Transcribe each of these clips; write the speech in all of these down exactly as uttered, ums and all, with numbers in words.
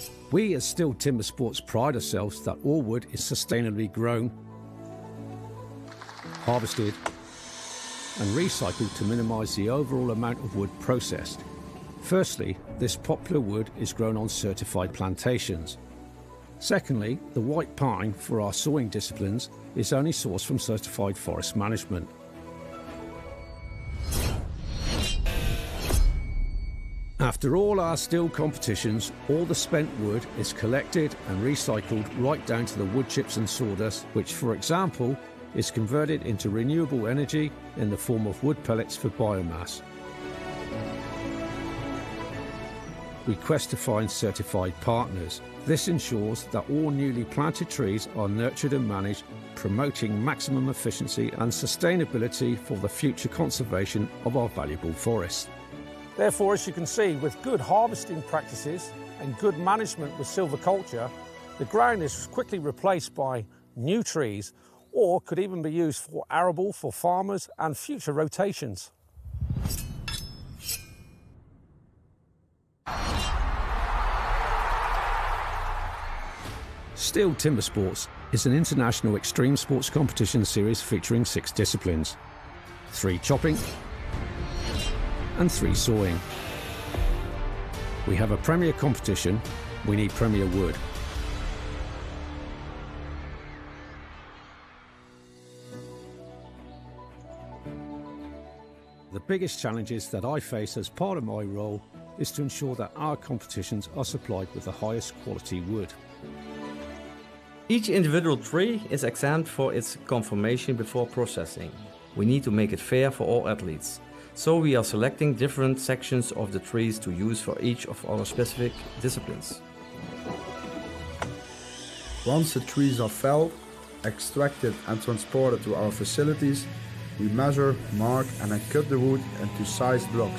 We at STIHL Timbersports pride ourselves that all wood is sustainably grown, harvested and recycled to minimise the overall amount of wood processed. Firstly, this popular wood is grown on certified plantations. Secondly, the white pine for our sawing disciplines is only sourced from certified forest management. After all our STIHL competitions, all the spent wood is collected and recycled right down to the wood chips and sawdust, which, for example, is converted into renewable energy in the form of wood pellets for biomass. We quest to find certified partners. This ensures that all newly planted trees are nurtured and managed, promoting maximum efficiency and sustainability for the future conservation of our valuable forests. Therefore, as you can see, with good harvesting practices and good management with silviculture, the ground is quickly replaced by new trees, or could even be used for arable for farmers and future rotations. STIHL Timbersports is an international extreme sports competition series featuring six disciplines: three chopping and three sawing. We have a premier competition, we need premier wood. The biggest challenges that I face as part of my role is to ensure that our competitions are supplied with the highest quality wood. Each individual tree is examined for its conformation before processing. We need to make it fair for all athletes. So we are selecting different sections of the trees to use for each of our specific disciplines. Once the trees are felled, extracted and transported to our facilities, we measure, mark and then cut the wood into sized blocks.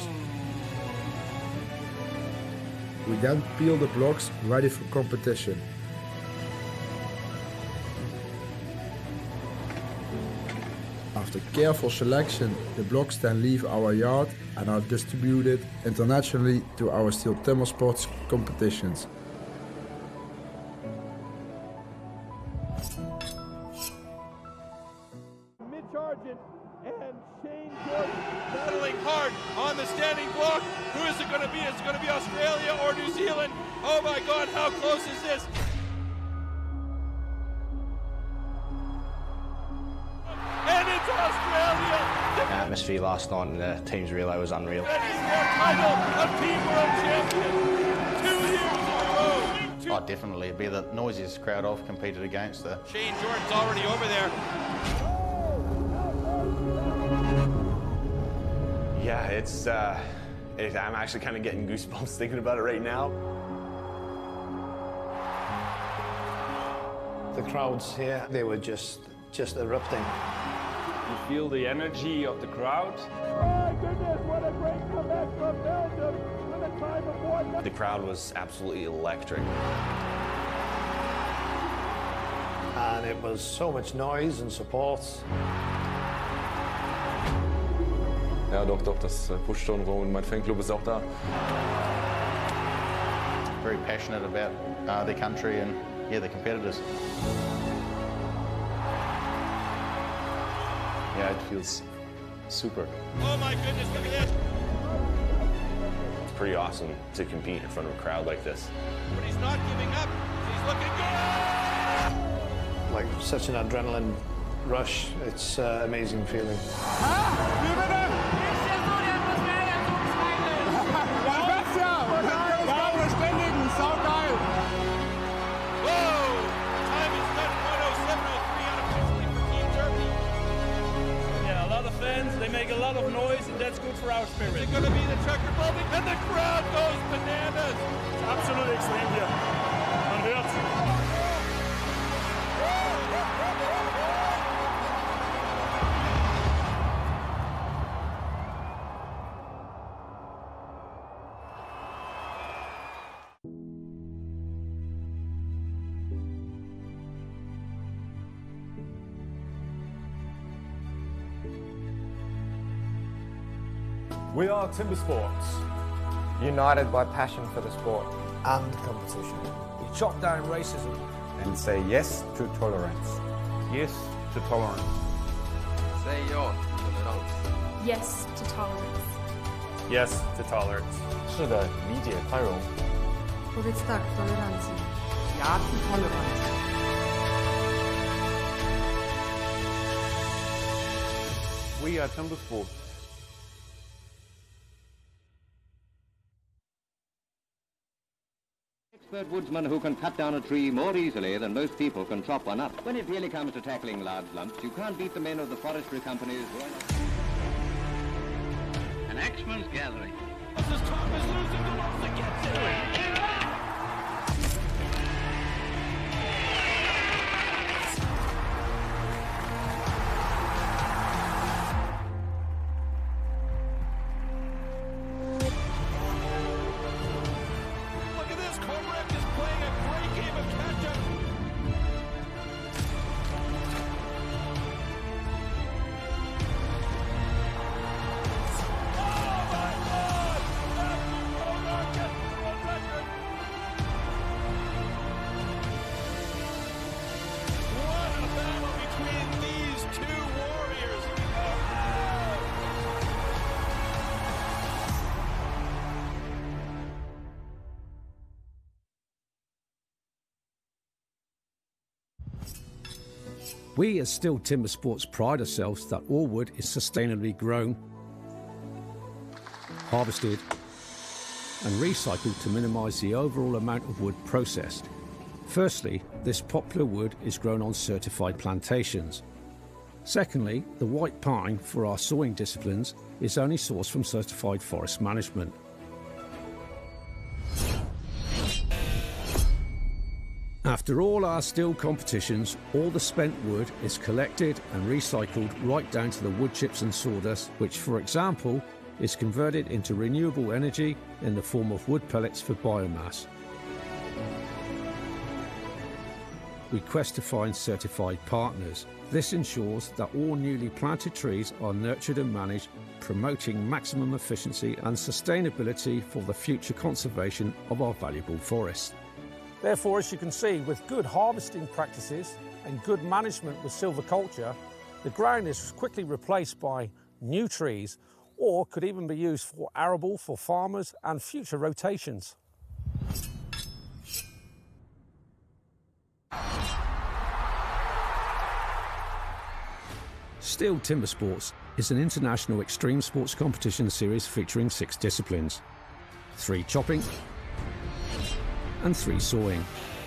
We then peel the blocks ready for competition. After careful selection, the blocks then leave our yard and are distributed internationally to our STIHL Timbersports competitions. Mid-Sergeant and Shane Jordan battling hard on the standing block. Who is it going to be? Is it going to be Australia or New Zealand? Oh my God, how close is this? And it's Australia! The atmosphere last night in the team's relay was unreal. That is their title of Team World Champion. Two years in a row. Two Oh, definitely. It'd be the noisiest crowd I've competed against. The... Shane Jordan's already over there. Yeah, it's, uh, it, I'm actually kind of getting goosebumps thinking about it right now. The crowds here, they were just, just erupting. You feel the energy of the crowd. My goodness, what a great comeback from Belgium with a time of one. The crowd was absolutely electric. And it was so much noise and support. Ja, doch, doch, das pusht schon rum. Mein Fanclub ist auch da. Very passionate about uh, their country and, yeah, the competitors. Yeah, it feels super. Oh my goodness, look at this. It's pretty awesome to compete in front of a crowd like this. But he's not giving up. He's looking good. Like such an adrenaline rush. It's an uh, amazing feeling. They make a lot of noise, and that's good for our spirit. It's going to be the Czech Republic, and the crowd goes bananas. It's absolutely extreme here. Man hört's. We are Timbersports. United by passion for the sport. and competition. We chop down racism. And say yes to tolerance. Yes to tolerance. Say ja till tolerans. Yes to tolerance. Yes to tolerance. 是的，理解宽容。 Powiedz tak tolerancji. Ja till tolerancji. We are Timbersports. Expert woodsman who can cut down a tree more easily than most people can chop one up. When it really comes to tackling large lumps, you can't beat the men of the forestry companies. An axeman's gathering. This is Thomas losing the loss against it. We as STIHL Timbersports pride ourselves that all wood is sustainably grown, harvested and recycled to minimise the overall amount of wood processed. Firstly, this popular wood is grown on certified plantations. Secondly, the white pine for our sawing disciplines is only sourced from certified forest management. After all our STIHL competitions, all the spent wood is collected and recycled right down to the wood chips and sawdust, which, for example, is converted into renewable energy in the form of wood pellets for biomass. We quest to find certified partners. This ensures that all newly planted trees are nurtured and managed, promoting maximum efficiency and sustainability for the future conservation of our valuable forests. Therefore, as you can see, with good harvesting practices and good management with silviculture, the ground is quickly replaced by new trees, or could even be used for arable for farmers and future rotations. STIHL Timbersports is an international extreme sports competition series featuring six disciplines: three chopping and three sawing.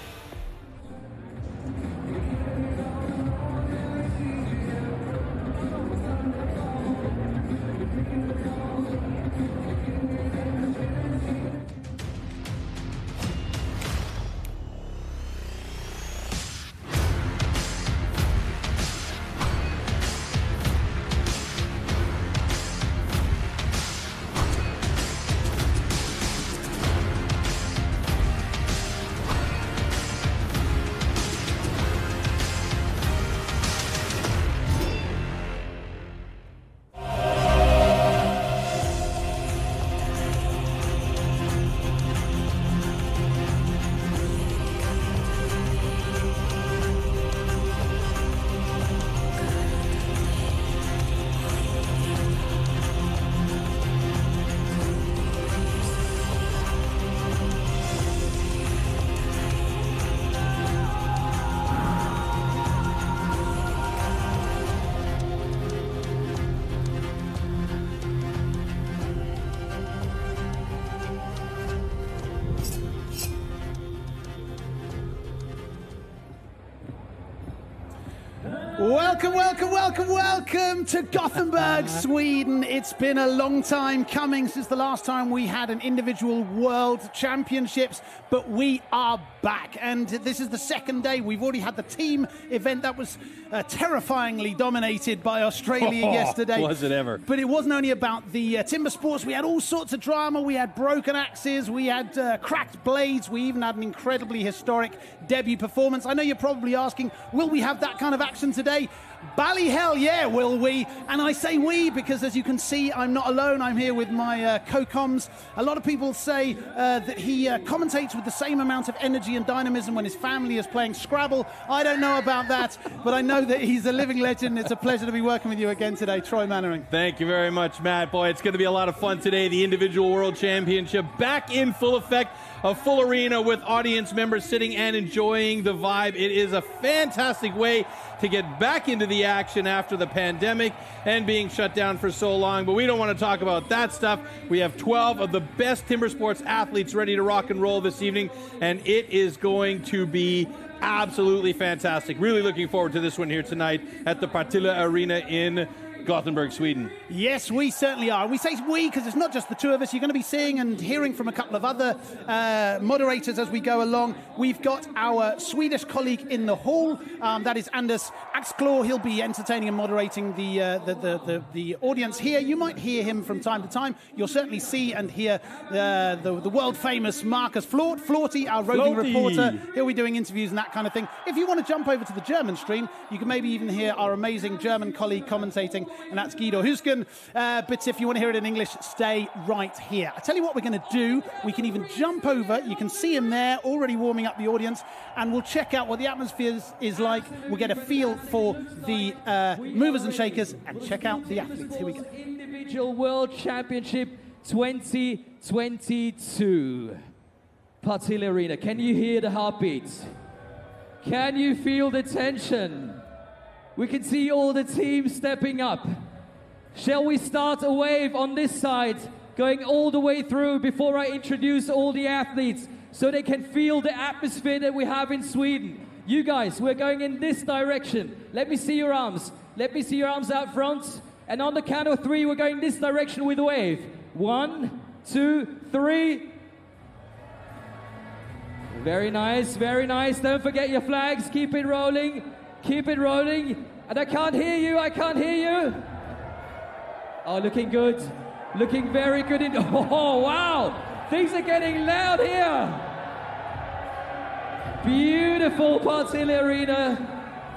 Welcome, welcome, welcome, welcome to Gothenburg, Sweden. It's been a long time coming since the last time we had an individual world championships, but we are back. And this is the second day. We've already had the team event that was uh, terrifyingly dominated by Australia oh, yesterday. Was it ever? But it wasn't only about the uh, timber sports. We had all sorts of drama. We had broken axes. We had uh, cracked blades. We even had an incredibly historic debut performance. I know you're probably asking, will we have that kind of action today? Ballyhell, yeah, will we? And I say we because, as you can see, I'm not alone. I'm here with my uh, co-coms. A lot of people say uh, that he uh, commentates with the same amount of energy and dynamism when his family is playing Scrabble. I don't know about that, but I know that he's a living legend. It's a pleasure to be working with you again today, Troy Mannering. Thank you very much, Matt. Boy, it's going to be a lot of fun today. The Individual World Championship back in full effect. A full arena with audience members sitting and enjoying the vibe. It is a fantastic way to get back into the action after the pandemic and being shut down for so long. But we don't want to talk about that stuff. We have twelve of the best timber sports athletes ready to rock and roll this evening, and it is going to be absolutely fantastic. Really looking forward to this one here tonight at the Partille Arena in Gothenburg, Sweden. Yes, we certainly are. We say we because it's not just the two of us. You're going to be seeing and hearing from a couple of other uh, moderators as we go along. We've got our Swedish colleague in the hall. Um, that is Anders Axklor. He'll be entertaining and moderating the, uh, the, the, the, the audience here. You might hear him from time to time. You'll certainly see and hear uh, the, the world-famous Marcus Flort, Florty, our roving Florty. reporter. He'll be doing interviews and that kind of thing. If you want to jump over to the German stream, you can maybe even hear our amazing German colleague commentating, and that's Guido Husken. Uh, but if you want to hear it in English, stay right here. I tell you what we're going to do. We can even jump over. You can see him there already warming up the audience, and we'll check out what the atmosphere is, is like. We'll get a feel for the uh, movers and shakers and check out the athletes. Here we go. Individual World Championship twenty twenty-two. Partille Arena. Can you hear the heartbeats? Can you feel the tension? We can see all the teams stepping up. Shall we start a wave on this side, going all the way through before I introduce all the athletes so they can feel the atmosphere that we have in Sweden? You guys, we're going in this direction. Let me see your arms. Let me see your arms out front. And on the count of three, we're going this direction with a wave. One, two, three. Very nice, very nice. Don't forget your flags. Keep it rolling. Keep it rolling. And I can't hear you. I can't hear you. Oh, looking good. Looking very good. In oh, wow. Things are getting loud here. Beautiful Partille Arena.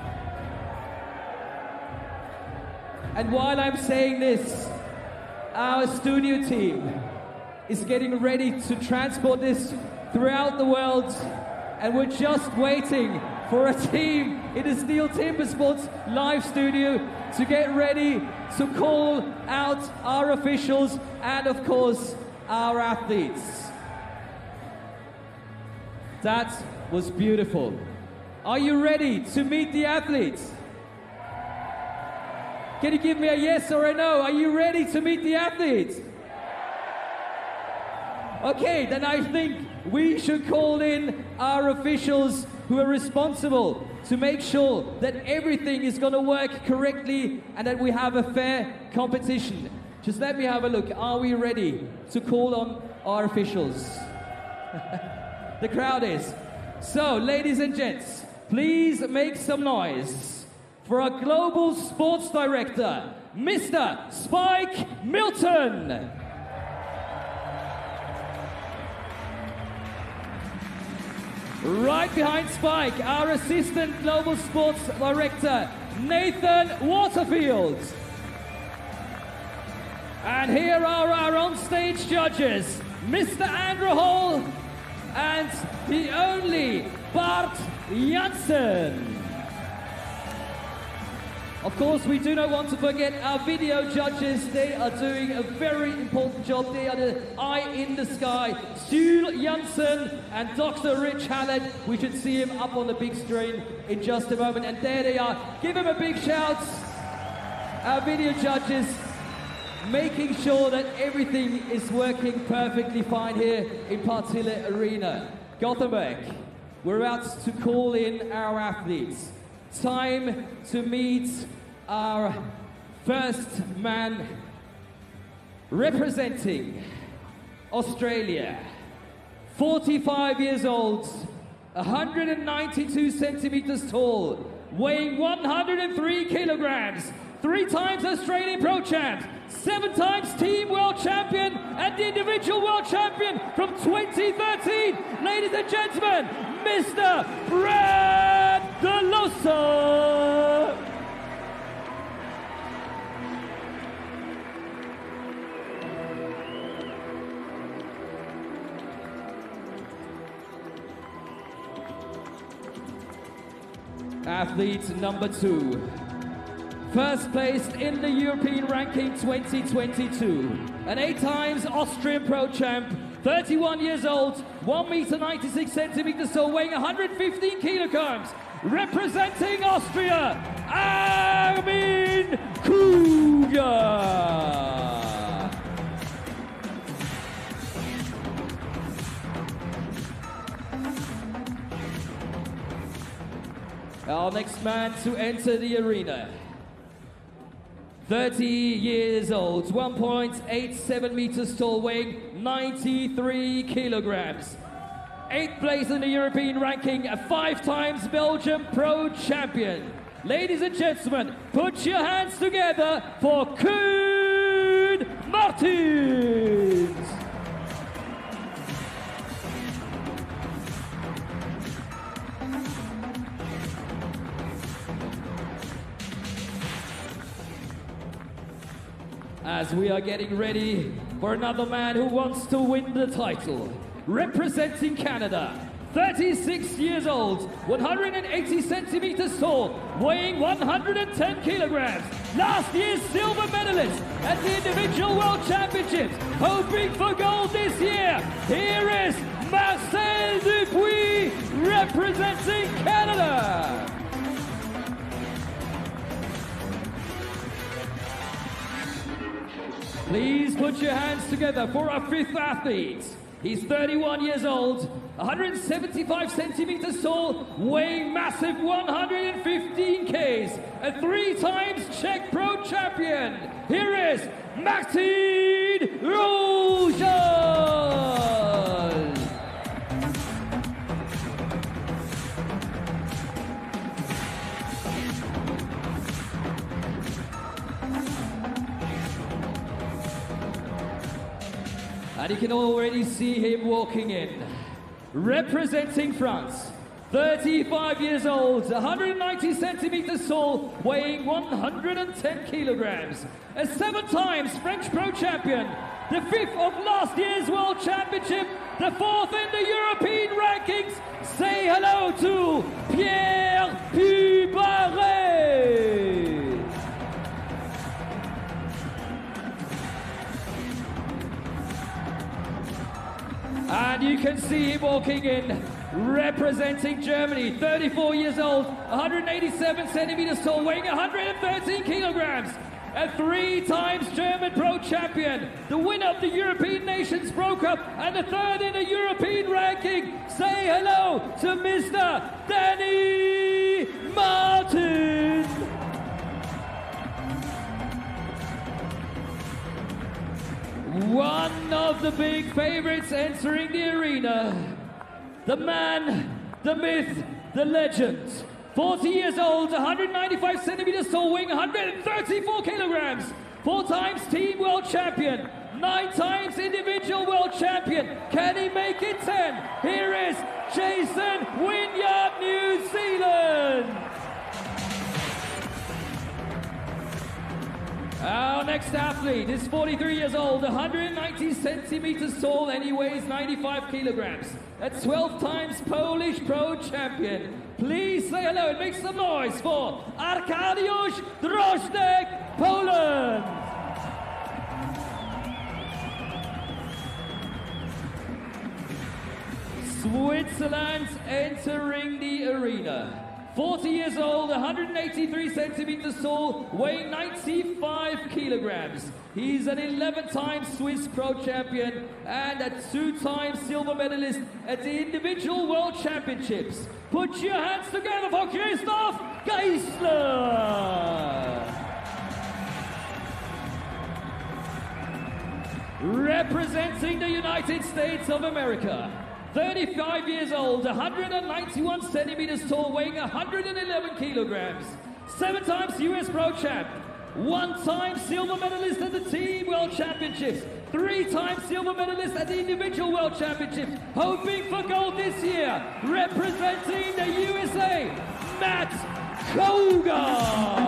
And while I'm saying this, our studio team is getting ready to transport this throughout the world, and we're just waiting for a team in the STIHL TIMBERSPORTS live studio to get ready to call out our officials and, of course, our athletes. That was beautiful. Are you ready to meet the athletes? Can you give me a yes or a no? Are you ready to meet the athletes? Okay, then I think we should call in our officials who are responsible to make sure that everything is going to work correctly and that we have a fair competition. Just let me have a look. Are we ready to call on our officials? The crowd is. So, ladies and gents, please make some noise for our Global Sports Director, Mister Spike Milton. Right behind Spike, our Assistant Global Sports Director, Nathan Waterfield. And here are our on-stage judges, Mister Andrew Hall and the only Bart Janssen. Of course, we do not want to forget our video judges. They are doing a very important job. They are the eye in the sky. STIHL Janssen and Doctor Rich Hallett. We should see him up on the big screen in just a moment. And there they are. Give them a big shout. Our video judges making sure that everything is working perfectly fine here in Partille Arena. Gothenburg, we're about to call in our athletes. Time to meet our first man representing Australia. forty-five years old, one hundred ninety-two centimeters tall, weighing one hundred three kilograms, three times Australian Pro Champ, seven times Team World Champion and the Individual World Champion from twenty thirteen. Ladies and gentlemen, Mister Brad Delosa. Athlete number two. First placed in the European ranking twenty twenty-two. An eight times Austrian pro champ, thirty-one years old, one meter ninety-six centimeters tall, weighing one hundred fifteen kilograms. Representing Austria, Armin Kuger. Our next man to enter the arena. thirty years old, one point eight seven meters tall, weighing ninety-three kilograms. Eighth place in the European ranking, a five times Belgium pro champion. Ladies and gentlemen, put your hands together for Koen Martins. As we are getting ready for another man who wants to win the title. Representing Canada, thirty-six years old, one hundred eighty centimeters tall, weighing one hundred ten kilograms. Last year's silver medalist at the Individual World Championships, hoping for gold this year. Here is Marcel Dupuis, representing Canada. Please put your hands together for our fifth athlete. He's thirty-one years old, one hundred seventy-five centimeters tall, weighing massive one hundred fifteen Ks, a three times Czech pro champion. Here is Martin Rojas. And you can already see him walking in. Representing France, thirty-five years old, one hundred ninety centimeters tall, weighing one hundred ten kilograms. A seven times French pro champion, the fifth of last year's World Championship, the fourth in the European rankings. Say hello to Pierre Pubaret. And you can see him walking in, representing Germany, thirty-four years old, one hundred eighty-seven centimeters tall, weighing one hundred thirteen kilograms. A three times German pro champion, the winner of the European Nations Pro Cup, and the third in the European ranking. Say hello to Mister Danny Martin. One of the big favorites entering the arena. The man, the myth, the legend. forty years old, one hundred ninety-five centimeters tall, weighing one hundred thirty-four kilograms. Four times team world champion. Nine times individual world champion. Can he make it ten? Here is Jason Wynyard, New Zealand. Our next athlete is forty-three years old, one hundred ninety centimeters tall, and he weighs ninety-five kilograms. A twelve times Polish pro champion. Please say hello and make some noise for Arkadiusz Drozdek, Poland. Switzerland entering the arena. forty years old, one hundred eighty-three centimeters tall, weighing ninety-five kilograms. He's an eleven time Swiss pro champion and a two time silver medalist at the Individual World Championships. Put your hands together for Christoph Geisler. Representing the United States of America. thirty-five years old, one hundred ninety-one centimeters tall, weighing one hundred eleven kilograms. Seven times U S Pro Champ. One time silver medalist at the Team World Championships. Three times silver medalist at the Individual World Championships. Hoping for gold this year. Representing the U S A, Matt Koga.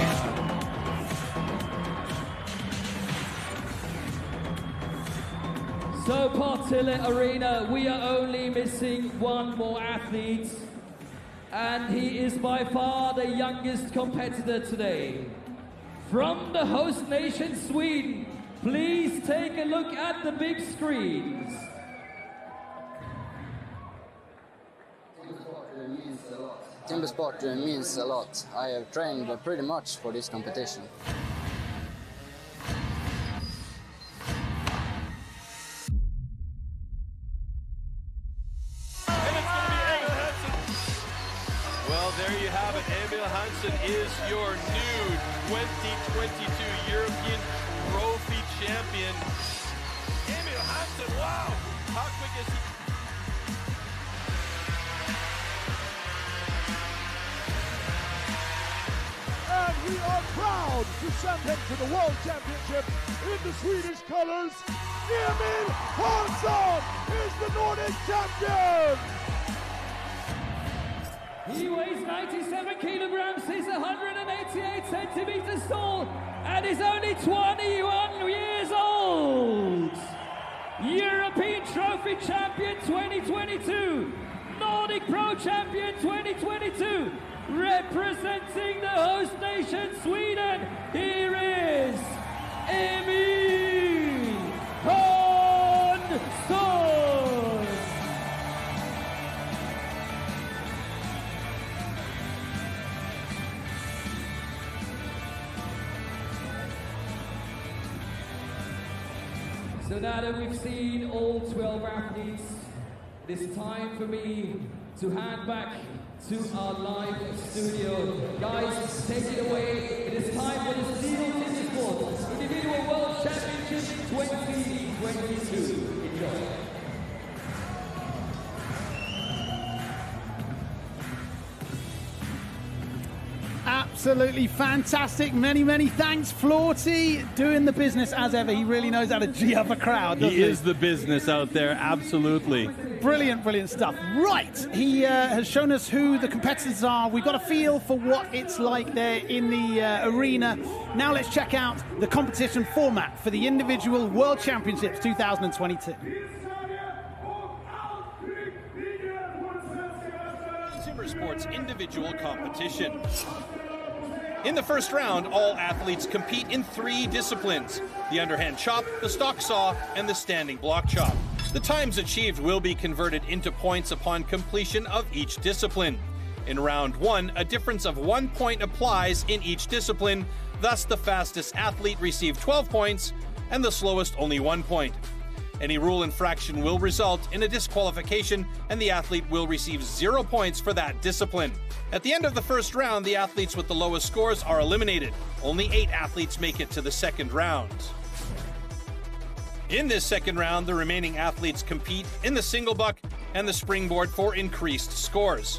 So, Partille Arena, we are only missing one more athlete. and he is by far the youngest competitor today. From the host nation, Sweden, please take a look at the big screens. Timbersport means a lot. I have trained pretty much for this competition. Well, there you have it. Emil Hansen is your new twenty twenty-two European Trophy champion. Emil Hansen, wow! How quick is he? And we are proud to send him to the World Championship in the Swedish colors. Emil Hansen is the Nordic champion! He weighs ninety-seven kilograms, he's one hundred eighty-eight centimeters tall, and is only twenty-one years old. European Trophy Champion twenty twenty-two, Nordic Pro Champion twenty twenty-two, representing the host nation Sweden, here is Emil Hansen. So now that we've seen all twelve athletes, it is time for me to hand back to our live studio. Guys, take it away. It is time for the STIHL TIMBERSPORTS Individual World Championship twenty twenty-two. Enjoy. Absolutely fantastic. Many, many thanks, Florty. Doing the business as ever. He really knows how to G up a crowd, doesn't he? He is the business out there, absolutely. Brilliant, brilliant stuff. Right, he uh, has shown us who the competitors are. We've got a feel for what it's like there in the uh, arena. Now let's check out the competition format for the Individual World Championships two thousand twenty-two. Timbersports individual competition. In the first round, all athletes compete in three disciplines: the underhand chop, the stock saw, and the standing block chop. The times achieved will be converted into points upon completion of each discipline. In round one, a difference of one point applies in each discipline, thus the fastest athlete received twelve points and the slowest only one point. Any rule infraction will result in a disqualification, and the athlete will receive zero points for that discipline. At the end of the first round, the athletes with the lowest scores are eliminated. Only eight athletes make it to the second round. In this second round, the remaining athletes compete in the single buck and the springboard for increased scores.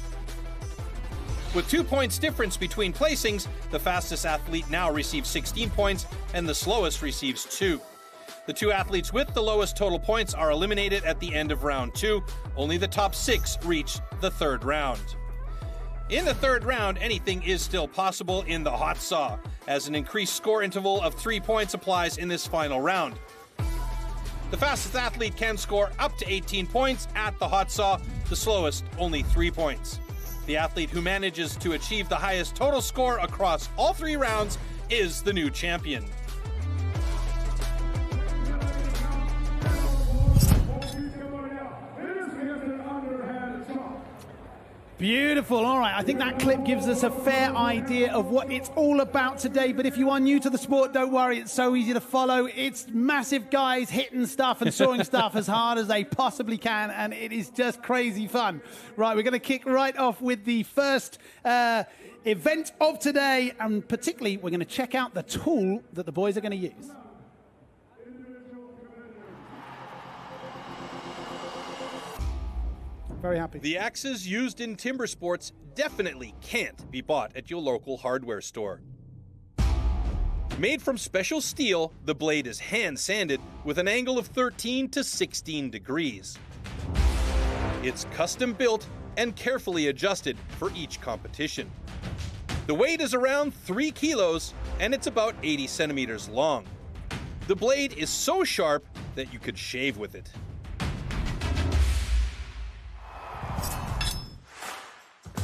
With two points difference between placings, the fastest athlete now receives sixteen points and the slowest receives two. The two athletes with the lowest total points are eliminated at the end of round two. Only the top six reach the third round. In the third round, anything is still possible in the hot saw, as an increased score interval of three points applies in this final round. The fastest athlete can score up to eighteen points at the hot saw, the slowest only three points. The athlete who manages to achieve the highest total score across all three rounds is the new champion. Beautiful. All right, I think that clip gives us a fair idea of what it's all about today. But if you are new to the sport, don't worry, it's so easy to follow. It's massive guys hitting stuff and sawing stuff as hard as they possibly can, and it is just crazy fun. Right, we're going to kick right off with the first uh, event of today, and particularly we're going to check out the tool that the boys are going to use. Very happy. The axes used in timber sports definitely can't be bought at your local hardware store. Made from special steel, the blade is hand sanded with an angle of thirteen to sixteen degrees. It's custom built and carefully adjusted for each competition. The weight is around three kilos and it's about eighty centimeters long. The blade is so sharp that you could shave with it.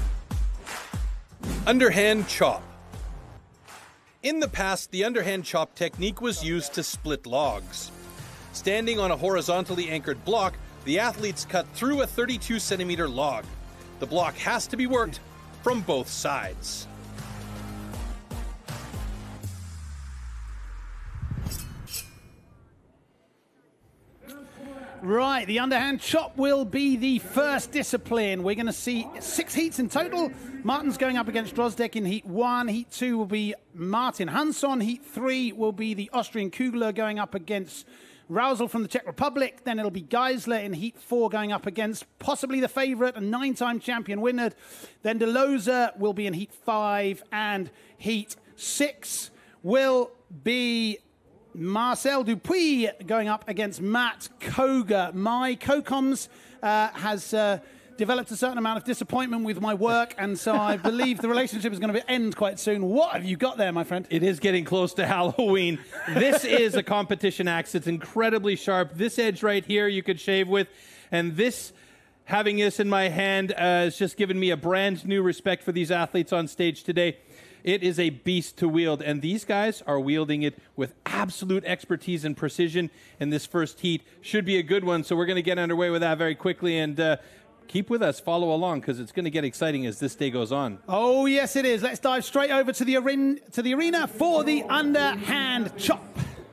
Underhand chop. In the past, the underhand chop technique was used to split logs. Standing on a horizontally anchored block, the athletes cut through a thirty-two centimeter log. The block has to be worked from both sides. Right, the underhand chop will be the first discipline. We're going to see six heats in total. Martin's going up against Drozdek in heat one. Heat two will be Martin Hansson. Heat three will be the Austrian Kugler going up against Rousel from the Czech Republic. Then it'll be Geisler in heat four going up against possibly the favorite, a nine-time champion Wynnard. Then De Loza will be in heat five, and heat six will be Marcel Dupuis going up against Matt Koga. My co-coms uh, has uh, developed a certain amount of disappointment with my work, and so I believe the relationship is going to end quite soon. What have you got there, my friend? It is getting close to Halloween. This is a competition axe. It's incredibly sharp. This edge right here you could shave with, and this, having this in my hand, uh, has just given me a brand new respect for these athletes on stage today. It is a beast to wield, and these guys are wielding it with absolute expertise and precision, and this first heat should be a good one, so we're going to get underway with that very quickly, and uh, keep with us, follow along, because it's going to get exciting as this day goes on. Oh, yes, it is. Let's dive straight over to the, arena, to the arena for the underhand chop.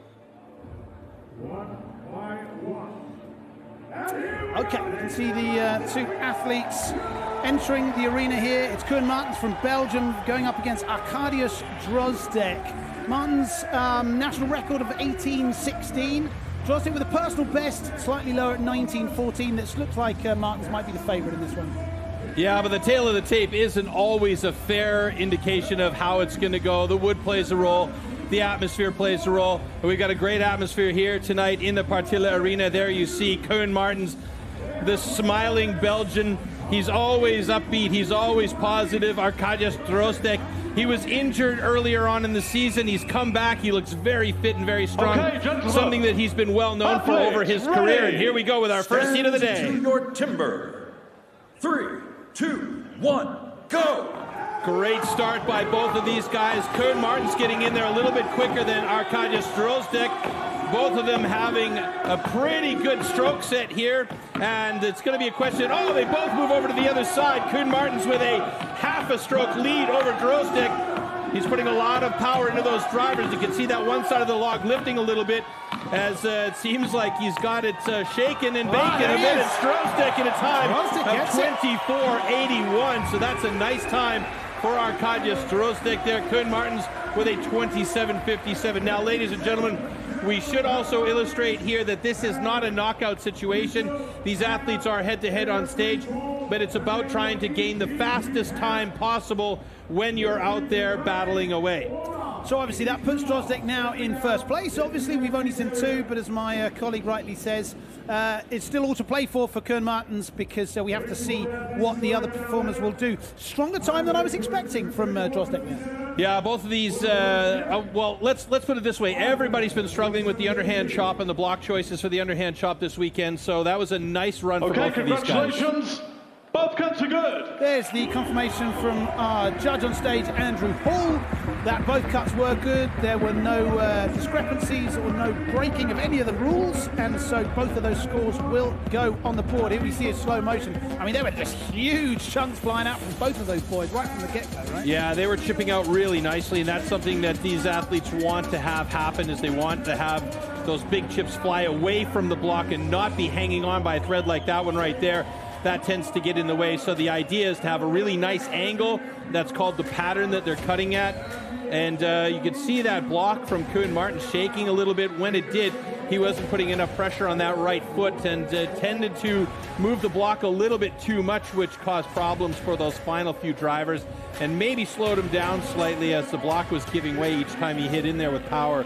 Okay, we can see the uh, two athletes entering the arena here. It's Koen Martens from Belgium going up against Arkadiusz Drozdek. Martens' um, national record of eighteen sixteen. Drozdek with a personal best, slightly lower at nineteen fourteen. This looks like uh, Martens might be the favorite in this one. Yeah, but the tail of the tape isn't always a fair indication of how it's going to go. The wood plays a role. The atmosphere plays a role. And we've got a great atmosphere here tonight in the Partille Arena. There you see Koen Martens, the smiling Belgian. He's always upbeat. He's always positive. Arkadiusz Drozdek, he was injured earlier on in the season. He's come back. He looks very fit and very strong. Okay, something that he's been well known for over his ready. career. And here we go with our Stand first heat of the day. To your timber. Three, two, one, go. Great start by both of these guys. Koen Martens getting in there a little bit quicker than Arkadiusz Drozdek. Both of them having a pretty good stroke set here. And it's going to be a question. Oh, they both move over to the other side. Koen Martens with a half a stroke lead over Drozdek. He's putting a lot of power into those drivers. You can see that one side of the log lifting a little bit as uh, it seems like he's got it uh, shaking and baking oh, a bit. It's Drozdek in a time of twenty-four eighty-one. So that's a nice time for Arkadiusz Drozdek there. Koen Martens with a twenty-seven fifty-seven. Now, ladies and gentlemen, we should also illustrate here that this is not a knockout situation. These athletes are head-to-head on stage, but it's about trying to gain the fastest time possible when you're out there battling away. So obviously that puts Drozdek now in first place. Obviously we've only seen two, but as my uh, colleague rightly says, uh, it's still all to play for for Koen Martens, because uh, we have to see what the other performers will do. Stronger time than I was expecting from uh, Drozdek now. Yeah, both of these, uh, uh, well, let's let's put it this way. Everybody's been struggling with the underhand chop and the block choices for the underhand chop this weekend, so that was a nice run for okay, both of these guys. Congratulations. Both cuts are good. There's the confirmation from our judge on stage, Andrew Hall, that both cuts were good. There were no uh, discrepancies or no breaking of any of the rules, and so both of those scores will go on the board. Here we see a slow motion. I mean, there were just huge chunks flying out from both of those boys right from the get-go, right? Yeah, they were chipping out really nicely, and that's something that these athletes want to have happen, is they want to have those big chips fly away from the block and not be hanging on by a thread like that one right there. That tends to get in the way. So the idea is to have a really nice angle. That's called the pattern that they're cutting at. And uh, you can see that block from Koen Martens shaking a little bit. When it did, he wasn't putting enough pressure on that right foot and uh, tended to move the block a little bit too much, which caused problems for those final few drivers and maybe slowed him down slightly as the block was giving way each time he hit in there with power.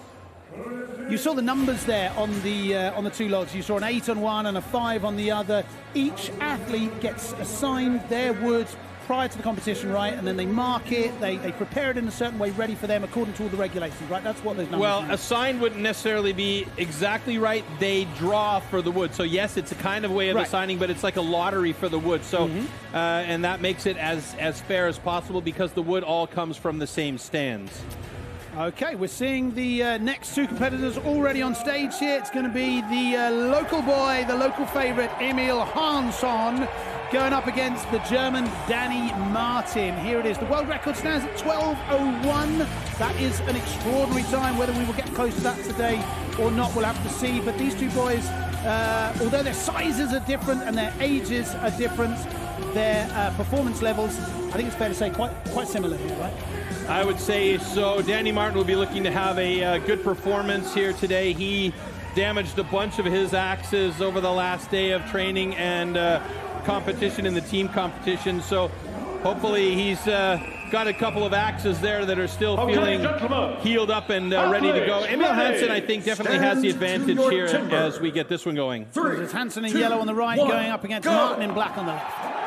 You saw the numbers there on the uh, on the two logs. You saw an eight on one and a five on the other. Each athlete gets assigned their wood prior to the competition, right? And then they mark it, they, they prepare it in a certain way, ready for them according to all the regulations, right? That's what those numbers Well, mean. assigned wouldn't necessarily be exactly right. They draw for the wood. So, yes, it's a kind of way of right. assigning, but it's like a lottery for the wood. So, mm-hmm. uh, and that makes it as, as fair as possible because the wood all comes from the same stands. Okay, we're seeing the uh, next two competitors already on stage here. It's going to be the uh, local boy, the local favorite, Emil Hansson, going up against the German Danny Martin. Here it is. The world record stands at twelve oh one. That is an extraordinary time. Whether we will get close to that today or not, we'll have to see. But these two boys, uh, although their sizes are different and their ages are different, their uh, performance levels, I think it's fair to say, quite quite similar here, right? I would say so. Danny Martin will be looking to have a uh, good performance here today. He damaged a bunch of his axes over the last day of training and uh, competition in the team competition. So hopefully he's uh, got a couple of axes there that are still okay, feeling gentlemen. healed up and uh, ready to go. Emil Hansson, I think, definitely has the advantage here timber. as we get this one going. There's Hansson in two, yellow on the right, one, going up against go. Martin in black on the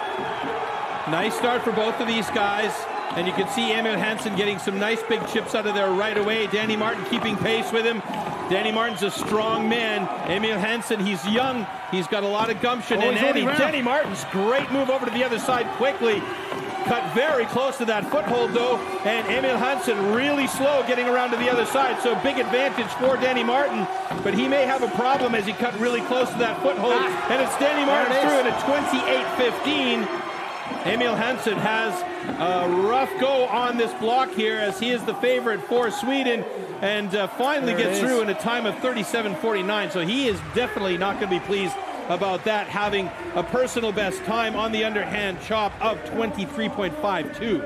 left. Nice start for both of these guys. And you can see Emil Hansson getting some nice big chips out of there right away. Danny Martin keeping pace with him. Danny Martin's a strong man. Emil Hansson, he's young. He's got a lot of gumption. Oh, and Danny, Danny Martin's great move over to the other side quickly. Cut very close to that foothold, though. And Emil Hansson really slow getting around to the other side. So big advantage for Danny Martin. But he may have a problem as he cut really close to that foothold. Ah, and it's Danny Martin it through at a twenty-eight fifteen. Emil Hansson has a rough go on this block here as he is the favorite for Sweden and uh, finally there gets through in a time of thirty-seven forty-nine. So he is definitely not going to be pleased about that, having a personal best time on the underhand chop of twenty-three point five two.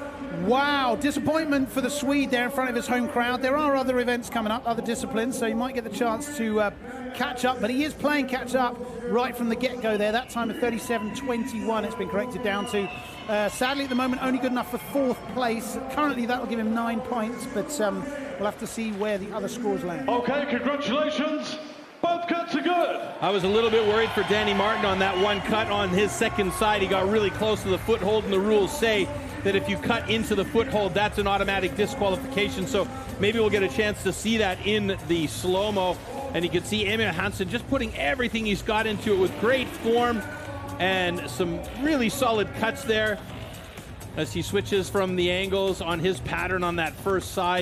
Wow, disappointment for the Swede there in front of his home crowd. There are other events coming up, other disciplines, so he might get the chance to uh, catch up, but he is playing catch up right from the get-go there. That time of thirty-seven twenty-one it's been corrected down to. Uh, sadly, at the moment, only good enough for fourth place. Currently, that will give him nine points, but um, we'll have to see where the other scores land. Okay, congratulations. Both cuts are good. I was a little bit worried for Danny Martin on that one cut on his second side. He got really close to the foothold, and the rules say that if you cut into the foothold, that's an automatic disqualification. So maybe we'll get a chance to see that in the slow-mo. And you can see Emil Hansson just putting everything he's got into it with great form and some really solid cuts there as he switches from the angles on his pattern on that first side.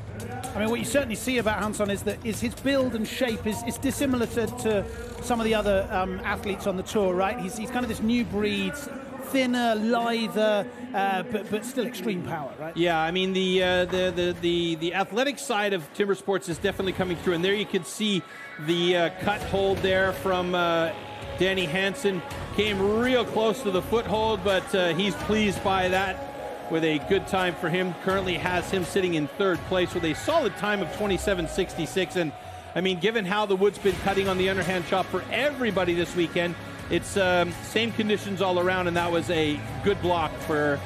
I mean, what you certainly see about Hansson is that is his build and shape is, is dissimilar to, to some of the other um, athletes on the tour, right? He's, he's kind of this new breed, thinner, lither, uh, but, but still extreme power, right? Yeah, I mean, the, uh, the, the, the, the athletic side of timber sports is definitely coming through, and there you can see the uh, cut hold there from uh, Danny Hansson. Came real close to the foothold, but uh, he's pleased by that with a good time for him. Currently has him sitting in third place with a solid time of twenty-seven sixty-six. And I mean, given how the wood's been cutting on the underhand chop for everybody this weekend, it's um, same conditions all around, and that was a good block for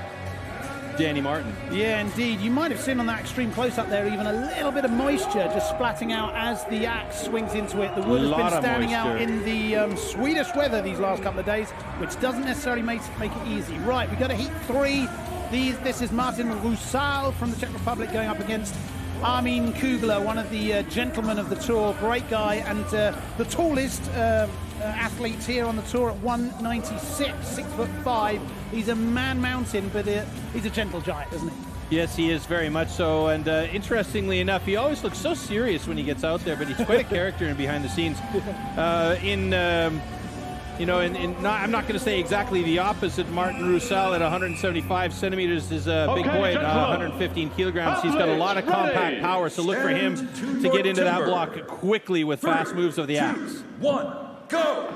Danny Martin. Yeah, indeed. You might have seen on that extreme close-up there even a little bit of moisture just splatting out as the axe swings into it. The wood has been standing out in the um, Swedish weather these last couple of days, which doesn't necessarily make, make it easy. Right, we got a heat three. These, this is Martin Rusal from the Czech Republic going up against Armin Kugler, one of the uh, gentlemen of the tour. Great guy, and uh, the tallest uh, uh, athlete here on the tour at one ninety-six, six foot five. He's a man mountain, but uh, he's a gentle giant, isn't he? Yes, he is very much so. And uh, interestingly enough, he always looks so serious when he gets out there, but he's quite a character in behind the scenes. Uh, in um, you know, in, in not, I'm not going to say exactly the opposite. Martin Rusal at one seventy-five centimeters is a big okay, boy at uh, one fifteen kilograms. He's got a lot of compact power, so look for him to, to get into that block quickly with Three, fast moves of the axe. Two, one, go!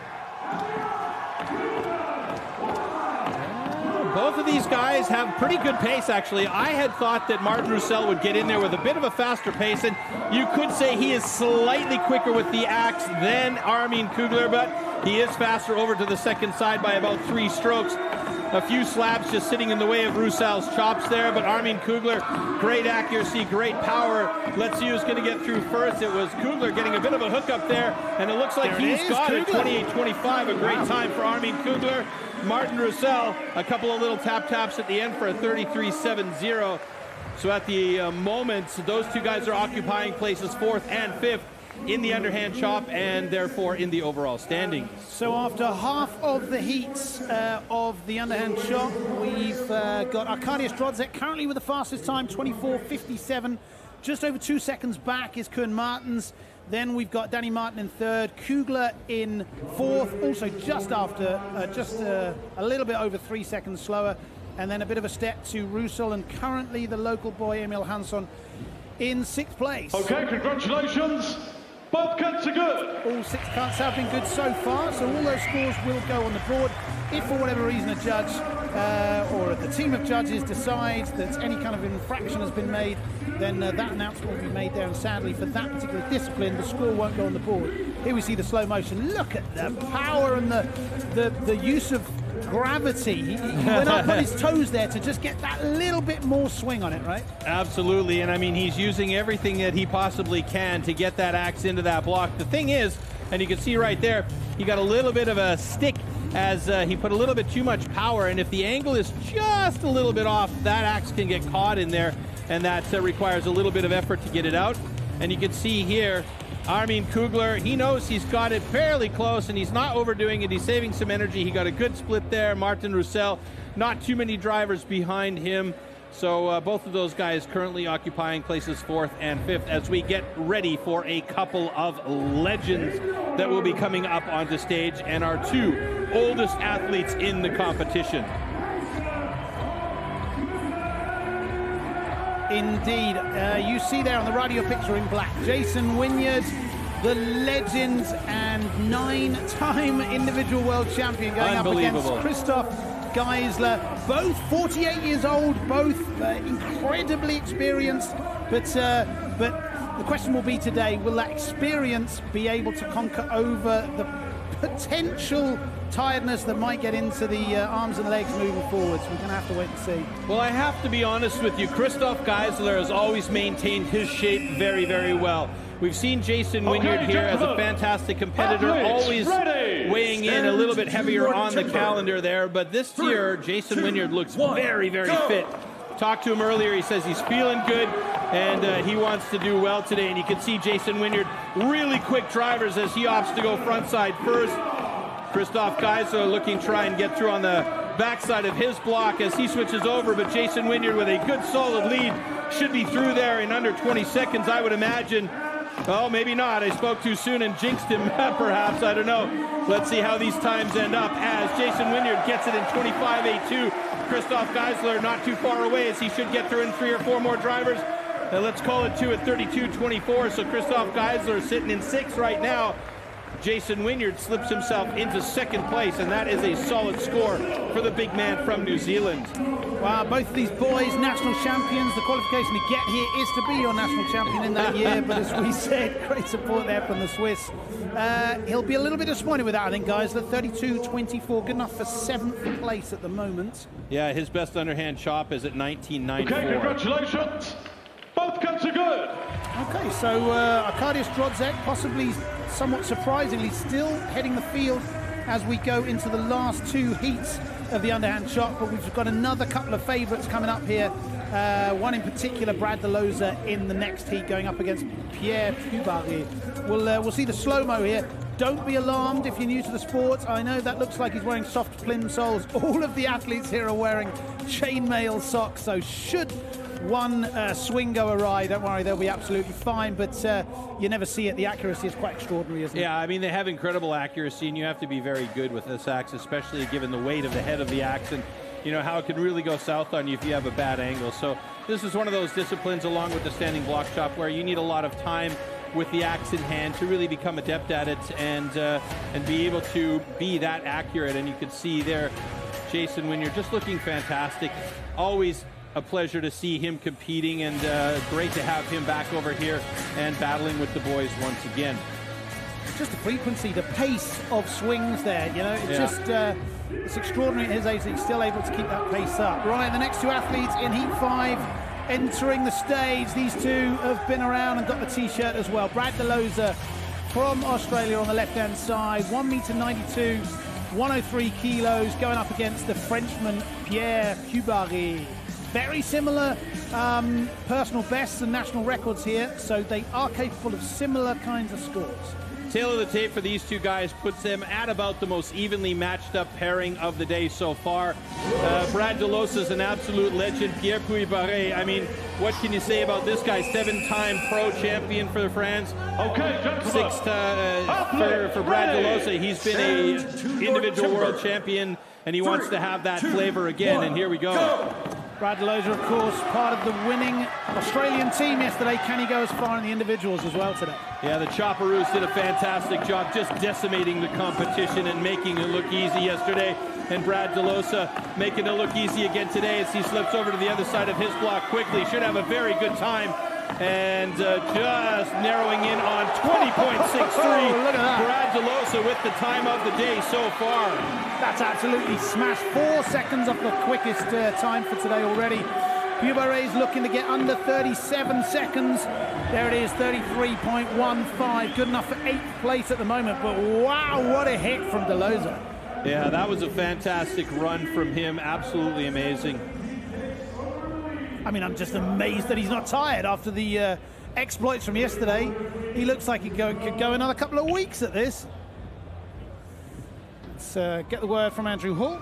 Both of these guys have pretty good pace, actually. I had thought that Martin Rusal would get in there with a bit of a faster pace, and you could say he is slightly quicker with the axe than Armin Kugler, but He is faster over to the second side by about three strokes. A few slabs just sitting in the way of Russal's chops there, but Armin Kugler, great accuracy, great power. Let's see who's going to get through first. It was Kugler getting a bit of a hookup there, and it looks like There he's it got Kugler. it. twenty-eight twenty-five, a great time for Armin Kugler. Martin Russell, a couple of little tap taps at the end for a thirty-three seventy. So at the uh, moment, those two guys are occupying places fourth and fifth in the underhand chop, and therefore in the overall standings. So after half of the heats uh, of the underhand chop, we've uh, got Arkadiusz Drodzek currently with the fastest time, twenty-four fifty-seven. Just over two seconds back is Koen Martens. Then we've got Danny Martin in third, Kugler in fourth, also just after, uh, just uh, a little bit over three seconds slower. And then a bit of a step to Russell, and currently the local boy Emil Hansson in sixth place. Okay, congratulations. Both cuts are good. All six cuts have been good so far, so all those scores will go on the board. If for whatever reason a judge uh, or the team of judges decides that any kind of infraction has been made, then uh, that announcement will be made there, and sadly for that particular discipline, the score won't go on the board. Here we see the slow motion. Look at the power and the, the, the use of gravity. He, he went up on his toes there to just get that little bit more swing on it, right? Absolutely, and I mean, he's using everything that he possibly can to get that axe into that block. The thing is, and you can see right there, he got a little bit of a stick as uh, he put a little bit too much power, and if the angle is just a little bit off, that axe can get caught in there, and that uh, requires a little bit of effort to get it out. And you can see here, Armin Kugler, he knows he's got it fairly close, and he's not overdoing it. He's saving some energy. He got a good split there. Martin Russell, not too many drivers behind him. So uh, both of those guys currently occupying places fourth and fifth as we get ready for a couple of legends that will be coming up onto stage, and our two oldest athletes in the competition. Indeed. Uh, you see there on the right of your picture in black, Jason Wynyard, the legend and nine-time individual world champion, going up against Christoph Geisler. Both forty-eight years old, both uh, incredibly experienced, but, uh, but the question will be today, will that experience be able to conquer over the potential tiredness that might get into the uh, arms and legs moving forwards? We're going to have to wait and see. Well, I have to be honest with you. Christoph Geisler has always maintained his shape very, very well. We've seen Jason Wynyard okay, here as a fantastic competitor, athletes, always ready. weighing Stand in a little bit heavier on timber. the calendar there. But this Three, year, Jason two, Wynyard looks one, very, very go. fit. Talked to him earlier. He says he's feeling good, and uh, he wants to do well today. And you can see Jason Wynyard, really quick drivers as he opts to go front side first. Christoph Geisler looking to try and get through on the backside of his block as he switches over, but Jason Wynyard with a good solid lead should be through there in under twenty seconds, I would imagine. Oh, maybe not. I spoke too soon and jinxed him, perhaps. I don't know. Let's see how these times end up as Jason Wynyard gets it in twenty-five eighty-two. Christoph Geisler not too far away as he should get through in three or four more drivers. Uh, let's call it two at thirty-two twenty-four. So Christoph Geisler sitting in sixth right now. Jason Wynyard slips himself into second place, and that is a solid score for the big man from New Zealand. Wow, both of these boys, national champions. The qualification to get here is to be your national champion in that year, but as we said, great support there from the Swiss. Uh, he'll be a little bit disappointed with that, I think, guys. The thirty-two twenty-four, good enough for seventh place at the moment. Yeah, his best underhand chop is at nineteen ninety-four. Okay, congratulations. Both cuts are good. Okay, so uh, Arkadiusz Drodzek, possibly somewhat surprisingly, still heading the field as we go into the last two heats of the underhand chop, but we've got another couple of favourites coming up here. Uh, one in particular, Brad Deloza, in the next heat, going up against Pierre Pubari. We'll, uh, we'll see the slow-mo here. Don't be alarmed if you're new to the sport. I know that looks like he's wearing soft plimsolls. All of the athletes here are wearing chainmail socks, so should one uh, swing go awry, don't worry, they'll be absolutely fine, but uh, you never see it. The accuracy is quite extraordinary, isn't it? Yeah, I mean, they have incredible accuracy, and you have to be very good with this axe, especially given the weight of the head of the axe and, you know, how it can really go south on you if you have a bad angle. So this is one of those disciplines, along with the standing block chop, where you need a lot of time with the axe in hand to really become adept at it and, uh, and be able to be that accurate. And you can see there, Jason Wynyard just looking fantastic. Always a pleasure to see him competing, and uh, great to have him back over here and battling with the boys once again. just the frequency, the pace of swings there. You know, it's Yeah. just uh, it's extraordinary at his age that he's still able to keep that pace up. Right, the next two athletes in heat five entering the stage. These two have been around and got the t-shirt as well. Brad DeLoza from Australia on the left-hand side, one meter ninety-two, one oh three kilos, going up against the Frenchman Pierre Cubarry. Very similar um, personal bests and national records here, so they are capable of similar kinds of scores. Tail of the tape for these two guys puts them at about the most evenly matched up pairing of the day so far. Uh, Brad DeLoza is an absolute legend. Pierre Cubarry, I mean, what can you say about this guy? Seven-time pro champion for France. Okay, gentlemen. Six uh, for, for Brad DeLoza. He's been a individual world champion, and he Three, wants to have that two, flavor again, one, and here we go. go. Brad DeLoza, of course, part of the winning Australian team yesterday. Can he go as far in the individuals as well today? Yeah, the Chopperoos did a fantastic job just decimating the competition and making it look easy yesterday. And Brad DeLoza making it look easy again today as he slips over to the other side of his block quickly. Should have a very good time. And uh, just narrowing in on twenty point six three. Oh, look at that. Brad DeLoza with the time of the day so far. That's absolutely smashed. Four seconds off the quickest uh, time for today already. Cubarry's looking to get under thirty-seven seconds. There it is, thirty-three point one five. Good enough for eighth place at the moment. But wow, what a hit from DeLoza. Yeah, that was a fantastic run from him. Absolutely amazing. I mean, I'm just amazed that he's not tired after the uh, exploits from yesterday. He looks like he go, could go another couple of weeks at this. Let's uh, get the word from Andrew Hall.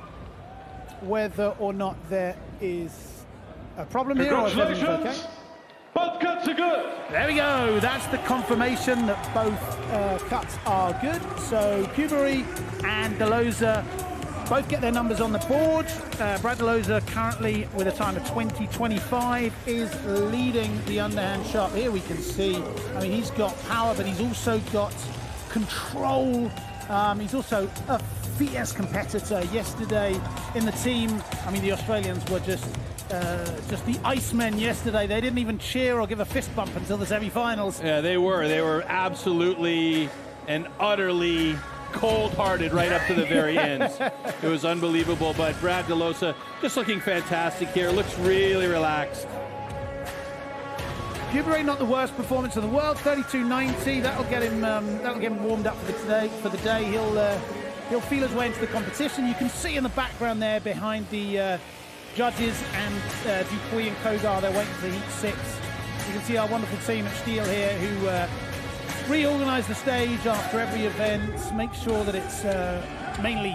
Whether or not there is a problem here or if everything's okay. Both cuts are good. There we go. That's the confirmation that both uh, cuts are good. So Cubarry and DeLoza both get their numbers on the board. Uh, Brad DeLoza currently with a time of twenty twenty-five is leading the underhand shot. Here we can see, I mean, he's got power, but he's also got control. Um, he's also a fierce competitor. Yesterday in the team, I mean, the Australians were just uh, just the Icemen yesterday. They didn't even cheer or give a fist bump until the semi-finals. Yeah, they were. They were absolutely and utterly cold-hearted right up to the very end. It was unbelievable, but Brad DeLoza just looking fantastic here. Looks really relaxed. Cubarry, not the worst performance in the world, thirty-two ninety. That'll get him. Um, that'll get him warmed up for the today. For the day, he'll uh, he'll feel his way into the competition. You can see in the background there behind the uh, judges and uh, Dupuis and Kogar. They're waiting for heat six. You can see our wonderful team at STIHL here who Uh, reorganize the stage after every event, make sure that it's uh, mainly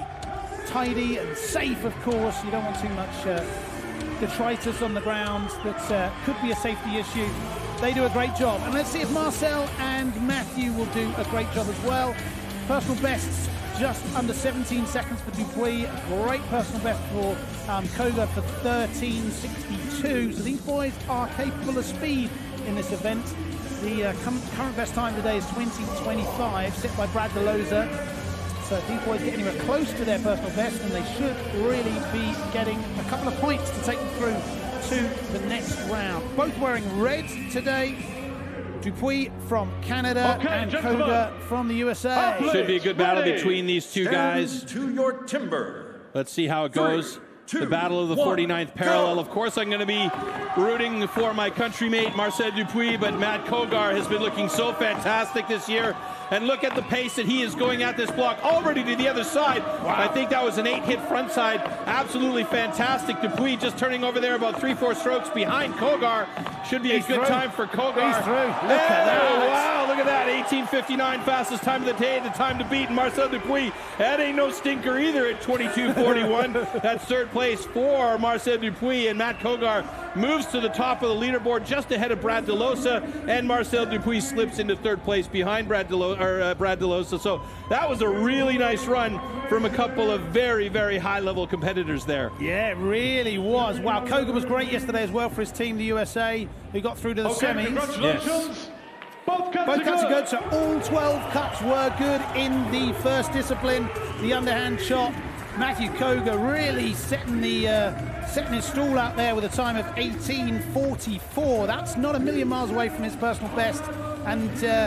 tidy and safe, of course. You don't want too much uh, detritus on the ground that uh, could be a safety issue. They do a great job. And let's see if Marcel and Matthew will do a great job as well. Personal bests just under seventeen seconds for Dupuis. Great personal best for um, Koga for thirteen sixty-two. So these boys are capable of speed in this event. The uh, current best time today is twenty twenty-five, set by Brad DeLoza. So if these boys get anywhere close to their personal best, then they should really be getting a couple of points to take them through to the next round. Both wearing red today. Dupuis from Canada okay, and Koga from the U S A. Should be a good battle ready. between these two Stand guys. To your timber. Let's see how it goes. Three. Two, the battle of the one, forty-ninth parallel. go. Of course, I'm going to be rooting for my countrymate Marcel Dupuis, but Matt Kogar has been looking so fantastic this year. And look at the pace that he is going at this block, already to the other side. Wow. I think that was an eight-hit front side. Absolutely fantastic. Dupuis just turning over there about three, four strokes behind Kogar. Should be He's a good through. time for Kogar. He's through. Look oh, at that. Wow, look at that. eighteen fifty-nine, fastest time of the day, the time to beat Marcel Dupuis. That ain't no stinker either at twenty-two forty-one. That's third place for Marcel Dupuis, and Matt Kogar moves to the top of the leaderboard just ahead of Brad DeLoza, and Marcel Dupuis slips into third place behind Brad DeLoza. Or, uh, Brad DeLoza. So that was a really nice run from a couple of very, very high-level competitors there. Yeah, it really was. Wow, Koga was great yesterday as well for his team, the U S A, who got through to the okay, semis. Congratulations. Yes. Both cuts, Both are, cuts good. are good. So all twelve cuts were good in the first discipline, the underhand shot. Matthew Koga really setting the uh, setting his stall out there with a time of eighteen forty-four. That's not a million miles away from his personal best. And uh,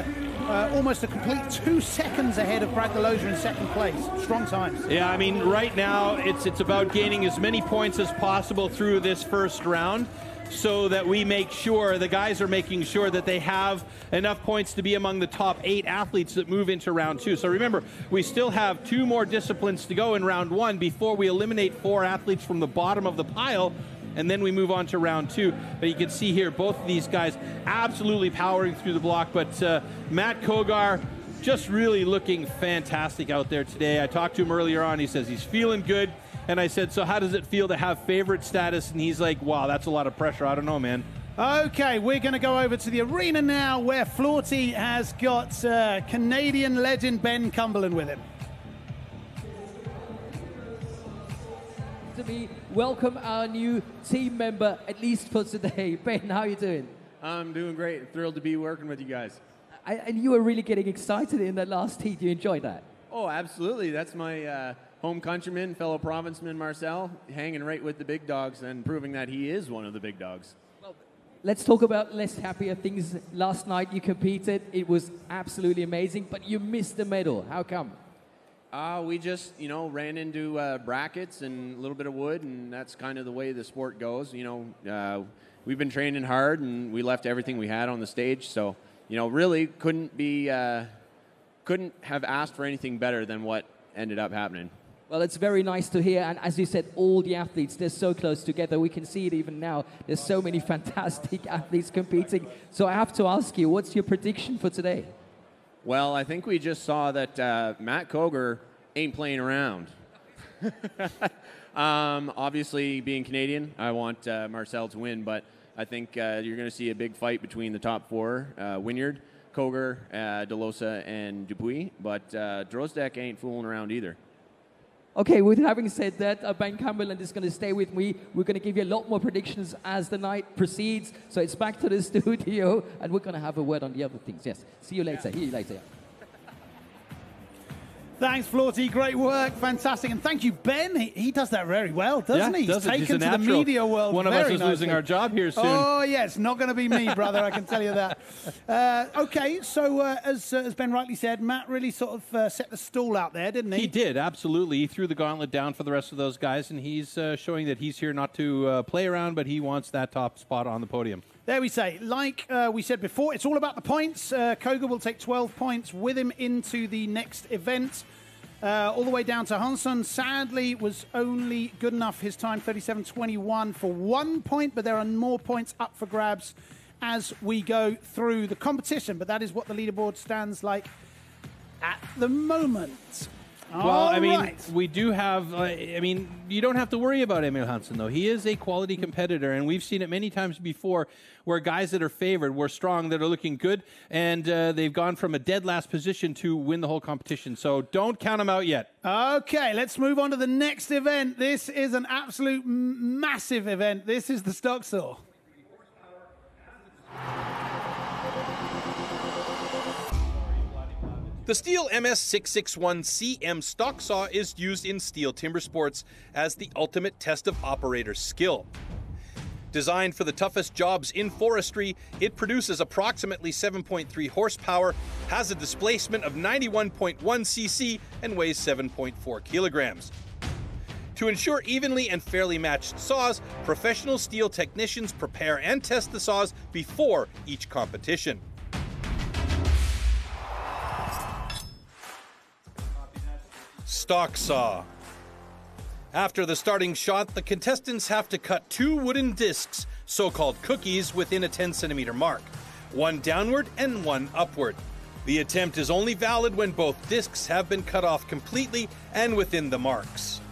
uh, almost a complete two seconds ahead of Brad Delosa in second place. Strong times. Yeah, I mean, right now it's it's about gaining as many points as possible through this first round, so that we make sure, the guys are making sure that they have enough points to be among the top eight athletes that move into round two. So remember, we still have two more disciplines to go in round one before we eliminate four athletes from the bottom of the pile, and then we move on to round two. But you can see here, both of these guys absolutely powering through the block, but uh, Matt Kogar just really looking fantastic out there today. I talked to him earlier on, he says he's feeling good. And I said, so how does it feel to have favorite status? And he's like, wow, that's a lot of pressure. I don't know, man. Okay, we're going to go over to the arena now where Florty has got uh, Canadian legend Ben Cumberland with him. To be welcome our new team member, at least for today. Ben, how are you doing? I'm doing great. Thrilled to be working with you guys. I, and you were really getting excited in that last heat. You enjoyed that? Oh, absolutely. That's my uh, home countryman, fellow provinceman Marcel, hanging right with the big dogs and proving that he is one of the big dogs. Well, let's talk about less happier things. Last night you competed. It was absolutely amazing, but you missed the medal. How come? Uh, we just, you know, ran into uh, brackets and a little bit of wood, and that's kind of the way the sport goes. You know, uh, we've been training hard, and we left everything we had on the stage. So, you know, really couldn't be, uh, couldn't have asked for anything better than what ended up happening. Well, it's very nice to hear, and as you said, all the athletes, they're so close together. We can see it even now. There's so many fantastic athletes competing. So I have to ask you, what's your prediction for today? Well, I think we just saw that uh, Matt Kogar ain't playing around. um, obviously, being Canadian, I want uh, Marcel to win, but I think uh, you're going to see a big fight between the top four, uh, Wynyard, Kogar, uh, Delosa, and Dupuis, but uh, Drozdek ain't fooling around either. Okay, with having said that, uh, Ben Cumberland is going to stay with me. We're going to give you a lot more predictions as the night proceeds. So it's back to the studio, and we're going to have a word on the other things. Yes, see you later. Yeah. Hear you later. Thanks, Florty. Great work. Fantastic. And thank you, Ben. He, he does that very well, doesn't yeah, he? Does He's taken He's to the media world. One of very us is nicely. losing our job here soon. Oh, yeah. It's not going to be me, brother. I can tell you that. Uh, okay. So, uh, as, uh, as Ben rightly said, Matt really sort of uh, set the stall out there, didn't he? He did, absolutely. He threw the gauntlet down for the rest of those guys, and he's uh, showing that he's here not to uh, play around, but he wants that top spot on the podium. There we say, like uh, we said before, it's all about the points. Uh, Kogar will take twelve points with him into the next event. Uh, all the way down to Hansen. Sadly, was only good enough, his time, thirty-seven twenty-one, for one point, but there are more points up for grabs as we go through the competition. But that is what the leaderboard stands like at the moment. Well, all I mean, right. we do have, uh, I mean, you don't have to worry about Emil Hansen, though. He is a quality competitor, and we've seen it many times before where guys that are favored, were strong, that are looking good, and uh, they've gone from a dead last position to win the whole competition. So don't count them out yet. Okay, let's move on to the next event. This is an absolute massive event. This is the stock saw. The STIHL M S six sixty-one C M stock saw is used in STIHL Timbersports as the ultimate test of operator skill. Designed for the toughest jobs in forestry, it produces approximately seven point three horsepower, has a displacement of ninety-one point one c c, and weighs seven point four kilograms. To ensure evenly and fairly matched saws, professional STIHL technicians prepare and test the saws before each competition. Stock saw. After the starting shot, the contestants have to cut two wooden discs, so-called cookies, within a ten centimeter mark, one downward and one upward. The attempt is only valid when both discs have been cut off completely and within the marks.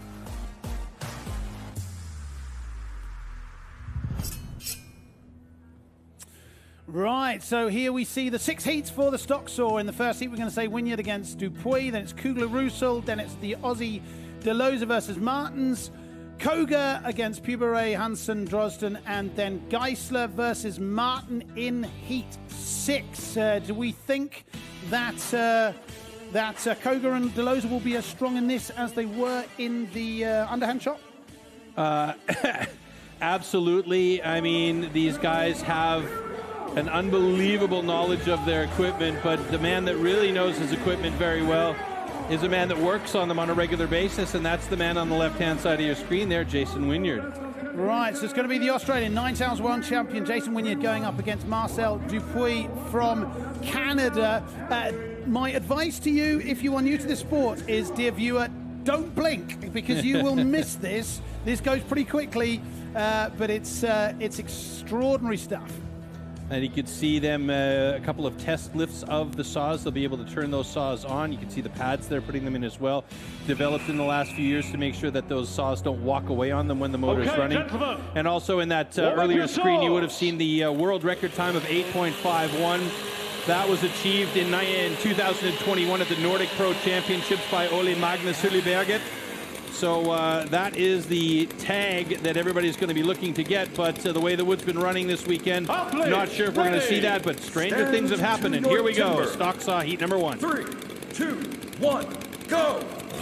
Right, so here we see the six heats for the stock saw. In the first heat, we're going to say Wynyard against Dupuis, then it's Kugler-Russell, then it's the Aussie Delosa versus Martins, Kogar against Pubere, Hansen, Drosden, and then Geisler versus Martin in heat six. Uh, do we think that uh, that uh, Kogar and Delosa will be as strong in this as they were in the uh, underhand shot? Uh, absolutely. I mean, these guys have an unbelievable knowledge of their equipment, but the man that really knows his equipment very well is a man that works on them on a regular basis, and that's the man on the left-hand side of your screen there, Jason Wynyard. Right, so it's going to be the Australian nine times world champion Jason Wynyard going up against Marcel Dupuis from Canada. Uh, my advice to you, if you are new to the sport, is, dear viewer, don't blink, because you will miss this. This goes pretty quickly, uh, but it's uh, it's extraordinary stuff. And you could see them, uh, a couple of test lifts of the saws. They'll be able to turn those saws on. You can see the pads they're putting them in as well. Developed in the last few years to make sure that those saws don't walk away on them when the motor is Okay, running. gentlemen. And also in that uh, Warm up earlier your screen, you would have saws. seen the uh, world record time of eight point five one. That was achieved in, in two thousand twenty-one at the Nordic Pro Championships by Ole Magnus Hulleberget. So uh, that is the tag that everybody's going to be looking to get, but uh, the way the wood's been running this weekend, not sure if we're going to see that, but stranger Stand things have happened, and here we go. timber. Stock saw heat number one. Three, two, one, go!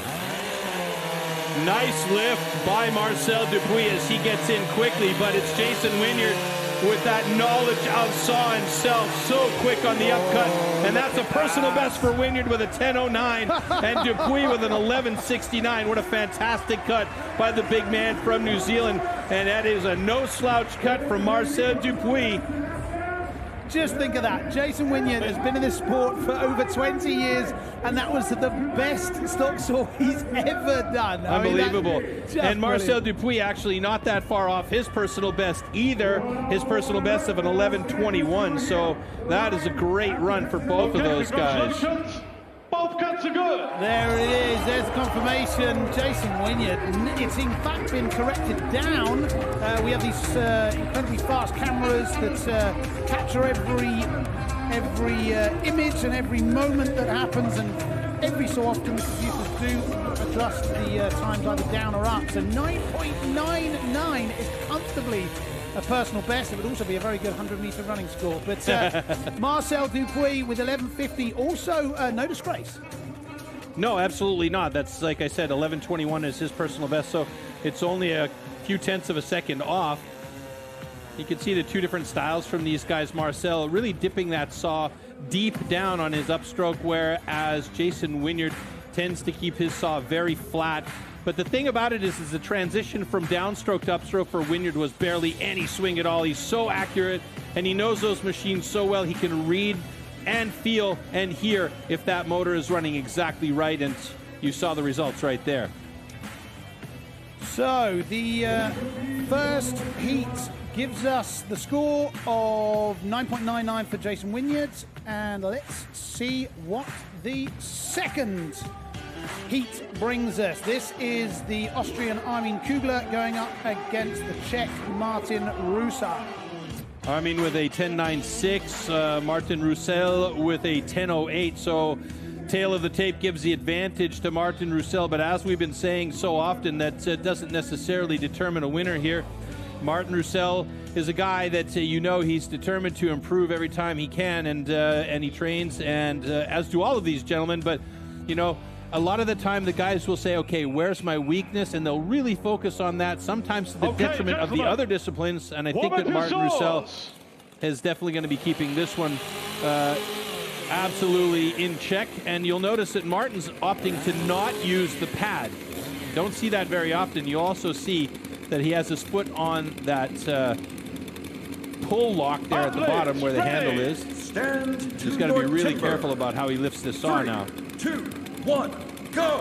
Nice lift by Marcel Dupuis as he gets in quickly, but it's Jason Wynyard with that knowledge of saw himself, so quick on the upcut, and that's a personal best for Wynyard with a ten oh nine, and Dupuis with an eleven sixty-nine. What a fantastic cut by the big man from New Zealand, and that is a no-slouch cut from Marcel Dupuis. Just think of that. Jason Wynyard has been in this sport for over twenty years, and that was the best stock saw he's ever done. Unbelievable. I mean, that, and Marcel brilliant. Dupuis actually not that far off his personal best either. His personal best of an eleven twenty-one. So that is a great run for both Okay, of those guys. congratulations. Both cuts are good. There it is. There's the confirmation. Jason Wynyard. It's in fact been corrected down. Uh, we have these uh, incredibly fast cameras that uh, capture every every uh, image and every moment that happens, and every so often the computers do adjust the uh, times either down or up. So nine point nine nine is comfortably a personal best. It would also be a very good hundred meter running score. But uh, Marcel Dupuis with eleven fifty, also uh, no disgrace. No, absolutely not. That's, like I said, eleven twenty-one is his personal best, so it's only a few tenths of a second off. You can see the two different styles from these guys. Marcel really dipping that saw deep down on his upstroke, whereas Jason Wynyard tends to keep his saw very flat. But the thing about it is, is the transition from downstroke to upstroke for Wynyard was barely any swing at all. He's so accurate, and he knows those machines so well. He can read and feel and hear if that motor is running exactly right, and you saw the results right there. So the uh, first heat gives us the score of nine point nine nine for Jason Wynyard, and let's see what the second heat brings us. This is the Austrian Armin Kugler going up against the Czech Martin Rusal. Armin with a ten ninety-six, uh, Martin Rusal with a ten oh eight. So tail of the tape gives the advantage to Martin Rusal, but as we've been saying so often, that uh, doesn't necessarily determine a winner here. Martin Rusal is a guy that uh, you know he's determined to improve every time he can, and uh, and he trains, and uh, as do all of these gentlemen. But you know, a lot of the time the guys will say, okay, where's my weakness? And they'll really focus on that, sometimes to the Okay, detriment of the gentlemen. other disciplines. And I think Warm that up Martin your Rusal saws. is definitely going to be keeping this one uh, absolutely in check. And you'll notice that Martin's opting to not use the pad. Don't see that very often. You also see that he has his foot on that uh, pull lock there at the bottom where the handle is. Stand He's got to be really careful about how he lifts this saw now. Two, one, go!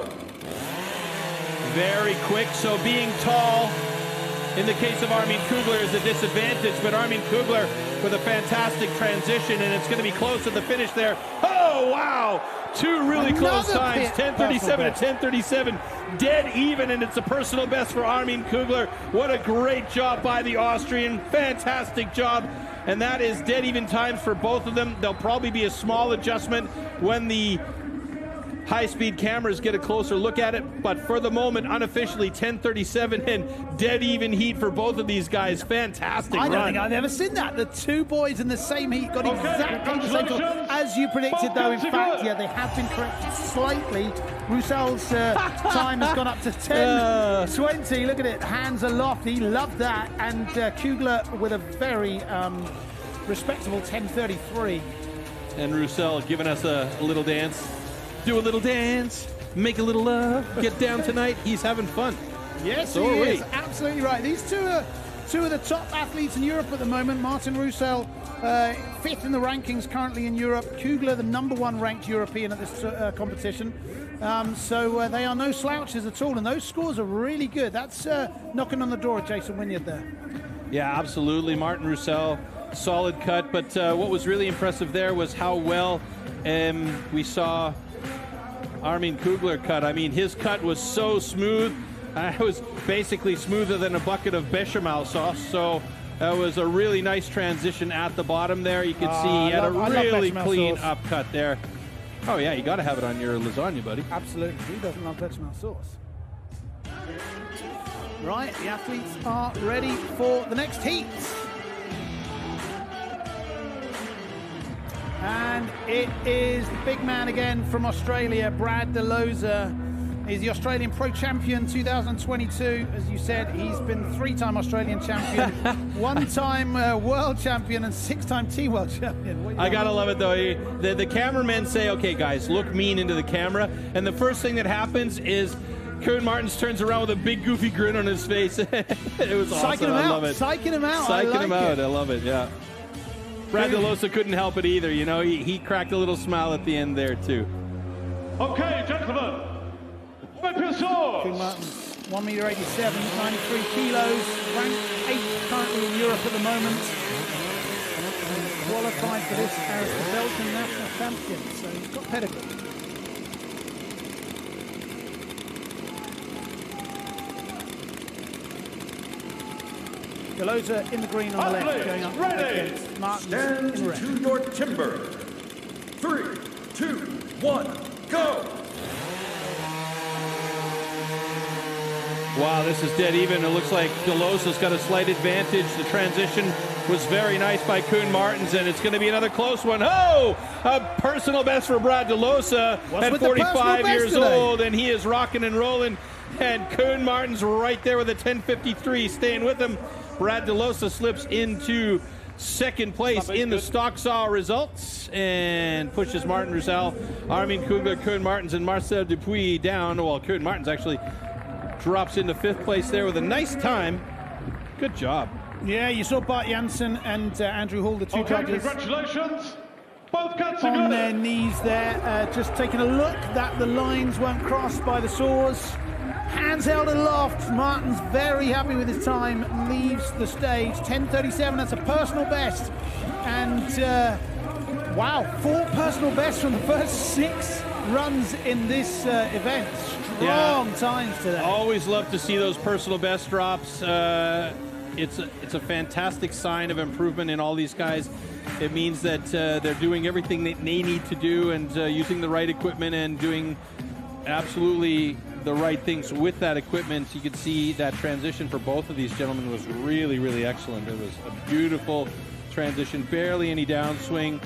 Very quick, so being tall in the case of Armin Kugler is a disadvantage, but Armin Kugler with a fantastic transition, and it's going to be close at the finish there. Oh, wow! Two really Another close times, pit ten thirty-seven to personal ten thirty-seven, dead even, and it's a personal best for Armin Kugler. What a great job by the Austrian, fantastic job, and that is dead even times for both of them. There'll probably be a small adjustment when the high-speed cameras get a closer look at it, but for the moment, unofficially, ten thirty-seven and dead even heat for both of these guys. Fantastic I don't run. think I've ever seen that. The two boys in the same heat got Okay, exactly the same score. congratulations. As you predicted, though, in Both fact, guys yeah, they have been corrected slightly. Rusal's uh, time has gone up to Uh. ten twenty. Look at it, hands aloft. He loved that. And uh, Kugler with a very um, respectable ten thirty-three. And Roussel giving us a, a little dance. Do a little dance, make a little love, get down tonight. He's having fun. Yes, so he are is. we. Absolutely right. These two are two of the top athletes in Europe at the moment. Martin Roussel, uh, fifth in the rankings currently in Europe. Kugler, the number one ranked European at this uh, competition. Um, so uh, they are no slouches at all, and those scores are really good. That's uh, knocking on the door of Jason Wynyard there. Yeah, absolutely. Martin Roussel, solid cut, but uh, what was really impressive there was how well um, we saw Armin Kugler cut. I mean, his cut was so smooth. Uh, it was basically smoother than a bucket of bechamel sauce, so that was a really nice transition at the bottom there. You could uh, see he had love, a really clean sauce. Upcut there. Oh yeah, you got to have it on your lasagna, buddy. Absolutely. Who doesn't love bechamel sauce? Right, the athletes are ready for the next heat. And it is the big man again from Australia, Brad DeLoza. He's the Australian Pro Champion two thousand twenty-two. As you said, he's been three-time Australian champion, one-time uh, world champion, and six-time T-World champion. I gotta love it, though. He, the, the cameramen say, okay, guys, look mean into the camera. And the first thing that happens is Koen Martens turns around with a big, goofy grin on his face. It was awesome. Psyching him I out. love it. Psyching him out. Psyching I like him out. it. I love it, yeah. Brad DeLoza couldn't help it either. You know, he, he cracked a little smile at the end there, too. Okay, gentlemen. Koen Martens, one meter eighty-seven, ninety-three kilos, ranked eighth currently in Europe at the moment. And qualified for this as the Belgian national champion, so he's got pedigree. DeLoza in the green on the left, going up against Martens Stand in red. to your timber. Three, two, one, go! Wow, this is dead even. It looks like DeLoza's got a slight advantage. The transition was very nice by Koen Martens, and it's going to be another close one. Oh, a personal best for Brad DeLoza at forty-five years today? old, and he is rocking and rolling. And Koen Martens right there with a ten fifty-three, staying with him. Brad DeLoza slips into second place in the stock saw results and pushes Martin Roussel, Armin Kugler, Koen Martens, and Marcel Dupuis down. Well, Koen Martens actually drops into fifth place there with a nice time. Good job. Yeah, you saw Bart Janssen and uh, Andrew Hall, the two okay, judges. Congratulations. Both cuts are on good. their knees there, uh, just taking a look that the lines weren't crossed by the saws. Hands held aloft. Martin's very happy with his time, leaves the stage. ten thirty-seven, that's a personal best. And uh, wow, four personal bests from the first six runs in this uh, event. Strong yeah. times today. Always love to see those personal best drops. Uh, it's a, it's a fantastic sign of improvement in all these guys. It means that uh, they're doing everything that they need to do and uh, using the right equipment and doing absolutely the right things with that equipment. You could see that transition for both of these gentlemen was really, really excellent. It was a beautiful transition, barely any downswing.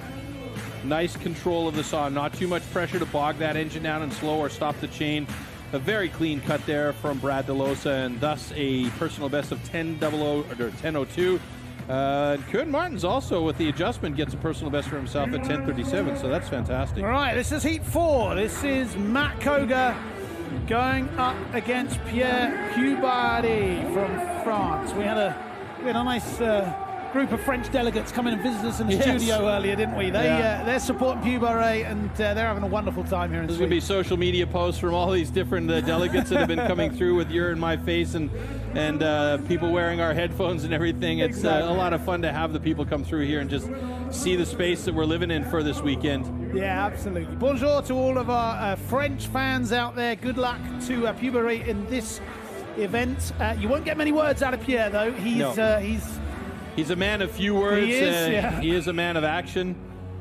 Nice control of the saw, not too much pressure to bog that engine down and slow or stop the chain. A very clean cut there from Brad DeLoza, and thus a personal best of ten oh oh two. Uh, Koen Martens also, with the adjustment, gets a personal best for himself at ten thirty-seven, so that's fantastic. All right, this is heat four. This is Matt Koga going up against Pierre Cubari from France. We had a, we had a nice uh, group of French delegates come in and visit us in the yes. studio earlier, didn't we? They, yeah. uh, they're supporting Cubari, and uh, they're having a wonderful time here in There's Sweden. There's going to be social media posts from all these different uh, delegates that have been coming through with your and my face, and and uh, people wearing our headphones and everything. It's exactly. uh, a lot of fun to have the people come through here and just see the space that we're living in for this weekend. Yeah, absolutely. Bonjour to all of our uh, French fans out there. Good luck to uh, Cubari in this event. Uh, you won't get many words out of Pierre, though. He's no. uh, he's he's a man of few words. He is, uh, yeah. He is a man of action.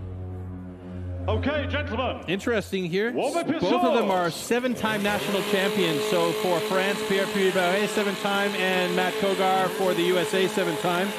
Okay, gentlemen. Interesting here. Both of them are seven-time national champions. So for France, Pierre Puy-Barret, seven-time, and Matt Kogar for the U S A, seven-time.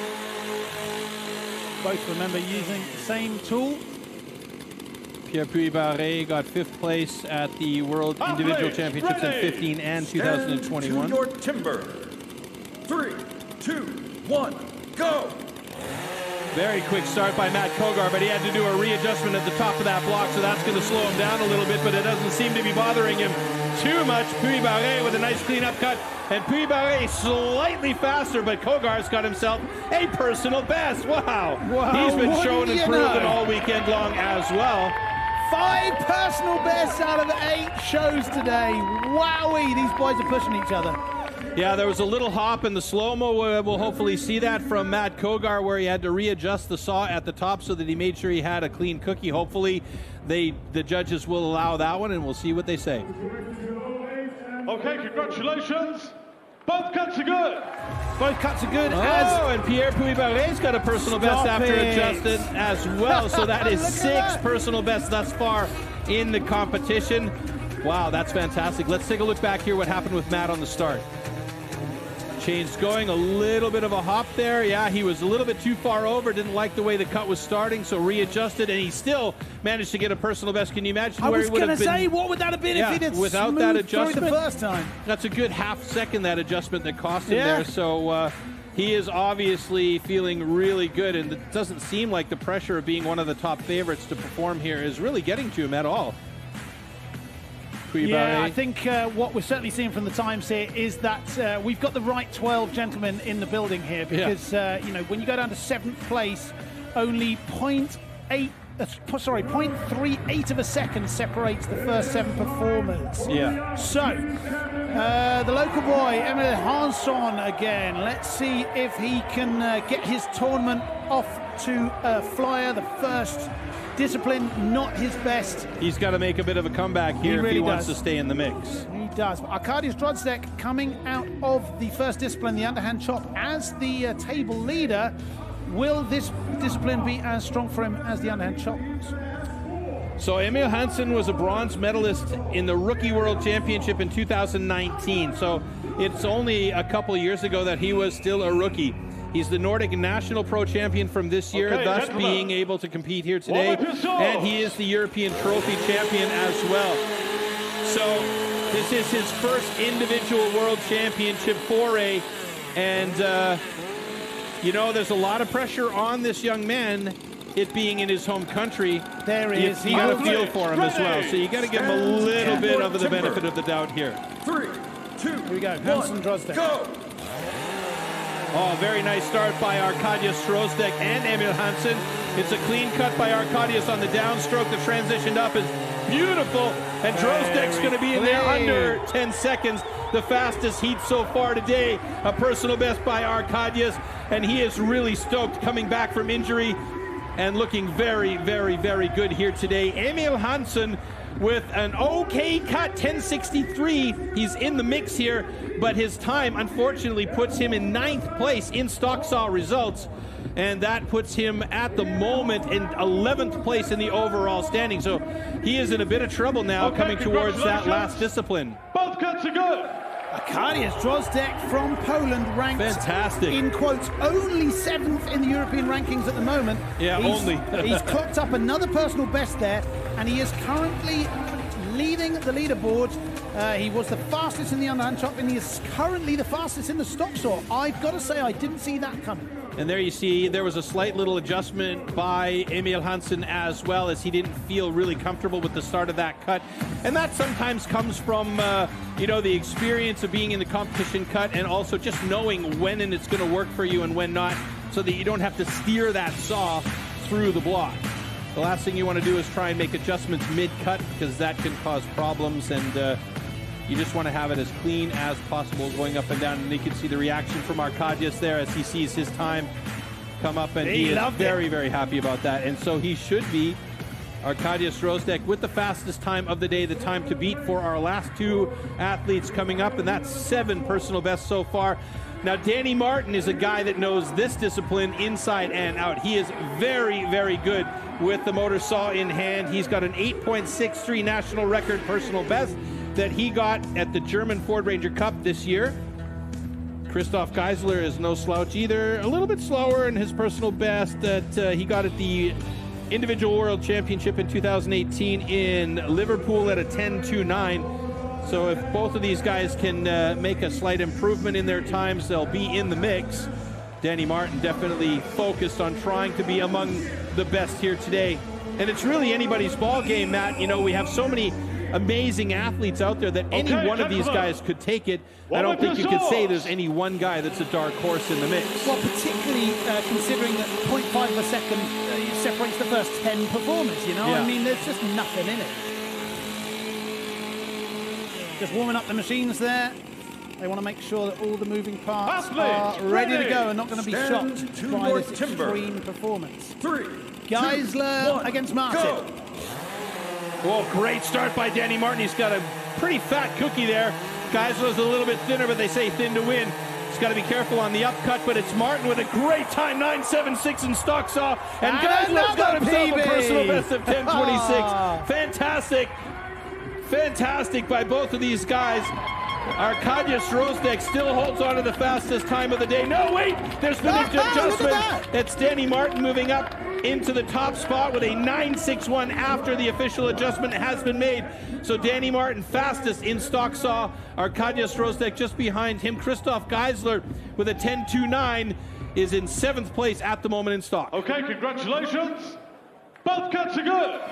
Both, remember, using the same tool. Pierre Puy-Barret got fifth place at the World Individual Championships in fifteen and two thousand twenty-one. Stand to your timber. Three, two, one, go! Very quick start by Matt Kogar, but he had to do a readjustment at the top of that block, so that's going to slow him down a little bit, but it doesn't seem to be bothering him too much. Puy-Barré with a nice clean up cut, and Puy-Barré slightly faster, but Kogar's got himself a personal best. Wow. Wow, He's been shown and proven know? all weekend long as well. Five personal bests out of eight shows today. Wowie, these boys are pushing each other. Yeah, there was a little hop in the slow-mo. Uh, we'll hopefully see that from Matt Kogar, where he had to readjust the saw at the top so that he made sure he had a clean cookie. Hopefully they, the judges will allow that one, and we'll see what they say. Okay, congratulations. Both cuts are good. Both cuts are good. Oh, as and Pierre Puy-Barré's got a personal Stop best after it. adjusted as well. So that is Look at six that. personal bests thus far in the competition. Wow, that's fantastic. Let's take a look back here what happened with Matt on the start. Chains going, a little bit of a hop there. Yeah, he was a little bit too far over, didn't like the way the cut was starting, so readjusted, and he still managed to get a personal best. Can you imagine I where was he would have going to been? say, what would that have been Yeah, if he'd had without that smoothed through adjustment the first time? That's a good half second, that adjustment that cost him Yeah. there. So uh, he is obviously feeling really good, and it doesn't seem like the pressure of being one of the top favorites to perform here is really getting to him at all. Yeah, I think uh, what we're certainly seeing from the times here is that uh, we've got the right twelve gentlemen in the building here, because yeah. uh, you know, when you go down to seventh place, only point eight, uh, sorry, point three eight of a second separates the first seven performers. Yeah. So uh, the local boy Emil Hansson again. Let's see if he can uh, get his tournament off to a flyer. The first discipline, not his best. He's got to make a bit of a comeback here he really if he wants does. to stay in the mix. He does. Arkadiusz Drozdek coming out of the first discipline, the underhand chop, as the uh, table leader. Will this discipline be as strong for him as the underhand chop? So Emil Hansson was a bronze medalist in the Rookie World Championship in two thousand nineteen. So it's only a couple years ago that he was still a rookie. He's the Nordic National Pro Champion from this year, Okay, thus gentlemen. being able to compete here today. And he is the European Trophy Champion as well. So this is his first individual World Championship foray. And, uh, you know, there's a lot of pressure on this young man, it being in his home country. There he you, is. You got to feel for him as well. So you got to give him a little bit of the benefit of the doubt here. Three, two, here we go. Hansson Drozdek. Go. Oh, very nice start by Arkadiusz Drozdek and Emil Hansson. It's a clean cut by Arkadiusz on the downstroke. The transition up is beautiful, and Drozdek's going to be in there under ten seconds. The fastest heat so far today. A personal best by Arkadiusz, and he is really stoked coming back from injury and looking very, very, very good here today. Emil Hansson with an okay cut, ten sixty-three. He's in the mix here, but his time unfortunately puts him in ninth place in stock saw results, and that puts him at the moment in eleventh place in the overall standing. So he is in a bit of trouble now, Okay, coming towards that last discipline. Both cuts are good. Arkadiusz Drozdek from Poland, ranked Fantastic. in quotes only seventh in the European rankings at the moment. Yeah, he's, only. He's clocked up another personal best there, and he is currently leading the leaderboard. Uh, he was the fastest in the underhand chop, and he is currently the fastest in the stock saw. I've got to say, I didn't see that coming. And there you see there was a slight little adjustment by Emil Hansson as well, as he didn't feel really comfortable with the start of that cut. And that sometimes comes from, uh, you know, the experience of being in the competition cut, and also just knowing when and it's going to work for you and when not, so that you don't have to steer that saw through the block. The last thing you want to do is try and make adjustments mid-cut, because that can cause problems, and uh, you just want to have it as clean as possible going up and down. And you can see the reaction from Arkadiusz there as he sees his time come up, and he, he is very, it. very happy about that. And so he should be, Arkadiusz Drozdek, with the fastest time of the day, the time to beat for our last two athletes coming up, and that's seven personal bests so far. Now, Danny Martin is a guy that knows this discipline inside and out. He is very, very good with the motor saw in hand. He's got an eight point six three national record personal best that he got at the German Ford Ranger Cup this year. Christoph Geisler is no slouch either. A little bit slower in his personal best that uh, he got at the Individual World Championship in two thousand eighteen in Liverpool at a ten two nine. So if both of these guys can uh, make a slight improvement in their times, they'll be in the mix. Danny Martin definitely focused on trying to be among the best here today. And it's really anybody's ball game, Matt. You know, we have so many amazing athletes out there that any Okay, one of these guys could take it. I don't think you could say there's any one guy that's a dark horse in the mix. Well, particularly uh, considering that zero point five of a second uh, separates the first ten performers, you know? Yeah. I mean, there's just nothing in it. Just warming up the machines there. They want to make sure that all the moving parts Athlete, are ready ready. to go and not going to be Stand shocked to by your this timber. extreme performance. Three, Geisler two, one, against Martin. go. Well, great start by Danny Martin. He's got a pretty fat cookie there. Geisler's a little bit thinner, but they say thin to win. He's got to be careful on the upcut, but it's Martin with a great time, nine seven six in stock saw, and, And Geisler's got another himself P B. a personal best of ten twenty-six. Fantastic. Fantastic by both of these guys. Arkadyusz Rozdek still holds on to the fastest time of the day. No, wait, there's been an adjustment. It's Danny Martin moving up into the top spot with a nine six one after the official adjustment has been made. So Danny Martin fastest in stock saw. Arkadyusz Rozdek just behind him. Christoph Geisler with a ten two nine is in seventh place at the moment in stock. Okay, congratulations. Both cuts are good.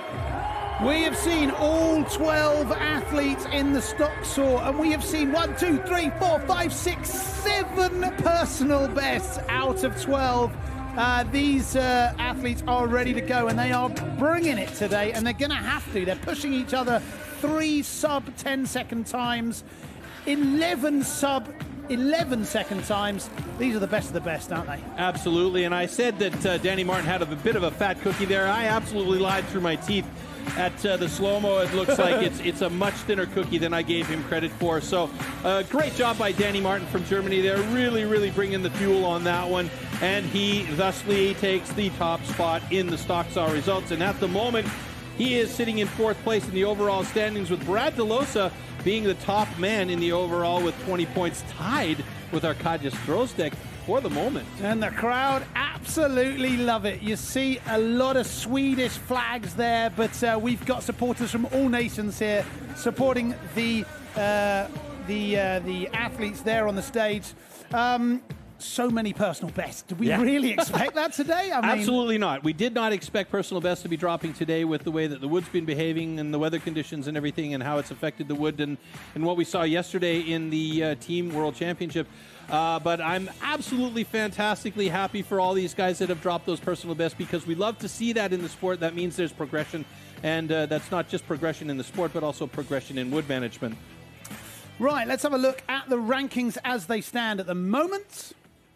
We have seen all twelve athletes in the stock saw, and we have seen one, two, three, four, five, six, seven personal bests out of twelve. Uh, these uh, athletes are ready to go, and they are bringing it today, and they're going to have to. They're pushing each other three sub ten second times, eleven sub eleven second times. These are the best of the best, aren't they? Absolutely, and I said that uh, Danny Martin had a bit of a fat cookie there. I absolutely lied through my teeth. At uh, the slow-mo, it looks like it's it's a much thinner cookie than I gave him credit for. So, uh, great job by Danny Martin from Germany there. Really, really bringing the fuel on that one. And he thusly takes the top spot in the stock saw results. And at the moment, he is sitting in fourth place in the overall standings, with Brad DeLosa being the top man in the overall with twenty points, tied with Arkadyusz Rozdek for the moment. And the crowd absolutely love it. You see a lot of Swedish flags there, but uh, we've got supporters from all nations here supporting the uh, the uh, the athletes there on the stage. Um, so many personal bests. Did we Yeah. really expect that today? I mean, Absolutely not. We did not expect personal best to be dropping today with the way that the wood's been behaving and the weather conditions and everything and how it's affected the wood and, and what we saw yesterday in the uh, Team World Championship. Uh, but I'm absolutely fantastically happy for all these guys that have dropped those personal bests, because we love to see that in the sport. That means there's progression, and uh, that's not just progression in the sport, but also progression in wood management. Right, let's have a look at the rankings as they stand at the moment.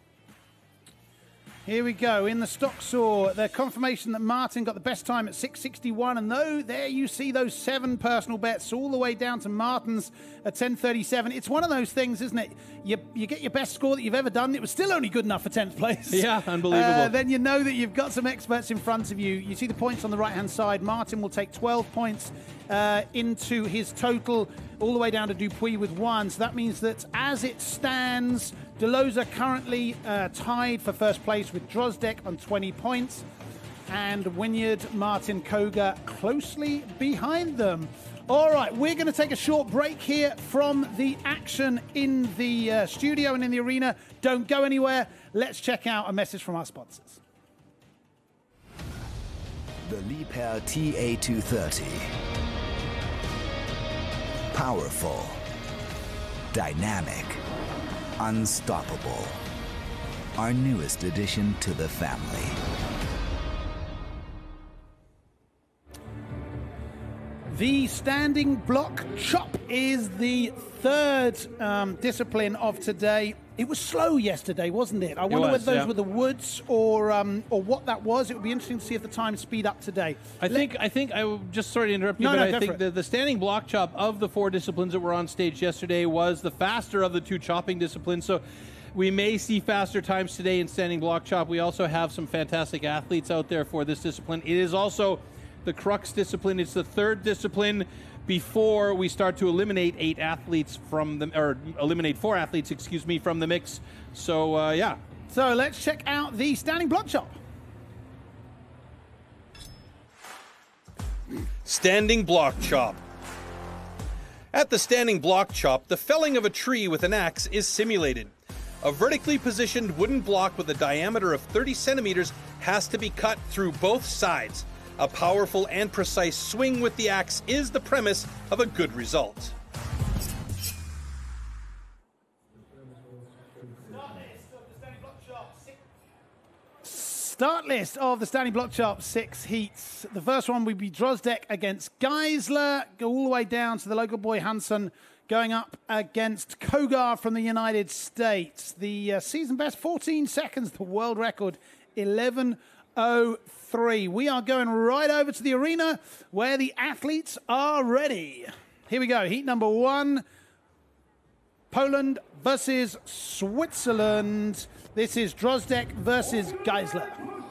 Here we go. In the stock saw, the confirmation that Martin got the best time at six sixty-one, and though there you see those seven personal bets all the way down to Martin's at ten thirty-seven. It's one of those things, isn't it? You you get your best score that you've ever done. It was still only good enough for tenth place. Yeah, unbelievable. Uh, then you know that you've got some experts in front of you. You see the points on the right-hand side. Martin will take twelve points uh, into his total, all the way down to Dupuis with one. So that means that as it stands, DeLosa currently uh, tied for first place with Drozdek on twenty points, and Wynyard, Martin, Koga closely behind them. All right, we're going to take a short break here from the action in the uh, studio and in the arena. Don't go anywhere. Let's check out a message from our sponsors. The Liebherr T A two thirty. Powerful, dynamic, unstoppable. Our newest addition to the family. The standing block chop is the third um, discipline of today. It was slow yesterday, wasn't it? I wonder was, whether those yeah. were the woods or um, or what that was. It would be interesting to see if the times speed up today. I think I think I will just sorry to interrupt you, No, but no, I go for think it. the, the standing block chop of the four disciplines that were on stage yesterday was the faster of the two chopping disciplines. So we may see faster times today in standing block chop. We also have some fantastic athletes out there for this discipline. It is also the crux discipline. It's the third discipline before we start to eliminate eight athletes from the, or eliminate four athletes, excuse me, from the mix. So, uh, yeah. So let's check out the standing block chop. Standing block chop. At the standing block chop, the felling of a tree with an axe is simulated. A vertically positioned wooden block with a diameter of thirty centimeters has to be cut through both sides. A powerful and precise swing with the axe is the premise of a good result. Start list of the standing block chop six heats. The first one would be Drozdek against Geisler. Go all the way down to the local boy Hansen going up against Kogar from the United States. The uh, season best fourteen seconds. The world record eleven oh three. We are going right over to the arena where the athletes are ready. Here we go. Heat number one. Poland versus Switzerland. This is Drozdek versus Geisler.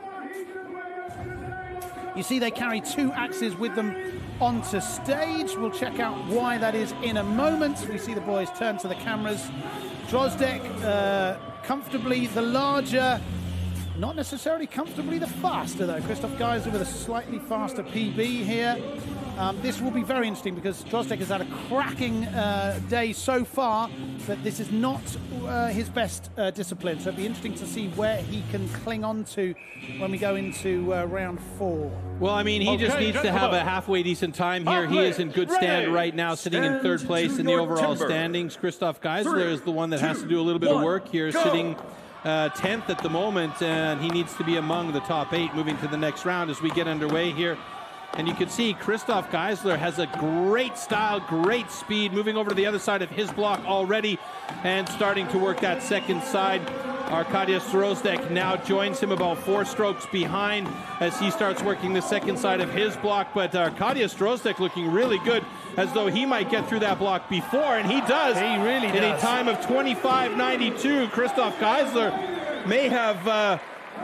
You see they carry two axes with them onto stage. We'll check out why that is in a moment. We see the boys turn to the cameras. Drozdek uh, comfortably the larger, not necessarily comfortably the faster though. Christoph Geisler with a slightly faster P B here. Um, this will be very interesting because Drozdek has had a cracking uh, day so far, but this is not uh, his best uh, discipline. So it'll be interesting to see where he can cling on to when we go into uh, round four. Well, I mean, he okay, just needs to have a halfway decent time here. He is in good stand right now, sitting in third place in the overall timber. standings. Christoph Geisler Three, is the one that two, has to do a little bit one, of work here, go. sitting uh, tenth at the moment, and he needs to be among the top eight moving to the next round as we get underway here. And you can see Christoph Geisler has a great style, great speed, moving over to the other side of his block already and starting to work that second side. Arkadiusz Drozdek now joins him about four strokes behind as he starts working the second side of his block. But Arkadiusz Drozdek looking really good, as though he might get through that block before, and he does. He really in does. In a time of twenty-five ninety-two, Christoph Geisler may have uh,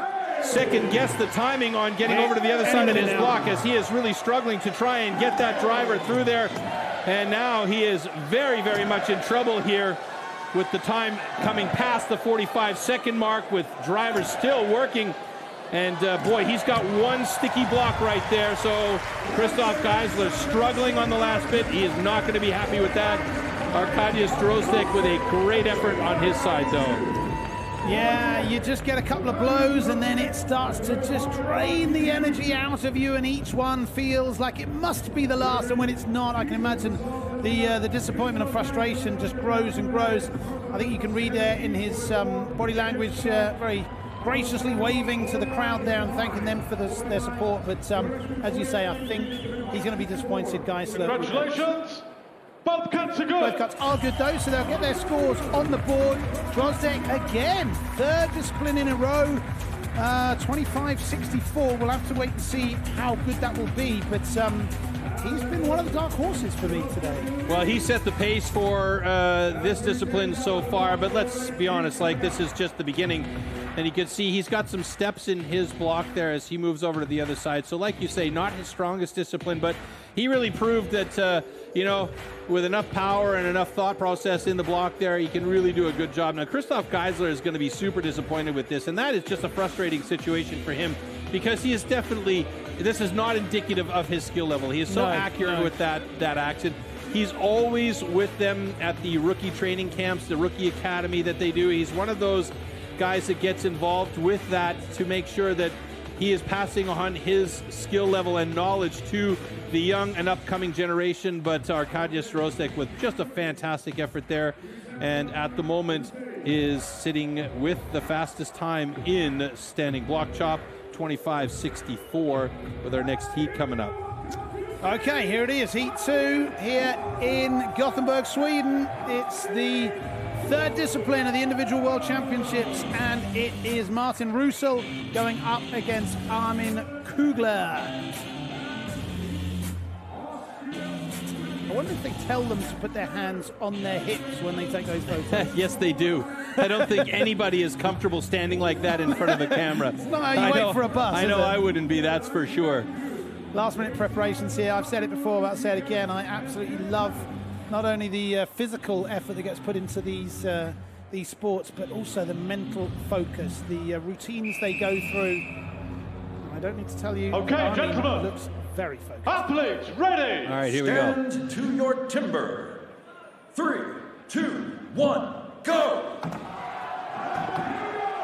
second guess the timing on getting over to the other side of his block, as he is really struggling to try and get that driver through there. And now he is very, very much in trouble here with the time coming past the forty-five second mark, with drivers still working. And uh, boy, he's got one sticky block right there. So Christoph Geisler struggling on the last bit. He is not going to be happy with that. Arkadiusz Drozdek with a great effort on his side though. Yeah, you just get a couple of blows and then it starts to just drain the energy out of you, and each one feels like it must be the last, and when it's not, I can imagine the uh, the disappointment and frustration just grows and grows. I think you can read there in his um, body language, uh, very graciously waving to the crowd there and thanking them for this, their support, but um, as you say, I think he's going to be disappointed, Geisler. Congratulations! Both cuts are good. Both cuts are good though, so they'll get their scores on the board. Drozdek again, third discipline in a row, uh, twenty-five sixty-four. We'll have to wait and see how good that will be, but um, he's been one of the dark horses for me today. Well, he set the pace for uh, this discipline so far, but let's be honest, like, this is just the beginning. And you can see he's got some steps in his block there as he moves over to the other side. So like you say, not his strongest discipline, but he really proved that, uh, you know, with enough power and enough thought process in the block there, he can really do a good job. Now, Christoph Geisler is going to be super disappointed with this, and that is just a frustrating situation for him, because he is definitely, this is not indicative of his skill level. He is so no, accurate no. with that, that action. He's always with them at the rookie training camps, the rookie academy that they do. He's one of those guys that gets involved with that to make sure that he is passing on his skill level and knowledge to the young and upcoming generation. But Arkadiusz Drozdek with just a fantastic effort there, and at the moment is sitting with the fastest time in standing block chop, twenty-five sixty-four, with our next heat coming up. Okay, here it is, heat two here in Gothenburg, Sweden. It's the third discipline of the individual world championships, and it is Martin Russell going up against Armin Kugler. I wonder if they tell them to put their hands on their hips when they take those photos. Yes, they do. I don't think anybody is comfortable standing like that in front of a camera. It's not how you I wait know, for a bus. I know it? I wouldn't be, that's for sure. Last minute preparations here. I've said it before, but I'll say it again. I absolutely love not only the uh, physical effort that gets put into these uh, these sports, but also the mental focus, the uh, routines they go through. I don't need to tell you. Okay, Armin gentlemen. looks very focused. Athletes, ready. All right, here we go. Stand to your timber. Three, two, one, go.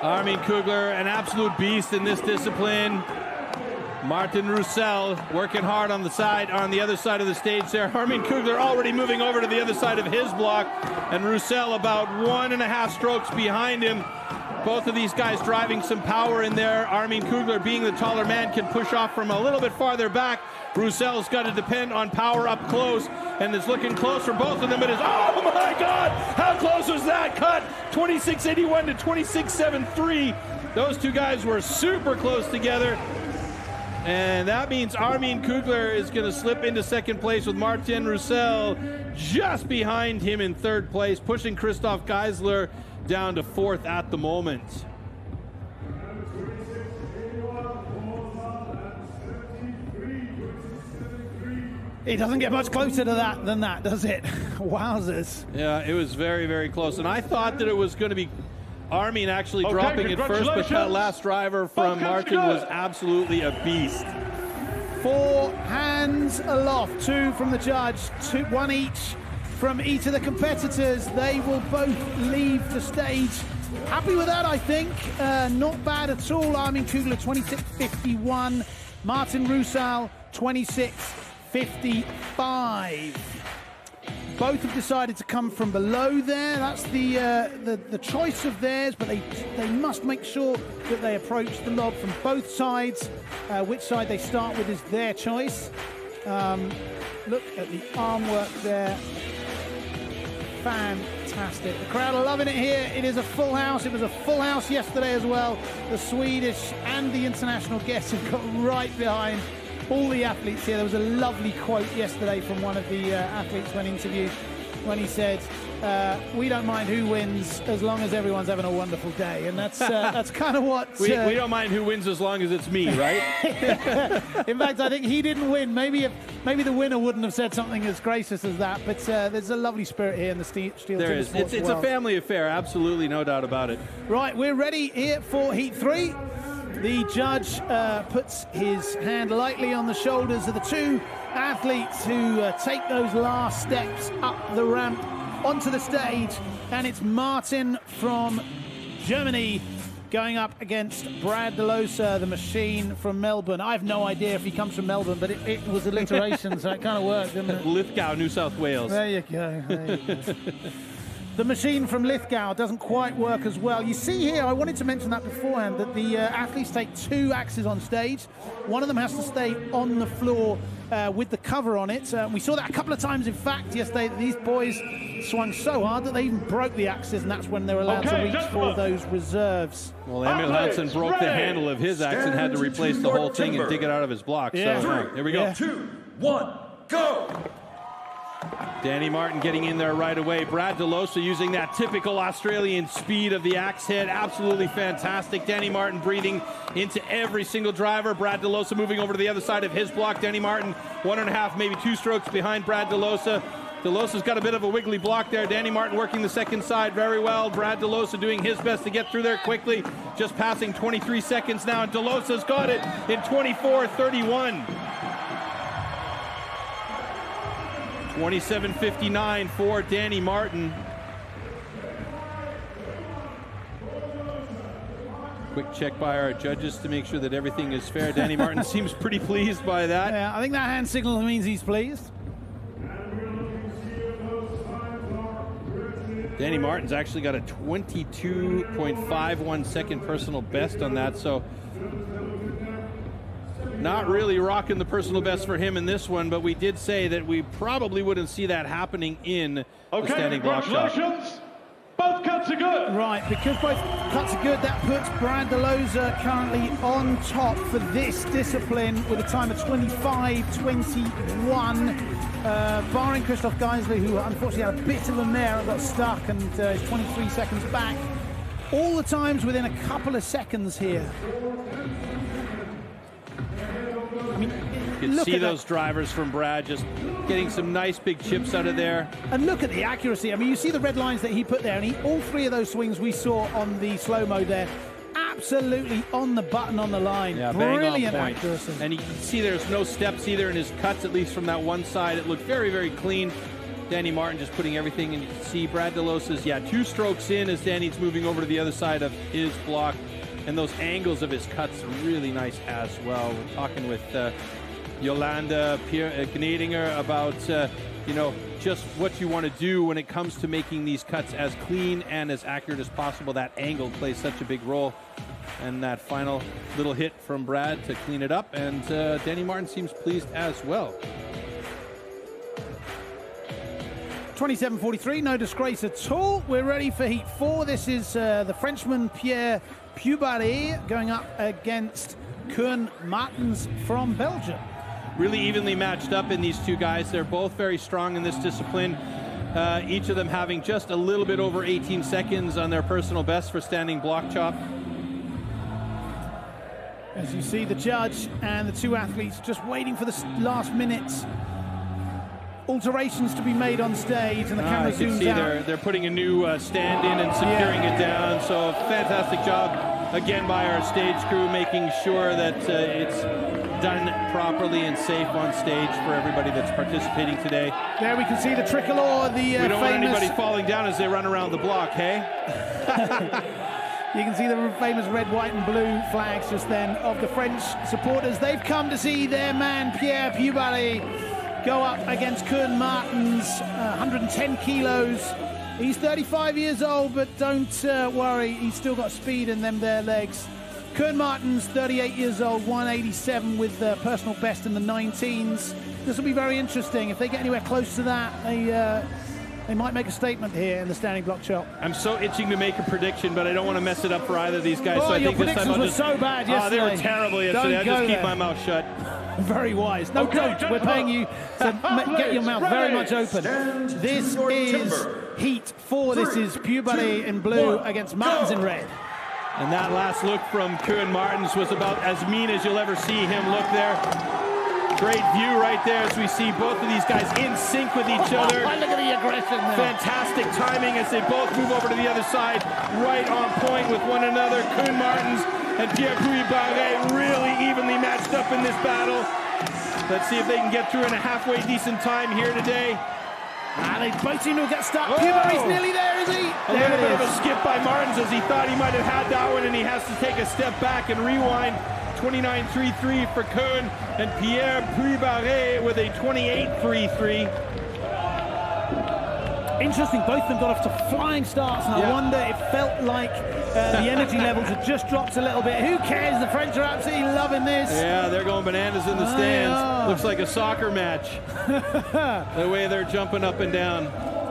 Armin Kugler, an absolute beast in this discipline. Martin Roussel working hard on the side, on the other side of the stage there. Armin Kugler already moving over to the other side of his block, and Roussel about one and a half strokes behind him. Both of these guys driving some power in there. Armin Kugler, being the taller man, can push off from a little bit farther back. Roussel's got to depend on power up close, and it's looking close for both of them. It is, oh my God, how close was that cut? twenty-six eighty-one to twenty-six seventy-three. Those two guys were super close together. And that means Armin Kugler is going to slip into second place with Martin Roussel just behind him in third place, pushing Christoph Geisler down to fourth at the moment. It doesn't get much closer to that than that, does it? Wowzers. Yeah, it was very, very close. And I thought that it was going to be Armin actually Okay, dropping it first, but that last driver from Martin was absolutely a beast. Four hands aloft, two from the judge, two, one each from each of the competitors. They will both leave the stage. Happy with that, I think. Uh, not bad at all. Armin Kugler, twenty-six fifty-one. Martin Roussel, twenty-six fifty-five. Both have decided to come from below there. That's the, uh, the the choice of theirs, but they they must make sure that they approach the lob from both sides. Uh, which side they start with is their choice. Um, look at the arm work there. Fantastic. The crowd are loving it here. It is a full house. It was a full house yesterday as well. The Swedish and the international guests have got right behind all the athletes here. There was a lovely quote yesterday from one of the uh, athletes when interviewed, when he said, uh, we don't mind who wins as long as everyone's having a wonderful day. And that's uh, that's kind of what... Uh, we, we don't mind who wins as long as it's me, right? In fact, I think he didn't win. Maybe if, maybe the winner wouldn't have said something as gracious as that. But uh, there's a lovely spirit here in the Steel Timber There is. It's, it's a family affair, absolutely, no doubt about it. Right, we're ready here for Heat three. The judge uh, puts his hand lightly on the shoulders of the two athletes who uh, take those last steps up the ramp onto the stage, and it's Martin from Germany going up against Brad DeLosa, the machine from Melbourne. I have no idea if he comes from Melbourne, but it, it was alliteration, so it kind of worked, didn't it? Lithgow, New South Wales. There you go. There you go. The machine from Lithgow doesn't quite work as well. You see here, I wanted to mention that beforehand, that the uh, athletes take two axes on stage. One of them has to stay on the floor uh, with the cover on it. Uh, we saw that a couple of times, in fact, yesterday. That these boys swung so hard that they even broke the axes, and that's when they were allowed okay, to reach gentlemen. for those reserves. Well, Emil Hansen broke the handle of his axe and had to replace the whole thing and dig it out of his block. Yeah. So, uh, here we go. Yeah. Two, one, go! Danny Martin getting in there right away. Brad DeLosa using that typical Australian speed of the axe head. Absolutely fantastic. Danny Martin breathing into every single driver. Brad DeLosa moving over to the other side of his block. Danny Martin one and a half, maybe two strokes behind Brad DeLosa. DeLosa's got a bit of a wiggly block there. Danny Martin working the second side very well. Brad DeLosa doing his best to get through there quickly. Just passing twenty-three seconds now, and DeLosa's got it in twenty-four thirty-one. twenty-seven fifty-nine for Danny Martin. Quick check by our judges to make sure that everything is fair. Danny Martin seems pretty pleased by that. Yeah, I think that hand signal means he's pleased. Danny Martin's actually got a twenty-two point five one second personal best on that, so not really rocking the personal best for him in this one, but we did say that we probably wouldn't see that happening in okay, the standing block shot. Congratulations. Both cuts are good. Right, because both cuts are good, that puts Brad DeLosa currently on top for this discipline with a time of twenty-five twenty-one. Uh, barring Christoph Geisler, who unfortunately had a bit of a mare and got stuck, and uh, is twenty-three seconds back. All the times within a couple of seconds here. I mean, you can look see at those that. drivers from Brad just getting some nice big chips out of there. And look at the accuracy. I mean, you see the red lines that he put there, and he, all three of those swings we saw on the slow-mo there, absolutely on the button on the line. Yeah, brilliant bang on point. accuracy. And you can see there's no steps either in his cuts, at least from that one side. It looked very, very clean. Danny Martin just putting everything, and you can see Brad Delos is, yeah, two strokes in as Danny's moving over to the other side of his block. And those angles of his cuts are really nice as well. We're talking with uh, Yolanda Pierre, uh, Gnadinger about, uh, you know, just what you want to do when it comes to making these cuts as clean and as accurate as possible. That angle plays such a big role. And that final little hit from Brad to clean it up. And uh, Danny Martin seems pleased as well. twenty-seven forty-three, no disgrace at all. We're ready for heat four. This is uh, the Frenchman Pierre Pubaret going up against Koen Martens from Belgium. Really evenly matched up in these two guys. They're both very strong in this discipline. Uh, each of them having just a little bit over eighteen seconds on their personal best for standing block chop. As you see the judge and the two athletes just waiting for the last minutes alterations to be made on stage, and the camera uh, you can zooms see out. They're, they're putting a new uh, stand in and securing yeah. it down. So fantastic job again by our stage crew, making sure that uh, it's done properly and safe on stage for everybody that's participating today. There we can see the tricolor, the uh, we don't famous... want anybody falling down as they run around the block, hey? You can see the famous red, white and blue flags just then of the French supporters. They've come to see their man Pierre Pubaret go up against Koen Martens, uh, one hundred ten kilos. He's thirty-five years old, but don't uh, worry, he's still got speed in them there legs. Koen Martens, thirty-eight years old, one eighty-seven with uh, personal best in the nineteens. This will be very interesting. If they get anywhere close to that, they, uh, they might make a statement here in the standing block chop. I'm so itching to make a prediction, but I don't want to mess it up for either of these guys. Oh, so I your think this time I'll were just, so bad yesterday. Oh, they were terrible yesterday. I'll just keep there. my mouth shut. Very wise. No, okay, don't. We're paying you to get your mouth very much open. This is heat four. This is Pubaret in blue against Martens in red. And that last look from Koen Martens was about as mean as you'll ever see him look there. Great view right there as we see both of these guys in sync with each other. Look at the aggression there. Fantastic timing as they both move over to the other side, right on point with one another. Koen Martens and Pierre Pubaret really evenly matched up in this battle. Let's see if they can get through in a halfway decent time here today. And they both seem to get stuck. Oh. Pubaret's nearly there, is he? A there little bit is. of a skip by Martens as he thought he might have had that one, and he has to take a step back and rewind. twenty-nine three three for Koen, and Pierre Pubaret with a twenty-eight three three. Interesting, both of them got off to flying starts, and yeah. I wonder, it felt like uh, the energy levels had just dropped a little bit. Who cares? The French are absolutely loving this. Yeah, they're going bananas in the oh, stands. yeah. Looks like a soccer match. The way they're jumping up and down.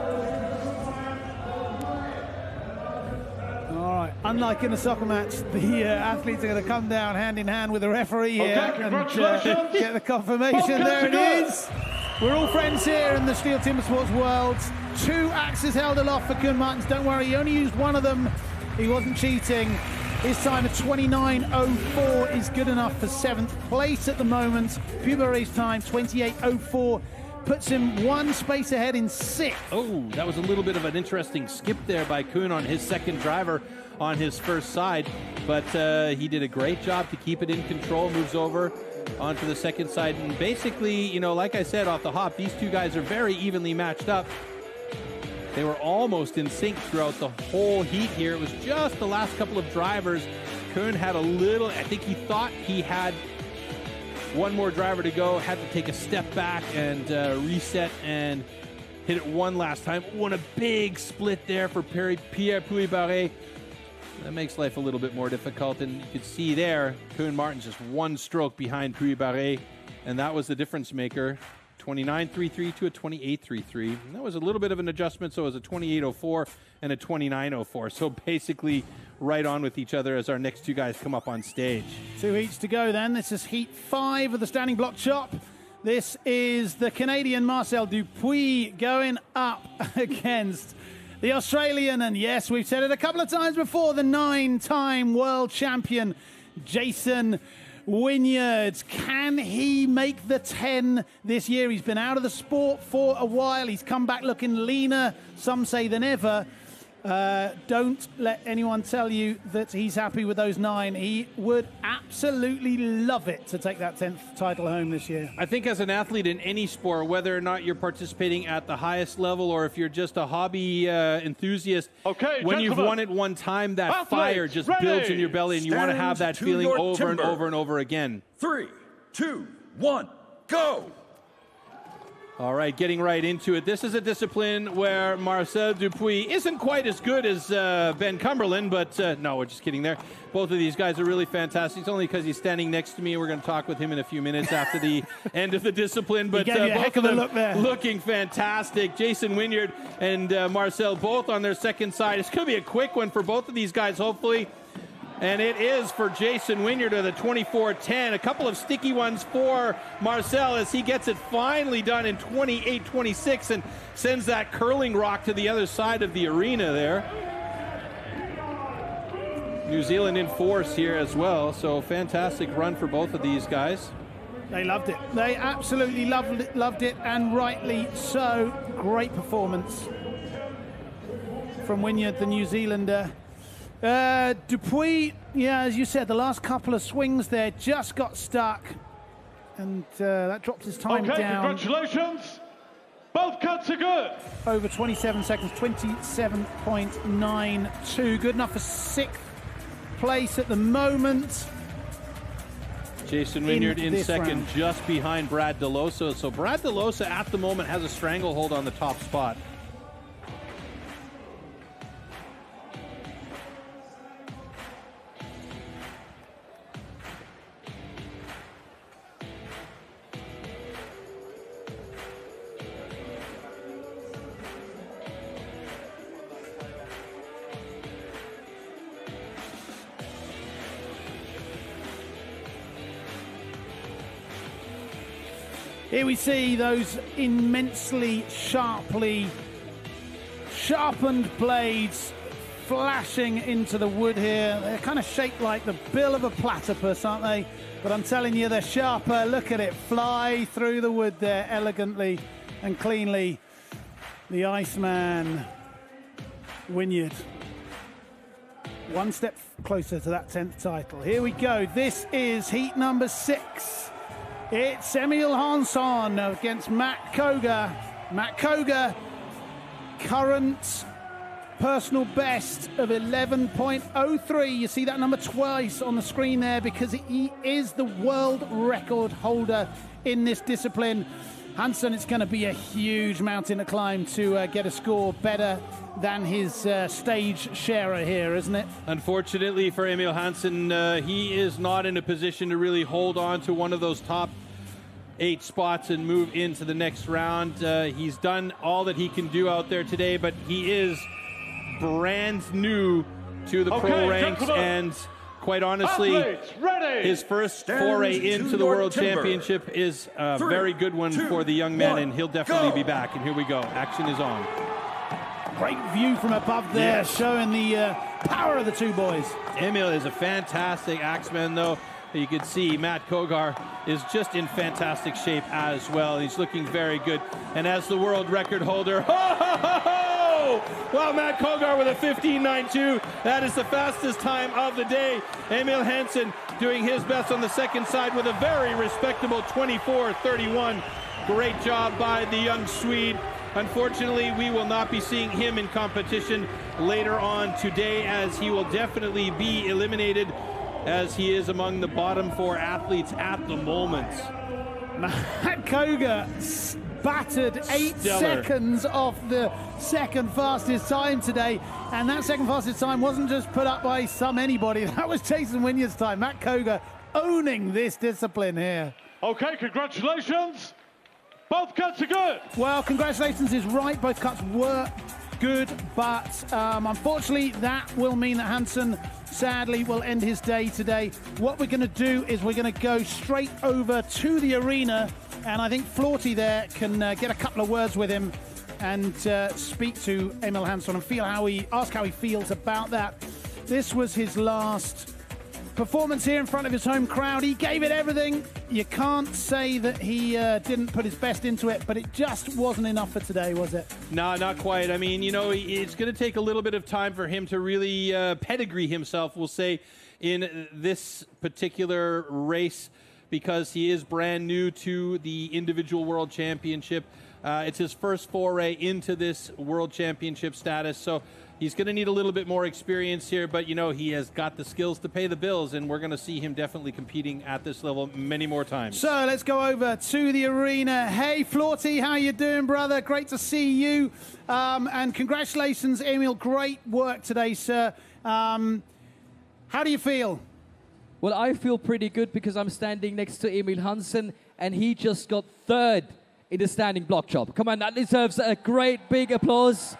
All right, unlike in a soccer match, the uh, athletes are going to come down hand in hand with the referee here okay, and uh, get the confirmation. There it is. We're all friends here in the STIHL Timbersports world. Two axes held aloft for Koen Martens. Don't worry, he only used one of them. He wasn't cheating. His time of twenty-nine oh four is good enough for seventh place at the moment. Pubaret's time, twenty-eight oh four, puts him one space ahead in sixth. Oh, that was a little bit of an interesting skip there by Koen on his second driver on his first side. But uh, he did a great job to keep it in control, moves over onto the second side. And basically, you know, like I said off the hop, these two guys are very evenly matched up. They were almost in sync throughout the whole heat here. It was just the last couple of drivers. Koen had a little, I think he thought he had one more driver to go, had to take a step back and uh, reset and hit it one last time. Won a big split there for Pierre Pubaret. That makes life a little bit more difficult, and you could see there, Koen Martens just one stroke behind Pubaret, and that was the difference maker. twenty-nine three three to a twenty-eight three three. And that was a little bit of an adjustment, so it was a twenty-eight oh four and a twenty-nine oh four. So basically right on with each other as our next two guys come up on stage. Two heats to go then. This is heat five of the standing block chop. This is the Canadian Marcel Dupuis going up against the Australian, and yes, we've said it a couple of times before, the nine-time world champion Jason Wynyard. Can he make the ten this year? He's been out of the sport for a while. He's come back looking leaner, some say, than ever. Uh, don't let anyone tell you that he's happy with those nine. He would absolutely love it to take that tenth title home this year. I think as an athlete in any sport, whether or not you're participating at the highest level or if you're just a hobby uh, enthusiast, okay, when gentlemen. you've won it one time, that Athletes, fire just ready. builds in your belly and you want to have that to feeling your over timber. and over and over again. Three, two, one, go! All right, getting right into it. This is a discipline where Marcel Dupuis isn't quite as good as uh, Ben Cumberland, but uh, no, we're just kidding there. Both of these guys are really fantastic. It's only because he's standing next to me. We're going to talk with him in a few minutes after the end of the discipline. But uh, both heck of of a them look there. looking fantastic. Jason Wynyard and uh, Marcel both on their second side. It's going to be a quick one for both of these guys, hopefully. And it is for Jason Wynyard of the twenty-four ten. A couple of sticky ones for Marcel as he gets it finally done in twenty-eight twenty-six and sends that curling rock to the other side of the arena there. New Zealand in force here as well, so fantastic run for both of these guys. They loved it. They absolutely loved it, loved it, and rightly so. Great performance from Wynyard, the New Zealander. Uh, Dupuis, yeah, as you said, the last couple of swings there just got stuck, and uh, that dropped his time okay, down. Congratulations. Both cuts are good. Over twenty-seven seconds, twenty-seven point nine two. Good enough for sixth place at the moment. Jason Wynyard in, in second, round. just behind Brad DeLosa. So Brad DeLosa at the moment has a stranglehold on the top spot. Here we see those immensely sharply sharpened blades flashing into the wood here. They're kind of shaped like the bill of a platypus, aren't they? But I'm telling you, they're sharper. Look at it fly through the wood there elegantly and cleanly. The Iceman, Wynyard. One step closer to that tenth title. Here we go. This is heat number six. It's Emil Hansson against Matt Koga. Matt Koga, current personal best of eleven point oh three. You see that number twice on the screen there because he is the world record holder in this discipline. Hansson, it's going to be a huge mountain to climb to uh, get a score better than his uh, stage sharer here, isn't it? Unfortunately for Emil Hansson, uh, he is not in a position to really hold on to one of those top eight spots and move into the next round. Uh, he's done all that he can do out there today, but he is brand new to the okay, pro ranks, gentlemen. and quite honestly, his first Stand foray into the World timber. Championship is a Three, very good one two, for the young man, one, and he'll definitely go. be back. And here we go. Action is on. Great view from above there, Yes. showing the uh, power of the two boys. Emil is a fantastic axeman, though. You can see Matt Kogar is just in fantastic shape as well. He's looking very good. And as the world record holder, ho, ho, ho, ho! Well, Matt Kogar with a fifteen nine two. That is the fastest time of the day. Emil Hansson doing his best on the second side with a very respectable twenty-four thirty-one. Great job by the young Swede. Unfortunately, we will not be seeing him in competition later on today, as he will definitely be eliminated, as he is among the bottom four athletes at the moment. Matt Koga battered eight Stellar. seconds off the second fastest time today, and that second fastest time wasn't just put up by some anybody. That was Jason Wynyard's time. Matt Koga owning this discipline here. Okay, congratulations. Both cuts are good. Well, congratulations is right. Both cuts were good, but um, unfortunately that will mean that Hansson sadly will end his day today. What we're going to do is we're going to go straight over to the arena, and I think Florty there can uh, get a couple of words with him and uh, speak to Emil Hansson and feel how he ask how he feels about that. This was his last performance here in front of his home crowd. He gave it everything. You can't say that he uh, didn't put his best into it, but it just wasn't enough for today, was it? No, not quite. I mean, you know, it's going to take a little bit of time for him to really uh, pedigree himself, we'll say, in this particular race, because he is brand new to the individual world championship. Uh, it's his first foray into this world championship status, so he's going to need a little bit more experience here, but, you know, he has got the skills to pay the bills, and we're going to see him definitely competing at this level many more times. So let's go over to the arena. Hey, Florty, how you doing, brother? Great to see you. Um, and congratulations, Emil. Great work today, sir. Um, how do you feel? Well, I feel pretty good because I'm standing next to Emil Hansen, and he just got third in the standing block chop. Come on, that deserves a great big applause.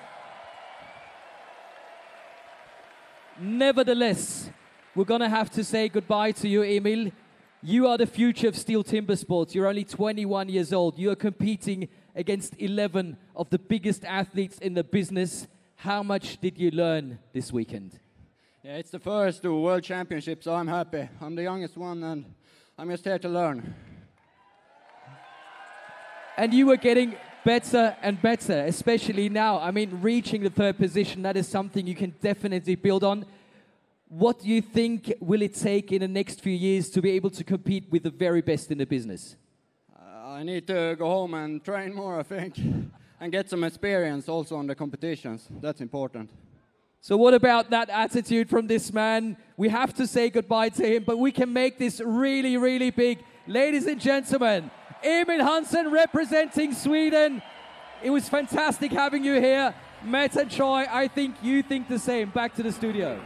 Nevertheless, we're going to have to say goodbye to you, Emil. You are the future of STIHL Timbersports. You're only twenty-one years old. You are competing against eleven of the biggest athletes in the business. How much did you learn this weekend? Yeah, it's the first World Championship, so I'm happy. I'm the youngest one, and I'm just here to learn. And you were getting better and better, especially now. I mean, reaching the third position, that is something you can definitely build on. What do you think will it take in the next few years to be able to compete with the very best in the business? Uh, I need to go home and train more, I think, and get some experience also on the competitions. That's important. So what about that attitude from this man? We have to say goodbye to him, but we can make this really, really big. Ladies and gentlemen, Emil Hansen representing Sweden. It was fantastic having you here. Matt and Troy, I think you think the same. Back to the studio.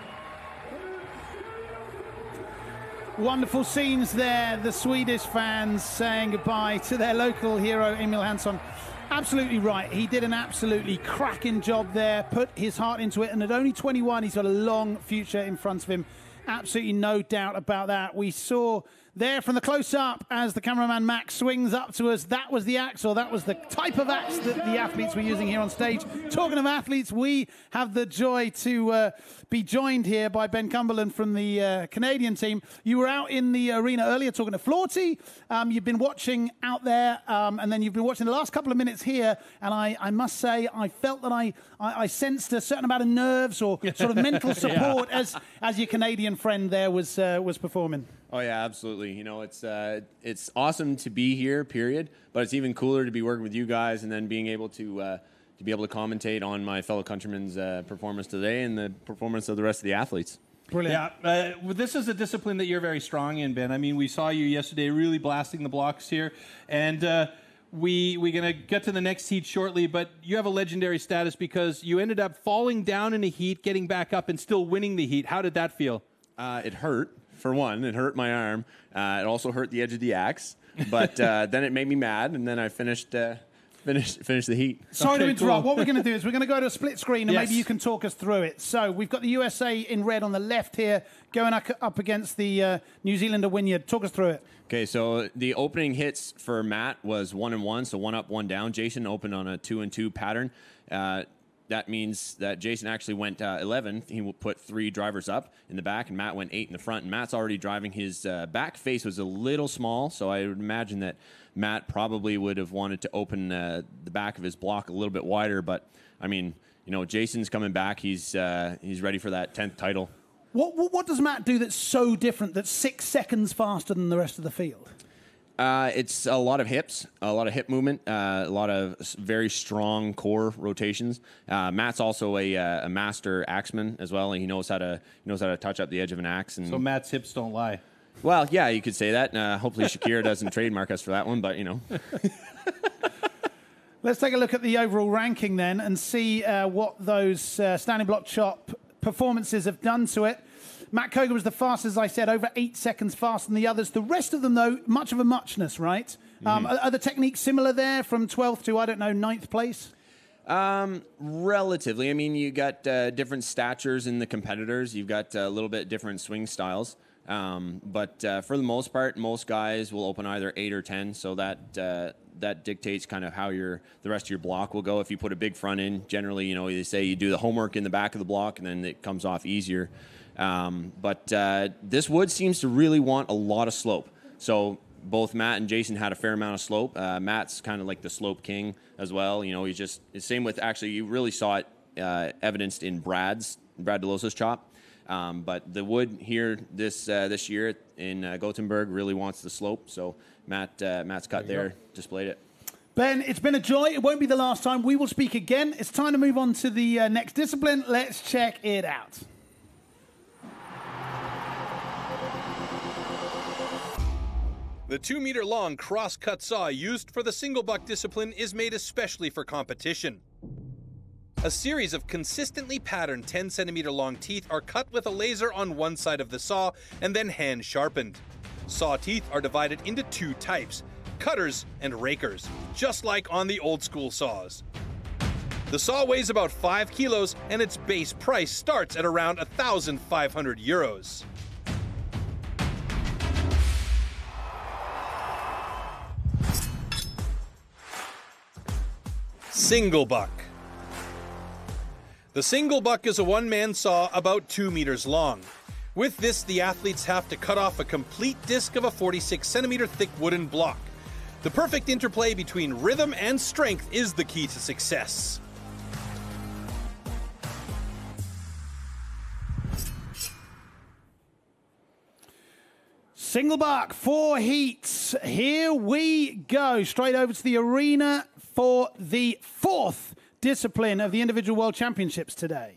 Wonderful scenes there. The Swedish fans saying goodbye to their local hero, Emil Hansson. Absolutely right. He did an absolutely cracking job there, put his heart into it, and at only twenty-one, he's got a long future in front of him. Absolutely no doubt about that. We saw there from the close-up as the cameraman Max swings up to us. That was the axe, or that was the type of axe that the athletes were using here on stage. Talking of athletes, we have the joy to uh, be joined here by Ben Cumberland from the uh, Canadian team. You were out in the arena earlier talking to Florty. Um, you've been watching out there, um, and then you've been watching the last couple of minutes here, and I, I must say, I felt that I, I, I sensed a certain amount of nerves or sort of mental support yeah. as, as your Canadian friend there was, uh, was performing. Oh yeah, absolutely. You know, it's uh, it's awesome to be here, period. But it's even cooler to be working with you guys and then being able to uh, to be able to commentate on my fellow countrymen's uh, performance today and the performance of the rest of the athletes. Brilliant. Yeah, uh, well, this is a discipline that you're very strong in, Ben. I mean, we saw you yesterday really blasting the blocks here, and uh, we we're gonna get to the next heat shortly. But you have a legendary status because you ended up falling down in a heat, getting back up, and still winning the heat. How did that feel? Uh, it hurt. For one, it hurt my arm. Uh, it also hurt the edge of the axe. But uh, then it made me mad, and then I finished uh, finished finished the heat. Sorry okay, to interrupt. cool. What we're going to do is we're going to go to a split screen, and yes. maybe you can talk us through it. So we've got the U S A in red on the left here, going up, up against the uh, New Zealander Wynyard. Talk us through it. Okay, so the opening hits for Matt was one and one, so one up, one down. Jason opened on a two and two pattern. Uh, That means that Jason actually went uh, eleven. He will put three drivers up in the back, and Matt went eight in the front. And Matt's already driving. His uh, back face was a little small, so I would imagine that Matt probably would have wanted to open uh, the back of his block a little bit wider. But, I mean, you know, Jason's coming back. He's, uh, he's ready for that tenth title. What, what, what does Matt do that's so different, that's six seconds faster than the rest of the field? Uh, it's a lot of hips, a lot of hip movement, uh, a lot of very strong core rotations. Uh, Matt's also a, uh, a master axeman as well, and he knows how to he knows how to touch up the edge of an axe. And so Matt's hips don't lie. Well, yeah, you could say that. Uh, hopefully Shakira doesn't trademark us for that one, but you know. Let's take a look at the overall ranking then and see uh, what those uh, standing block chop performances have done to it. Matt Koga was the fastest, as I said, over eight seconds faster than the others. The rest of them, though, much of a muchness, right? Mm-hmm. um, are, are the techniques similar there from twelfth to, I don't know, ninth place? Um, relatively. I mean, you got uh, different statures in the competitors. You've got a little bit different swing styles. Um, but uh, for the most part, most guys will open either eight or ten, so that uh, that dictates kind of how your the rest of your block will go. If you put a big front in, generally, you know, they say you do the homework in the back of the block, and then it comes off easier. Um, but uh, this wood seems to really want a lot of slope. So both Matt and Jason had a fair amount of slope. Uh, Matt's kind of like the slope king as well. You know, he's just the same with, actually, you really saw it uh, evidenced in Brad's, Brad DeLosa's chop. Um, but the wood here this uh, this year in uh, Gothenburg really wants the slope. So Matt uh, Matt's cut there, there displayed it. Ben, it's been a joy. It won't be the last time. We will speak again. It's time to move on to the uh, next discipline. Let's check it out. The two-meter-long cross-cut saw used for the single buck discipline is made especially for competition. A series of consistently patterned ten centimeter long teeth are cut with a laser on one side of the saw and then hand sharpened. Saw teeth are divided into two types, cutters and rakers, just like on the old school saws. The saw weighs about five kilos and its base price starts at around one thousand five hundred euros. Single buck. The single buck is a one-man saw about two meters long. With this, the athletes have to cut off a complete disc of a forty-six centimeter thick wooden block. The perfect interplay between rhythm and strength is the key to success. Single buck, four heats. Here we go. Straight over to the arena for the fourth discipline of the individual world championships today.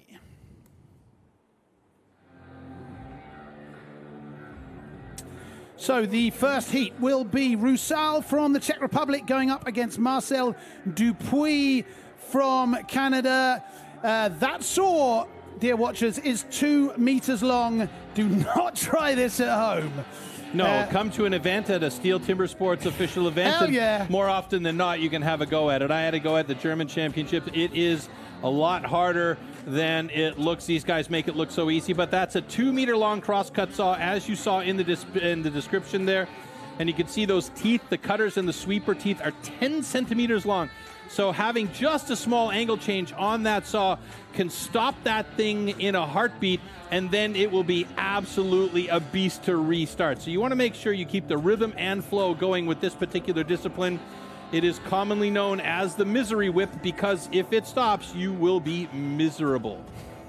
So the first heat will be Roussel from the Czech Republic going up against Marcel Dupuis from Canada. Uh, that saw, dear watchers, is two meters long. Do not try this at home. No, uh, come to an event at a STIHL Timbersports official event. Hell and yeah. More often than not, you can have a go at it. I had a go at the German Championships. It is a lot harder than it looks. These guys make it look so easy, but that's a two-meter-long cross-cut saw, as you saw in the, dis in the description there. And you can see those teeth, the cutters and the sweeper teeth, are ten centimeters long. So having just a small angle change on that saw can stop that thing in a heartbeat, and then it will be absolutely a beast to restart. So you want to make sure you keep the rhythm and flow going with this particular discipline. It is commonly known as the misery whip because if it stops, you will be miserable.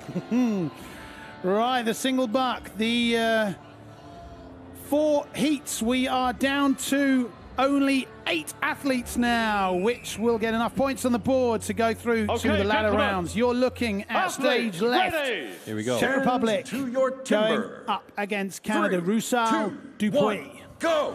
Right, the single buck, the uh, four heats. We are down to only eight athletes now, which will get enough points on the board to go through Okay, to the ladder gentlemen. rounds. You're looking at Athletes, stage left. ready. Here we go. Czech Republic to your timber. going up against Canada. Three, Roussel, two, Dupuis. one, go!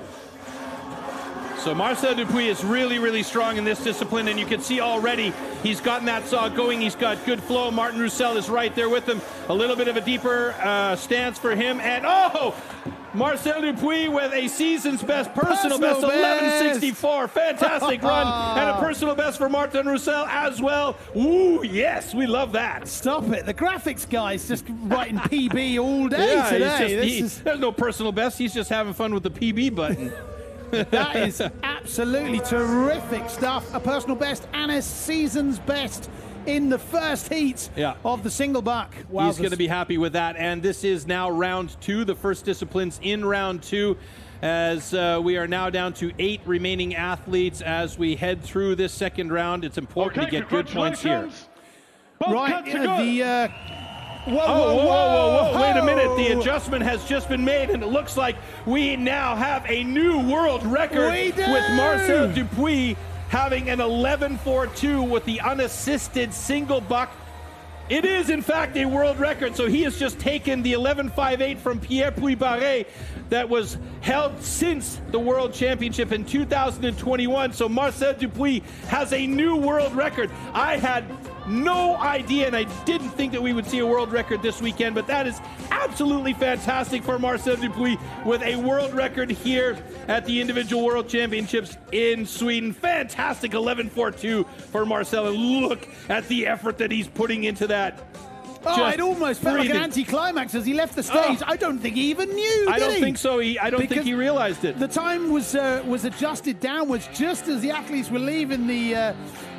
So Marcel Dupuis is really, really strong in this discipline, and you can see already he's gotten that saw going. He's got good flow. Martin Roussel is right there with him. A little bit of a deeper uh, stance for him. And, oh, Marcel Dupuis with a season's best personal, Personal best, best. eleven sixty-four. Fantastic run. And a personal best for Martin Roussel as well. Ooh, yes, we love that. Stop it. The graphics guy's just writing P B all day Yeah, today. he's just, This he, is... There's no personal best. He's just having fun with the P B button. That is absolutely terrific stuff. A personal best and a season's best in the first heat yeah. of the single buck. Wowzers. He's going to be happy with that. And this is now round two, the first disciplines in round two, as uh, we are now down to eight remaining athletes as we head through this second round. It's important Okay, to get good points here. Both Right, cuts are uh, good. the... Uh, Whoa, Oh, whoa, whoa, whoa, whoa, wait a minute. The whoa. adjustment has just been made, and it looks like we now have a new world record We do. with Marcel Dupuis having an eleven forty-two with the unassisted single buck. It is, in fact, a world record, so he has just taken the eleven fifty-eight from Pierre Puy-Barré that was held since the World Championship in two thousand twenty-one. So Marcel Dupuis has a new world record. I had no idea, and I didn't think that we would see a world record this weekend, but that is absolutely fantastic for Marcel Dupuis with a world record here at the Individual World Championships in Sweden. Fantastic eleven forty-two for Marcel, and look at the effort that he's putting into that. Oh, Just it almost felt like an breathing. anticlimax as he left the stage. Oh. I don't think he even knew, I did don't he? think so. He, I don't Because think he realized it. The time was uh, was adjusted downwards just as the athletes were leaving the uh,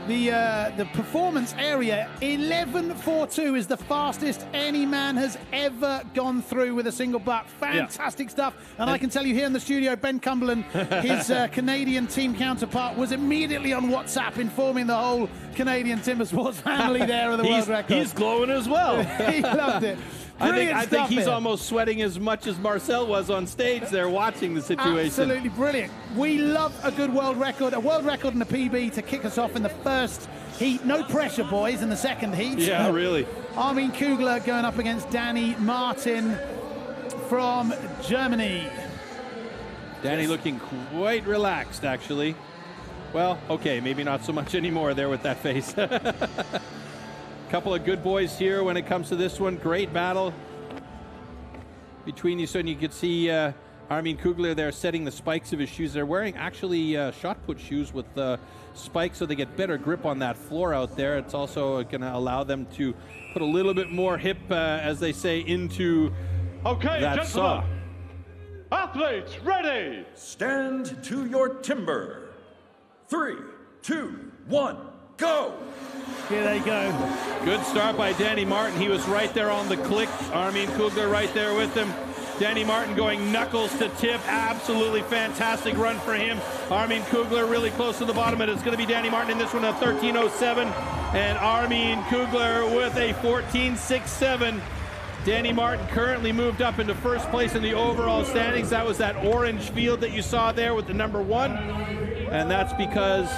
the uh, the performance area. eleven forty-two is the fastest any man has ever gone through with a single buck. Fantastic yeah. stuff. And, and I can tell you here in the studio, Ben Cumberland, his uh, Canadian team counterpart, was immediately on WhatsApp informing the whole Canadian Timber Sports family there of the world record. He's glowing as well. He loved it. I think, I think he's here. almost sweating as much as Marcel was on stage there watching the situation. Absolutely brilliant. We love a good world record, a world record and a P B to kick us off in the first heat. No pressure, boys, in the second heat. Yeah, really. Armin Kugler going up against Danny Martin from Germany. Danny yes. looking quite relaxed, actually. Well, okay, maybe not so much anymore there with that face. Couple of good boys here when it comes to this one. Great battle between these. So you can see uh, Armin Kugler there setting the spikes of his shoes. They're wearing actually uh, shot put shoes with uh, spikes so they get better grip on that floor out there. It's also going to allow them to put a little bit more hip, uh, as they say, into okay, that saw. Athletes ready. Stand to your timber. Three, two, one, go. Here they go. Good start by Danny Martin. He was right there on the click. Armin Kugler right there with him. Danny Martin going knuckles to tip. Absolutely fantastic run for him. Armin Kugler really close to the bottom, and it's going to be Danny Martin in this one at thirteen oh seven. And Armin Kugler with a fourteen sixty-seven. Danny Martin currently moved up into first place in the overall standings. That was that orange field that you saw there with the number one. And that's because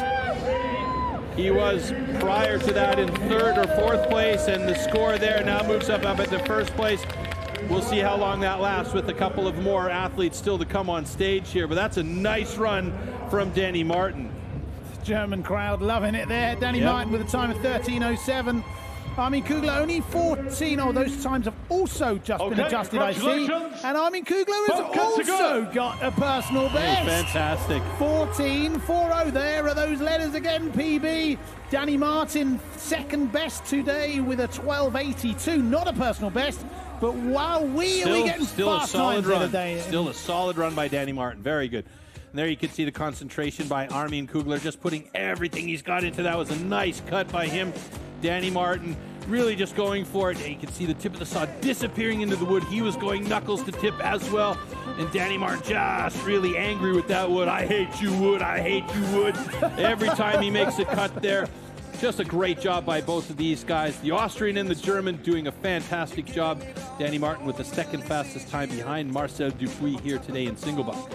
he was prior to that in third or fourth place, and the score there now moves up up into first place. We'll see how long that lasts with a couple of more athletes still to come on stage here, but that's a nice run from Danny Martin. German crowd loving it there. Danny yep. Martin with a time of thirteen oh seven. Armin Kugler only fourteen. Oh, those times have also just okay, been adjusted, I see. And Armin Kugler has also got a personal best. Hey, fantastic. fourteen forty. There are those letters again, P B. Danny Martin, second best today with a twelve eighty-two. Not a personal best, but wow, we are we getting still fast a solid run. Today. Still a solid run by Danny Martin. Very good. And there you can see the concentration by Armin Kugler, just putting everything he's got into that. Was a nice cut by him. Danny Martin really just going for it. And you can see the tip of the saw disappearing into the wood. He was going knuckles to tip as well. And Danny Martin just really angry with that wood. I hate you, wood. I hate you, wood. Every time he makes a cut there. Just a great job by both of these guys. The Austrian and the German doing a fantastic job. Danny Martin with the second fastest time behind Marcel Dupuis here today in single buck.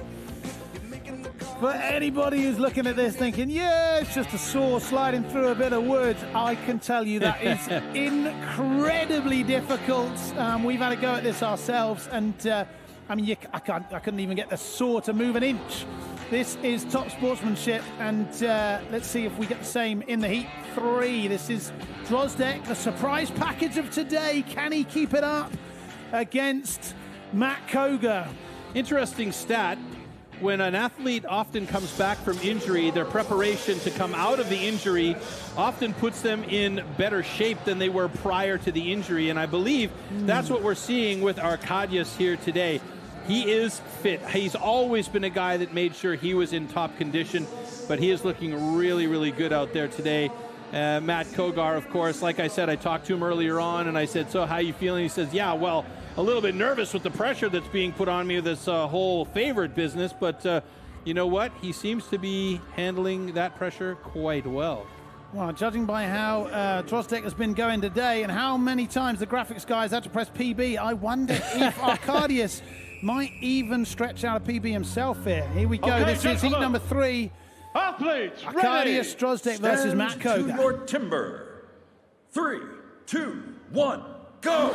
For anybody who's looking at this thinking, yeah, it's just a saw sliding through a bit of wood, I can tell you that is incredibly difficult. Um, we've had a go at this ourselves, and uh, I mean, you, I, can't, I couldn't even get the saw to move an inch. This is top sportsmanship, and uh, let's see if we get the same in the heat three. This is Drozdek, the surprise package of today. Can he keep it up against Matt Koga? Interesting stat. When an athlete often comes back from injury, their preparation to come out of the injury often puts them in better shape than they were prior to the injury. And I believe mm. that's what we're seeing with Arkadiusz here today. He is fit. He's always been a guy that made sure he was in top condition, but he is looking really, really good out there today. Uh, Matt Kogar, of course, like I said, I talked to him earlier on, and I said, so how you feeling? He says, yeah, well, a little bit nervous with the pressure that's being put on me with this uh, whole favorite business, but uh, you know what? He seems to be handling that pressure quite well. Well, judging by how uh, Drozdek has been going today and how many times the graphics guys had to press P B, I wonder if Arkadiusz might even stretch out a P B himself here. Here we go. Okay, this is heat number three. Athletes, Arkadiusz Drozdek versus Matt Koga. To your timber. Three, two, one, go.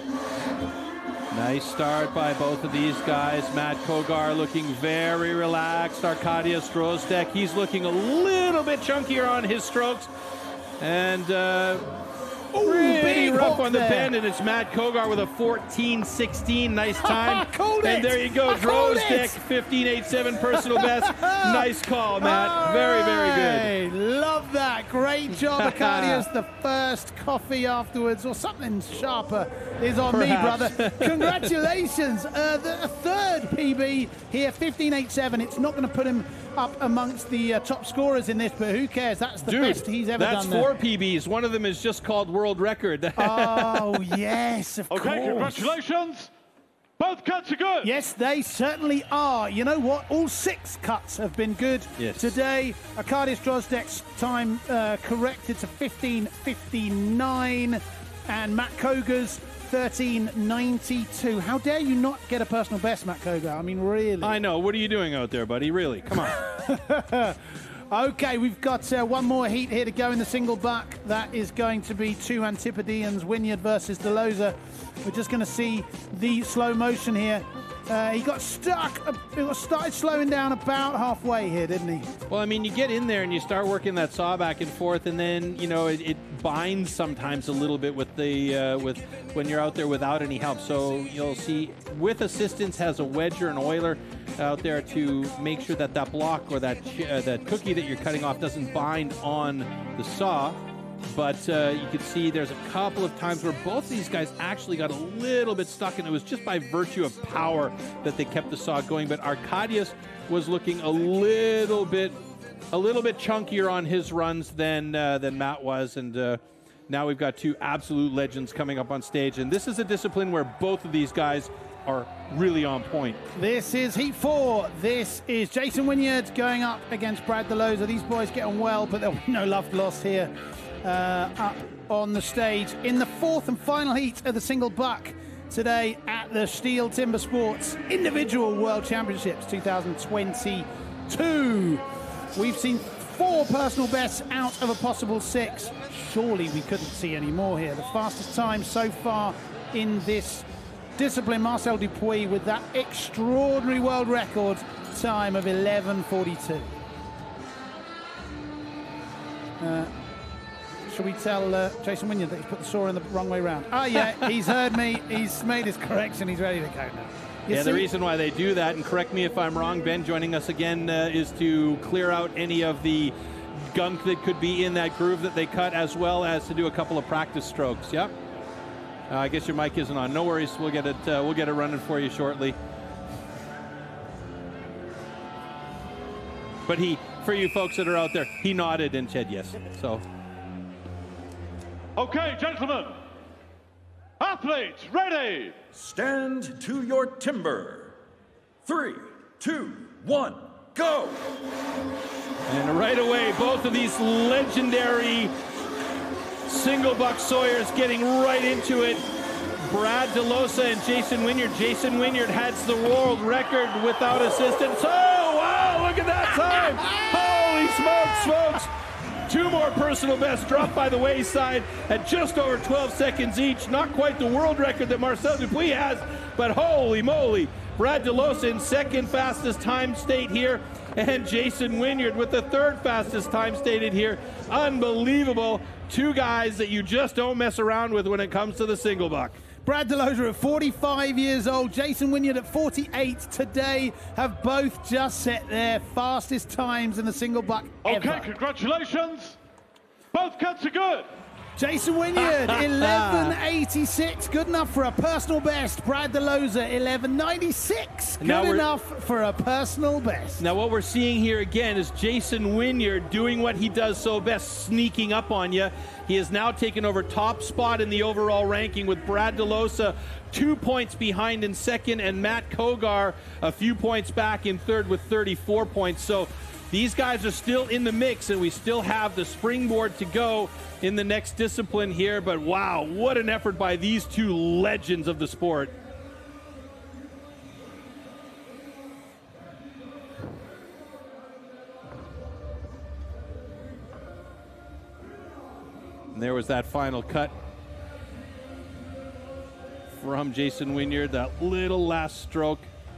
Nice start by both of these guys. Matt Kogar looking very relaxed. Arkadiusz Drozdek, he's looking a little bit chunkier on his strokes. And uh, Ooh, pretty rough on the there. bend, and it's Matt Kogar with a fourteen sixteen. Nice time. And there you go, Drozdek, fifteen eighty-seven personal best. Nice call, Matt. All very, very good. Love that. Great job, Arkadiusz. The first coffee afterwards, or something sharper, is on Perhaps. me, brother. Congratulations. Uh, the third P B here, fifteen eighty-seven. It's not going to put him up amongst the uh, top scorers in this, but who cares? That's the Dude, best he's ever that's done. That's four P Bs. One of them is just called world record. Oh, yes, of okay, course. Okay, congratulations. Both cuts are good. Yes, they certainly are. You know what? All six cuts have been good yes. today. Arkadiusz Drozdek's time uh, corrected to fifteen fifty-nine, and Matt Kogar's thirteen ninety-two. How dare you not get a personal best, Matt Kogar? I mean, really. I know. What are you doing out there, buddy? Really? Come on. Okay, we've got uh, one more heat here to go in the single buck. That is going to be two Antipodeans, Wynyard versus Delosa. We're just going to see the slow motion here. Uh, he got stuck, uh, he got started slowing down about halfway here, didn't he? Well, I mean, you get in there and you start working that saw back and forth, and then, you know, it, it binds sometimes a little bit with the uh, with when you're out there without any help. So you'll see with assistance has a wedge or an oiler out there to make sure that that block or that uh, that cookie that you're cutting off doesn't bind on the saw. But uh, you can see there's a couple of times where both these guys actually got a little bit stuck, and it was just by virtue of power that they kept the saw going. But Arkadiusz was looking a little bit, a little bit chunkier on his runs than uh, than Matt was, and uh, now we've got two absolute legends coming up on stage. And this is a discipline where both of these guys are really on point. This is Heat four. This is Jason Wynyard going up against Brad Delosa. These boys get on well, but there'll be no love lost here. Uh, up on the stage in the fourth and final heat of the single buck today at the STIHL Timbersports Individual World Championships two thousand twenty-two. We've seen four personal bests out of a possible six. Surely we couldn't see any more here. The fastest time so far in this discipline, Marcel Dupuis with that extraordinary world record time of eleven forty-two. Uh, Shall we tell uh, Jason Wynyard that he's put the saw in the wrong way round? Oh, yeah, he's heard me. He's made his correction. He's ready to go now. You yeah, see? The reason why they do that, and correct me if I'm wrong, Ben joining us again, uh, is to clear out any of the gunk that could be in that groove that they cut, as well as to do a couple of practice strokes. Yep. Uh, I guess your mic isn't on. No worries. We'll get it. Uh, we'll get it running for you shortly. But he, for you folks that are out there, he nodded and said yes. So. Okay, gentlemen, athletes, ready. Stand to your timber. Three, two, one, go. And right away, both of these legendary single buck sawyers getting right into it. Brad Delosa and Jason Wynyard. Jason Wynyard has the world record without assistance. Oh, wow, look at that time. Holy smokes, folks. Two more personal bests dropped by the wayside at just over twelve seconds each. Not quite the world record that Marcel Dupuis has, but holy moly. Brad Delosa in second fastest time state here, and Jason Wynyard with the third fastest time stated here. Unbelievable. Two guys that you just don't mess around with when it comes to the single buck. Brad Delosa at forty-five years old, Jason Wynyard at forty-eight today have both just set their fastest times in the single buck ever. Okay, congratulations. Both cuts are good. Jason Wynyard, eleven eighty-six, good enough for a personal best. Brad Delosa, eleven ninety-six, good enough for a personal best. Now what we're seeing here again is Jason Wynyard doing what he does so best, sneaking up on you. He has now taken over top spot in the overall ranking with Brad Delosa two points behind in second, and Matt Kogar a few points back in third with thirty-four points. So these guys are still in the mix, and we still have the springboard to go in the next discipline here. But wow, what an effort by these two legends of the sport. And there was that final cut from Jason Wynyard, that little last stroke.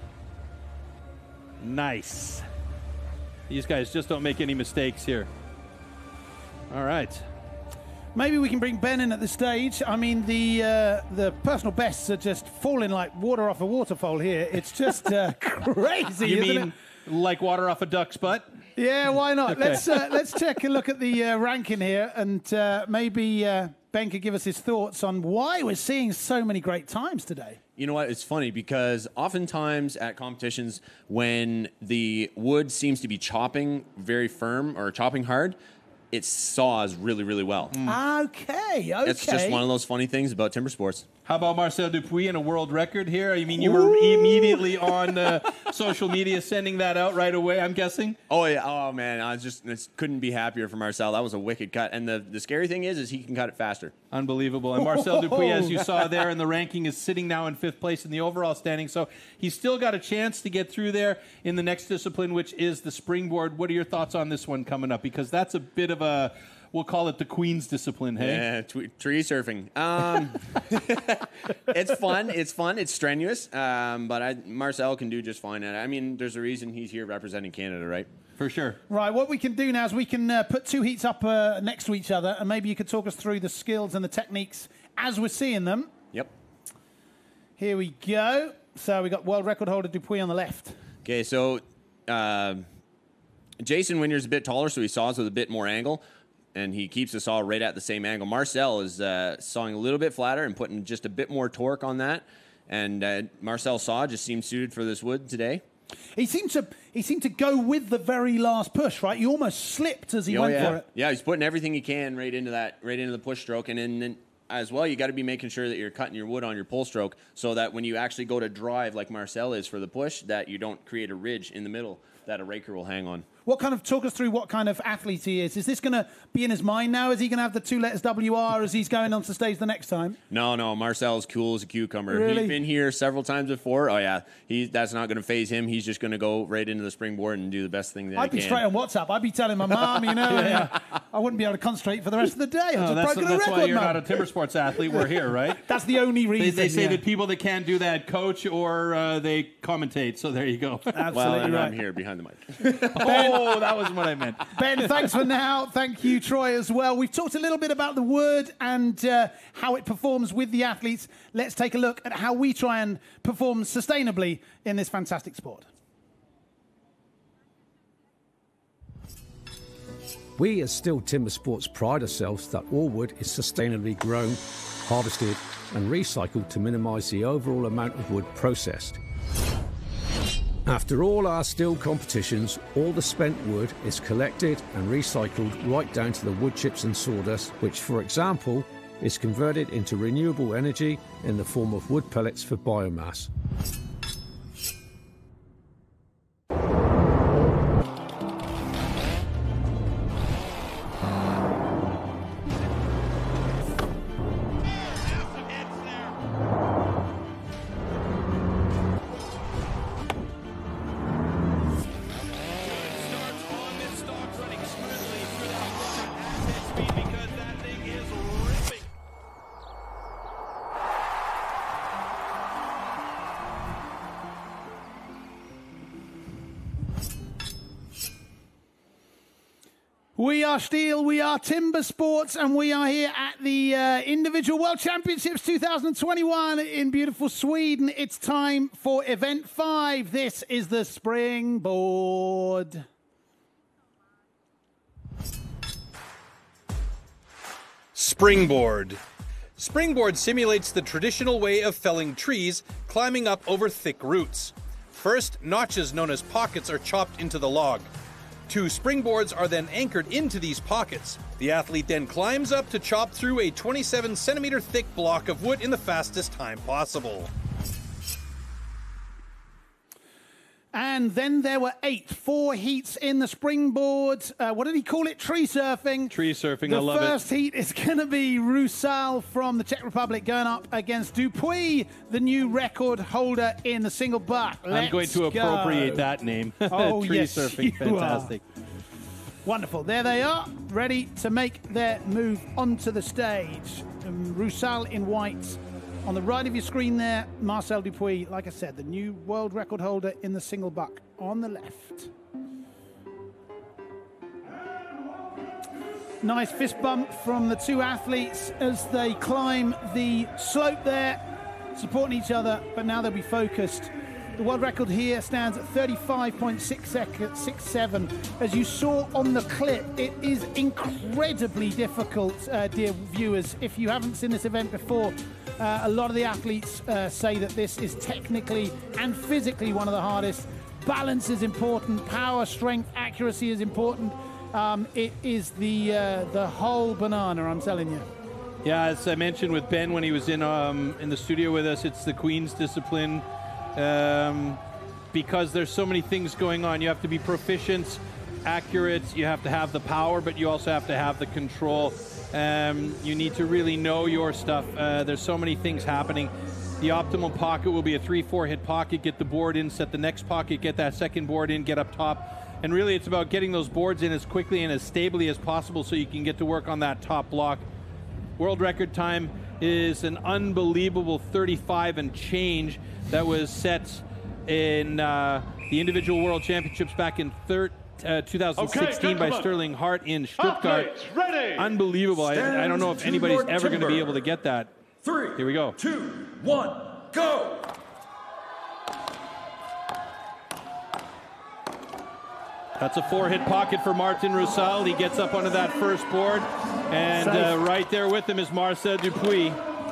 Nice. These guys just don't make any mistakes here. All right. Maybe we can bring Ben in at the stage. I mean, the uh, the personal bests are just falling like water off a waterfall here. It's just uh, crazy, You isn't mean it? like water off a duck's butt? Yeah, why not? Okay. Let's uh, let's take a look at the uh, ranking here, and uh, maybe uh, Ben could give us his thoughts on why we're seeing so many great times today. You know what? It's funny because oftentimes at competitions, when the wood seems to be chopping very firm or chopping hard, it saws really, really well. Mm. Okay, okay. It's just one of those funny things about timber sports. How about Marcel Dupuis and a world record here? I mean, you were Ooh. immediately on uh, social media sending that out right away, I'm guessing? Oh, yeah. Oh, man. I just, just couldn't be happier for Marcel. That was a wicked cut. And the, the scary thing is, is he can cut it faster. Unbelievable. And Marcel Dupuis, as you saw there in the ranking, is sitting now in fifth place in the overall standing. So he's still got a chance to get through there in the next discipline, which is the springboard. What are your thoughts on this one coming up? Because that's a bit of a... We'll call it the Queen's discipline, hey? Yeah, tw- tree surfing. Um, it's fun. It's fun. It's strenuous. Um, but I, Marcel can do just fine at it. I mean, there's a reason he's here representing Canada, right? For sure. Right, what we can do now is we can uh, put two heats up uh, next to each other, and maybe you could talk us through the skills and the techniques as we're seeing them. Yep. Here we go. So we got world record holder Dupuis on the left. Okay, so uh, Jason Wynier's a bit taller, so he saws with a bit more angle. And he keeps the saw right at the same angle. Marcel is uh, sawing a little bit flatter and putting just a bit more torque on that. And uh, Marcel's saw just seems suited for this wood today. He seemed to he seemed to go with the very last push, right? He almost slipped as he oh, went yeah. for it. Yeah, he's putting everything he can right into that, right into the push stroke. And then, then as well, you got to be making sure that you're cutting your wood on your pull stroke so that when you actually go to drive, like Marcel is for the push, that you don't create a ridge in the middle that a raker will hang on. What kind of, talk us through what kind of athlete he is. Is this going to be in his mind now? Is he going to have the two letters W R as he's going on to stage the next time? No, no, Marcel's cool as a cucumber. Really? He's been here several times before. Oh, yeah, he, that's not going to phase him. He's just going to go right into the springboard and do the best thing that I'd he be can. straight on WhatsApp. I'd be telling my mom, you know, yeah. uh, I wouldn't be able to concentrate for the rest of the day. I've no, just that's broken that's a record, why you're man. not a timber sports athlete. We're here, right? That's the only reason. They, they say yeah. that people that can't do that coach or uh, they commentate. So there you go. Absolutely well, and right. I'm here behind the mic. Oh, that was what I meant. Ben, thanks for now. Thank you, Troy, as well. We've talked a little bit about the wood and uh, how it performs with the athletes. Let's take a look at how we try and perform sustainably in this fantastic sport. We as STIHL Timbersports pride ourselves that all wood is sustainably grown, harvested and recycled to minimise the overall amount of wood processed. After all our STIHL competitions, all the spent wood is collected and recycled right down to the wood chips and sawdust, which, for example, is converted into renewable energy in the form of wood pellets for biomass. We are STIHL, we are Timber Sports, and we are here at the uh, Individual World Championships two thousand twenty-one in beautiful Sweden. It's time for Event five. This is the springboard. Springboard. Springboard simulates the traditional way of felling trees, climbing up over thick roots. First, notches known as pockets are chopped into the log. Two springboards are then anchored into these pockets. The athlete then climbs up to chop through a twenty-seven centimeter thick block of wood in the fastest time possible. And then there were eight, four heats in the springboard. Uh, what did he call it? Tree surfing. Tree surfing, the I love it. The first heat is going to be Rusal from the Czech Republic going up against Dupuis, the new record holder in the single buck. I'm Let's going to appropriate go. that name. Oh, Tree yes, surfing, fantastic. Are. Wonderful. There they are, ready to make their move onto the stage. Um, Rusal in white. On the right of your screen there, Marcel Dupuis, like I said, the new world record holder in the single buck. On the left. Nice fist bump from the two athletes as they climb the slope there, supporting each other, but now they'll be focused The world record here stands at thirty-five point six seven. As you saw on the clip, it is incredibly difficult, uh, dear viewers. If you haven't seen this event before, uh, a lot of the athletes uh, say that this is technically and physically one of the hardest. Balance is important, power, strength, accuracy is important. Um, it is the uh, the whole banana, I'm telling you. Yeah, as I mentioned with Ben when he was in um, in the studio with us, it's the Queen's discipline um, because there's so many things going on. You have to be proficient, accurate, you have to have the power, but you also have to have the control. Um, you need to really know your stuff. Uh, there's so many things happening. The optimal pocket will be a three four hit pocket, get the board in, set the next pocket, get that second board in, get up top. And really it's about getting those boards in as quickly and as stably as possible so you can get to work on that top block. World record time is an unbelievable thirty-five and change that was set in uh, the individual world championships back in thir uh, two thousand sixteen okay, by Sterling Hart in Stuttgart. Unbelievable. I, I don't know if anybody's ever going to be able to get that. Three, Here we go. two, one, go! That's a four-hit pocket for Martin Roussel. He gets up onto that first board, and uh, right there with him is Marcel Dupuis.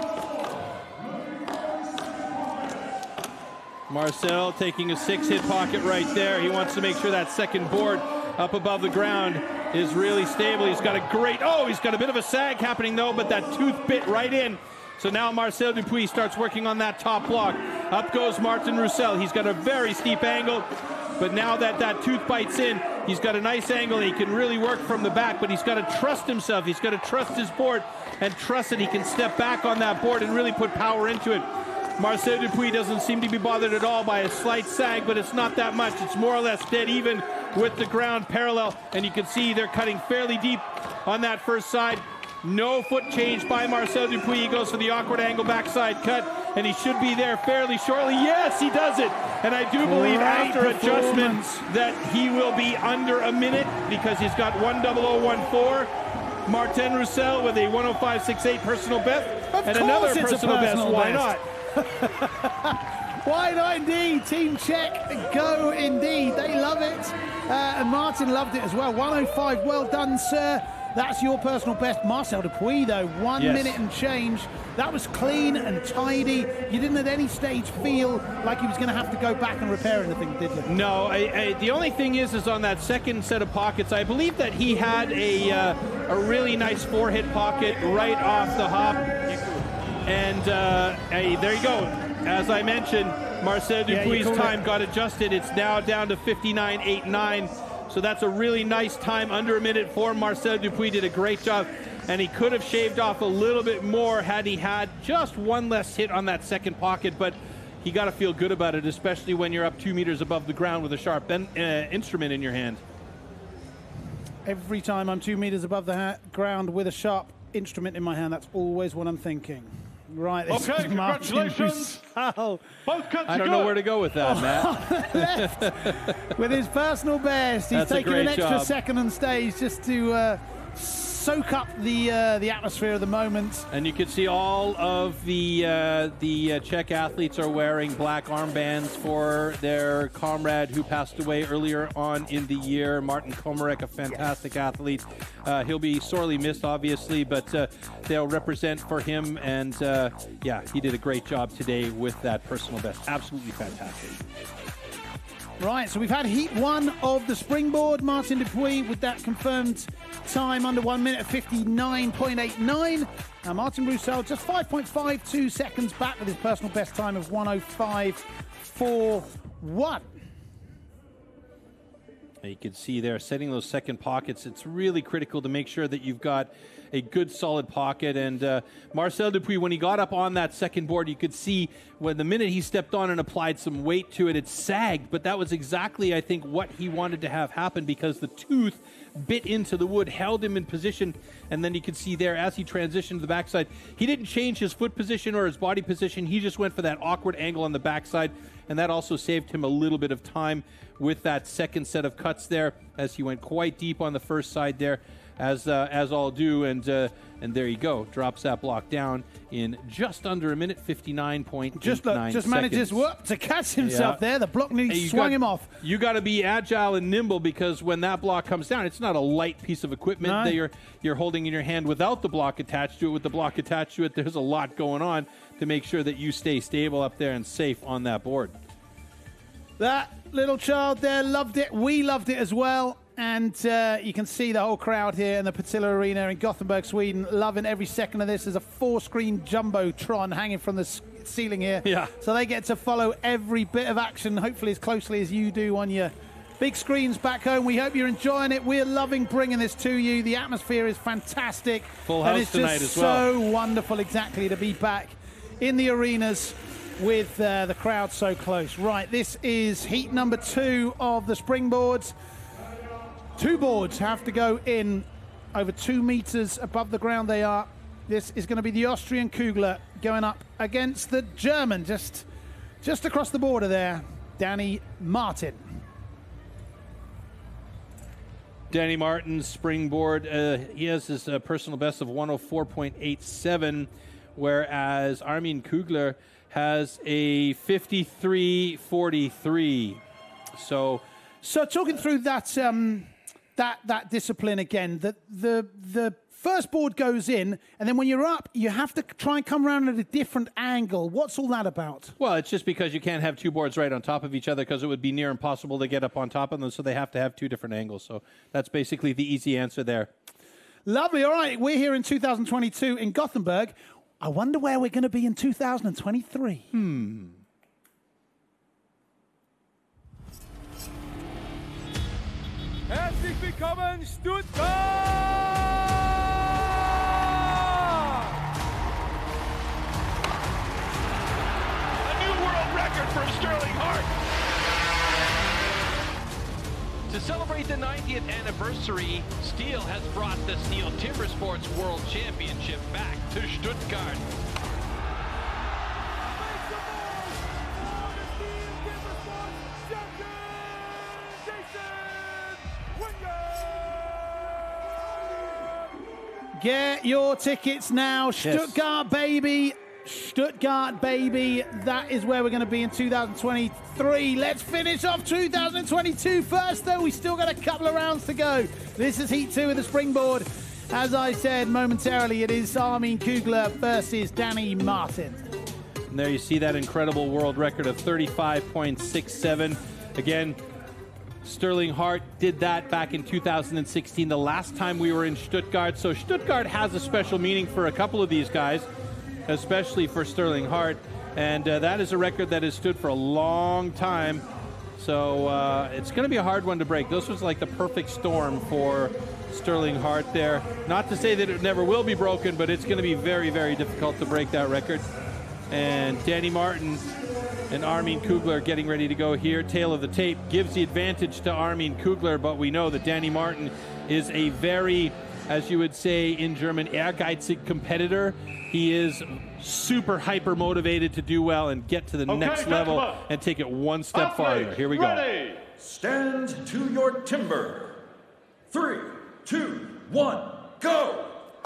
Marcel taking a six-hit pocket right there. He wants to make sure that second board up above the ground is really stable. He's got a great, oh, he's got a bit of a sag happening though, but that tooth bit right in. So now Marcel Dupuis starts working on that top block. Up goes Martin Roussel. He's got a very steep angle, but now that that tooth bites in, he's got a nice angle. He can really work from the back, but he's got to trust himself. He's got to trust his board and trust that he can step back on that board and really put power into it. Marcel Dupuis doesn't seem to be bothered at all by a slight sag, but it's not that much. It's more or less dead even with the ground parallel, and you can see they're cutting fairly deep on that first side. No foot change by Marcel Dupuis. He goes for the awkward angle backside cut, and he should be there fairly shortly. Yes, he does it. And I do believe Great after adjustment that he will be under a minute because he's got one oh oh one four. Martin Roussel with a one oh five point six eight personal best. Of and course another it's personal, a personal best. Why best. not? Why not indeed? Team Czech, go indeed. They love it. Uh, and Martin loved it as well. one oh five, well done, sir. That's your personal best. Marcel Dupuis, though, one yes. minute and change. That was clean and tidy. You didn't at any stage feel like he was going to have to go back and repair anything, did you? No, I, I, the only thing is, is on that second set of pockets, I believe that he had a, uh, a really nice four-hit pocket right off the hop. And uh, hey, there you go. As I mentioned, Marcel Dupuis' yeah, time it. got adjusted. It's now down to fifty-nine eighty-nine. So that's a really nice time, under a minute for Marcel Dupuis. Did a great job, and he could have shaved off a little bit more had he had just one less hit on that second pocket, but you got to feel good about it, especially when you're up two meters above the ground with a sharp uh, instrument in your hand. Every time I'm two meters above the ground with a sharp instrument in my hand, that's always what I'm thinking. Right, this okay, is congratulations. Both I don't know where to go with that, oh, Matt. left with his personal best. He's That's taken an extra job. second on stage just to uh, soak up the uh, the atmosphere of the moment. And you can see all of the uh, the uh, Czech athletes are wearing black armbands for their comrade who passed away earlier on in the year, Martin Komarek, a fantastic athlete. Uh, he'll be sorely missed, obviously, but uh, they'll represent for him. And uh, yeah, he did a great job today with that personal best. Absolutely fantastic. Right, so we've had heat one of the springboard. Martin Dupuis with that confirmed time under one minute, fifty-nine point eight nine. Now Martin Roussel just five point five two seconds back with his personal best time of one oh five point four one. You can see there, setting those second pockets, it's really critical to make sure that you've got a good solid pocket. And uh, Marcel Dupuis, when he got up on that second board, you could see when the minute he stepped on and applied some weight to it, it sagged. But that was exactly, I think, what he wanted to have happen, because the tooth bit into the wood, held him in position. And then you can see there, as he transitioned to the backside, he didn't change his foot position or his body position. He just went for that awkward angle on the backside. And that also saved him a little bit of time with that second set of cuts there, as he went quite deep on the first side there. as uh, as all do, and uh, and there you go. Drops that block down in just under a minute, fifty-nine point eight nine Just, look, just manages whoop, to catch himself Yeah. there. The block nearly Hey, you swung got- him off. You got to be agile and nimble, because when that block comes down, it's not a light piece of equipment No. that you're you're holding in your hand without the block attached to it. With the block attached to it, there's a lot going on to make sure that you stay stable up there and safe on that board. That little child there loved it. We loved it as well. And uh, you can see the whole crowd here in the Partille Arena in Gothenburg, Sweden, loving every second of this. There's a four-screen jumbotron hanging from the s- ceiling here. Yeah. So they get to follow every bit of action, hopefully as closely as you do on your big screens back home. We hope you're enjoying it. We're loving bringing this to you. The atmosphere is fantastic. Full and house it's tonight just as well. so wonderful, exactly, to be back in the arenas with uh, the crowd so close. Right, this is heat number two of the springboards. Two boards have to go in over two meters above the ground they are. This is going to be the Austrian Kugler going up against the German, just, just across the border there, Danny Martin. Danny Martin's springboard, uh, he has his uh, personal best of one oh four point eight seven, whereas Armin Kugler has a fifty-three forty-three. So, so talking through that um, that that discipline again, the the the first board goes in, and then when you're up, you have to try and come around at a different angle. What's all that about? Well, it's just because you can't have two boards right on top of each other, because it would be near impossible to get up on top of them, so they have to have two different angles. So that's basically the easy answer there. Lovely. All right, we're here in two thousand twenty-two in Gothenburg. I wonder where we're going to be in two thousand twenty-three. Hmm. Herzlich willkommen, Stuttgart! A new world record from Sterling Hart. To celebrate the ninetieth anniversary, STIHL has brought the STIHL Timbersports World Championship back to Stuttgart. Get your tickets now. Stuttgart, baby. Stuttgart, baby. That is where we're going to be in two thousand twenty-three. Let's finish off two thousand twenty-two first, though. We still got a couple of rounds to go. This is Heat two of the springboard. As I said momentarily, it is Armin Kugler versus Danny Martin. And there you see that incredible world record of thirty-five point six seven. Again, Sterling Hart did that back in two thousand sixteen, the last time we were in Stuttgart. So Stuttgart has a special meaning for a couple of these guys, especially for Sterling Hart. And uh, that is a record that has stood for a long time. So uh, it's going to be a hard one to break. This was like the perfect storm for Sterling Hart there. Not to say that it never will be broken, but it's going to be very, very difficult to break that record. And Danny Martin and Armin Kugler getting ready to go here. Tail of the tape gives the advantage to Armin Kugler, but we know that Danny Martin is a very, as you would say in German, ehrgeizig competitor. He is super hyper motivated to do well and get to the Okay, next level and take it one step Athlete, farther. Here we ready. go. Stand to your timber. Three, two, one, go!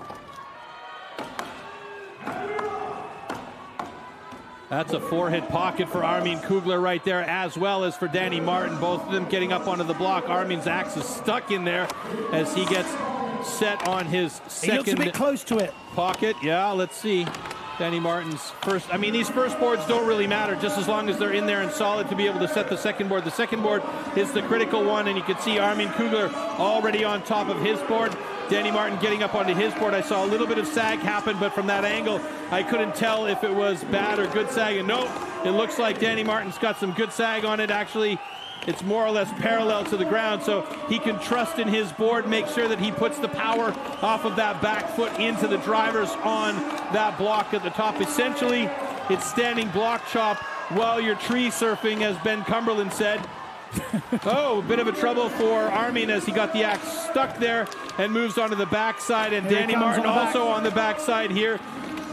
That's a four-hit pocket for Armin Kugler right there, as well as for Danny Martin. Both of them getting up onto the block. Armin's axe is stuck in there as he gets set on his second He looks a bit close to it. pocket. Yeah, let's see. Danny Martin's first. I mean, these first boards don't really matter, just as long as they're in there and solid to be able to set the second board. The second board is the critical one, and you can see Armin Kugler already on top of his board. Danny Martin getting up onto his board. I saw a little bit of sag happen, but from that angle, I couldn't tell if it was bad or good sag. And nope, it looks like Danny Martin's got some good sag on it. Actually, it's more or less parallel to the ground, so he can trust in his board, make sure that he puts the power off of that back foot into the drivers on that block at the top. Essentially, it's standing block chop while you're tree surfing, as Ben Cumberland said. Oh, a bit of a trouble for Armin as he got the axe stuck there and moves onto the backside. And Here Danny he comes Martin on the back. also on the backside here.